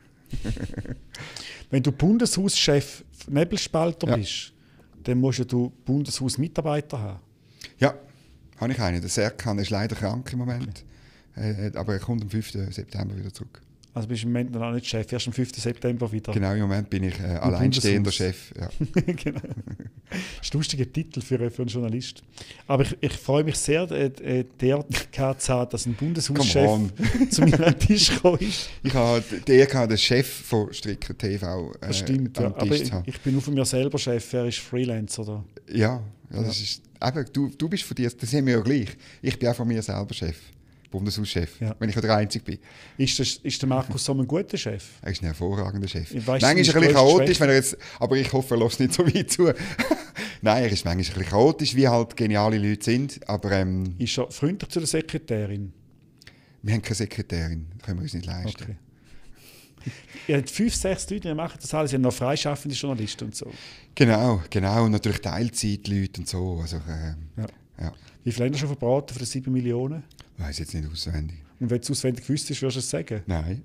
Wenn du Bundeshauschef Nebelspalter bist, dann musst du Bundeshausmitarbeiter haben. Ja, habe ich einen. Der Serkan ist leider krank im Moment. Okay. Aber er kommt am 5. September wieder zurück. Also bist du im Moment noch nicht Chef, erst am 5. September wieder. Genau, im Moment bin ich alleinstehender Chef. Ja. Genau. Das ist ein lustiger Titel für einen Journalist. Aber ich freue mich sehr, der zu haben, dass ein Bundeshauschef zu mir an den Tisch gekommen ist. Ich habe den Chef von Stricker TV das stimmt, am Tisch zu haben. Ich bin nur von mir selber Chef, er ist Freelancer. Da. Ja, das ist, eben, du bist von dir, das sind wir ja gleich. Ich bin auch von mir selber Chef. Bundeshauschef, wenn ich der Einzige bin. Ist der Markus Somm ein guter Chef? Er ist ein hervorragender Chef. Manchmal ist er ein bisschen chaotisch, wenn er jetzt, aber ich hoffe, er lässt nicht so weit zu. Nein, er ist manchmal ein bisschen chaotisch, wie halt geniale Leute sind. Aber, ist er freundlich zu der Sekretärin? Wir haben keine Sekretärin, das können wir uns nicht leisten. Okay. Ihr habt 5, 6 Leute, die machen das alles, ihr habt noch freischaffende Journalisten und so. Genau. Und natürlich Teilzeitleute und so. Also, ja. Wie viel habt ihr schon verbraten für die 7 Millionen? Ich weiss jetzt nicht auswendig. Und wenn du es auswendig wüsstest, würdest du es sagen? Nein.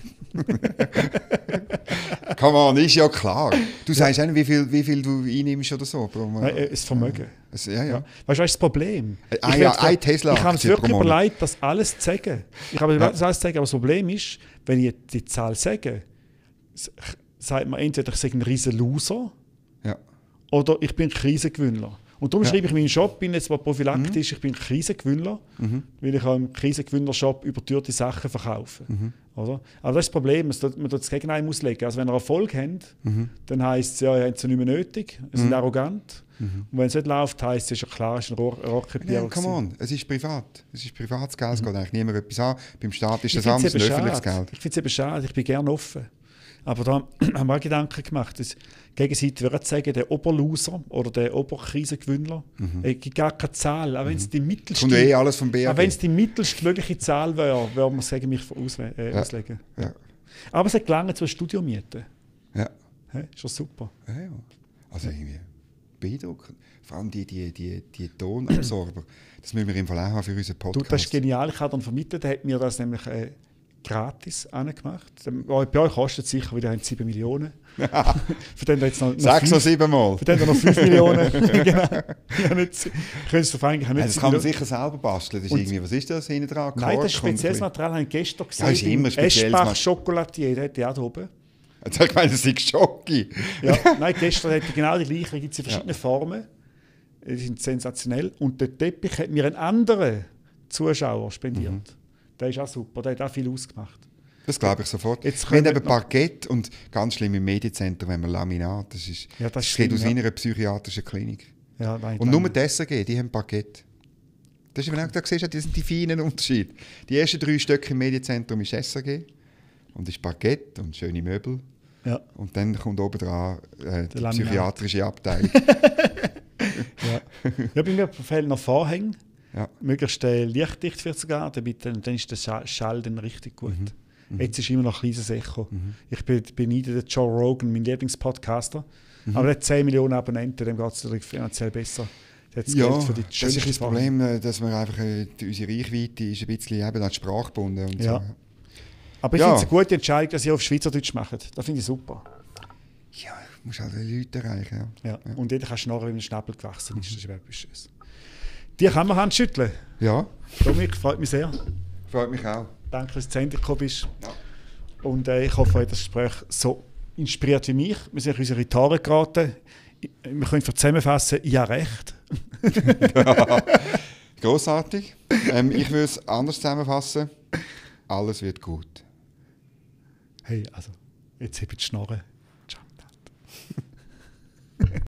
Come on, ist ja klar. Du sagst auch nicht, wie viel du einnimmst oder so. Nein, das Vermögen. Ja. Weißt du, das Problem? Ein Tesla. Ich habe es wirklich überlegt, das alles zu sagen. Ich habe das alles zu sagen, aber das Problem ist, wenn ich die Zahl sage, sagt man entweder, ich sage ein riesen Loser oder ich bin ein Krisengewinner. Und darum schreibe ich in meinem Shop, bin jetzt mal prophylaktisch, ich bin Krisengewinner, weil ich im Krisengewinner-Shop überteuerte Sachen verkaufe. Oder? Aber das ist das Problem, man muss das Gegenteil auslegen. Also wenn ihr Erfolg habt, dann heisst es, ja, ihr habt es nicht mehr nötig, ihr seid arrogant. Und wenn es nicht läuft, heisst es, ist ja klar, es ist ein Rohrkrepierer. Ja, come on, es ist privat. Es ist privates Geld, es geht eigentlich niemand etwas an. Beim Staat ist das anders, öffentliches Geld. Ich finde es eben schade, ich bin gerne offen. Aber da haben wir auch Gedanken gemacht. Die Gegenseite würde sagen, der Oberloser oder der Oberkrisengewinner gibt gar keine Zahl. Auch wenn es die mittelste, alles vom BAG. Auch wenn es die mittelstmögliche Zahl wäre, würde man sagen, mich auslegen. Ja. Aber es hat gelangt zu einem Studio mieten. Ja. Ist doch super. Ja. Also irgendwie beeindruckend. Vor allem die Tonabsorber. Das müssen wir im Fall auch haben für unseren Podcast. Das ist genial. Ich habe dann vermittelt, der hat mir das nämlich gratis angemacht. Bei euch kostet es sicher wieder 7 Millionen. Für den jetzt noch 6 oder 7 Mal. Für den noch 5 Millionen. Genau. Das kann man sicher selber basteln. Das ist irgendwie, was ist das hinten dran? Nein, das ist spezielles Material, habe ich gestern gesehen. Ja, ist immer spezielles Eschbach Chocolatier, der hat ja auch oben. Jetzt habe ich gemeint, das ist Schoki. Ja, nein, gestern hat genau die gleiche, da gibt es in verschiedenen Formen. Die sind sensationell. Und der Teppich hat mir einen anderen Zuschauer spendiert. Der ist auch super, der hat auch viel ausgemacht. Das glaube ich sofort. Wir haben eben Parkett und ganz schlimm im Medienzentrum haben wir Laminat. Das geht aus einer psychiatrischen Klinik. Ja, nein, und nur die SRG, die haben Parkett. Das ist, wenn du da siehst, das sind die feinen Unterschiede. Die ersten 3 Stücke im Medienzentrum ist SRG und ist Parkett und schöne Möbel. Ja. Und dann kommt oben dran die psychiatrische Abteilung. Ja, bei mir fehlen noch Vorhänge. Ja. Möglichst lichtdicht wird sogar, dann ist der Schall dann richtig gut. Jetzt ist immer noch ein kleines Echo. Ich beneide den Joe Rogan, mein Lieblingspodcaster. Aber der hat 10 Millionen Abonnenten, dem geht es finanziell besser. Das Geld für die das ist das Problem, dass wir einfach, unsere Reichweite ist ein bisschen eben an die Sprache gebunden. Und so. Aber ich finde es eine gute Entscheidung, dass ihr auf Schweizerdeutsch macht. Das finde ich super. Ja, ich muss halt die Leute erreichen. Ja. Und jeder kann schnorren, wenn ein Schnabel gewachsen ist. Das ist überhaupt schön. Die kann man Handschütteln. Ja. Dominik, freut mich sehr. Freut mich auch. Danke, dass du zu Ende gekommen bist. Ja. Und ich hoffe, euch das Gespräch so inspiriert wie mich. Wir sind in unsere Tore geraten. Wir können zusammenfassen, ja recht. Grossartig. Ich würde es anders zusammenfassen. Alles wird gut. Hey, also, jetzt habe ich die Schnorren.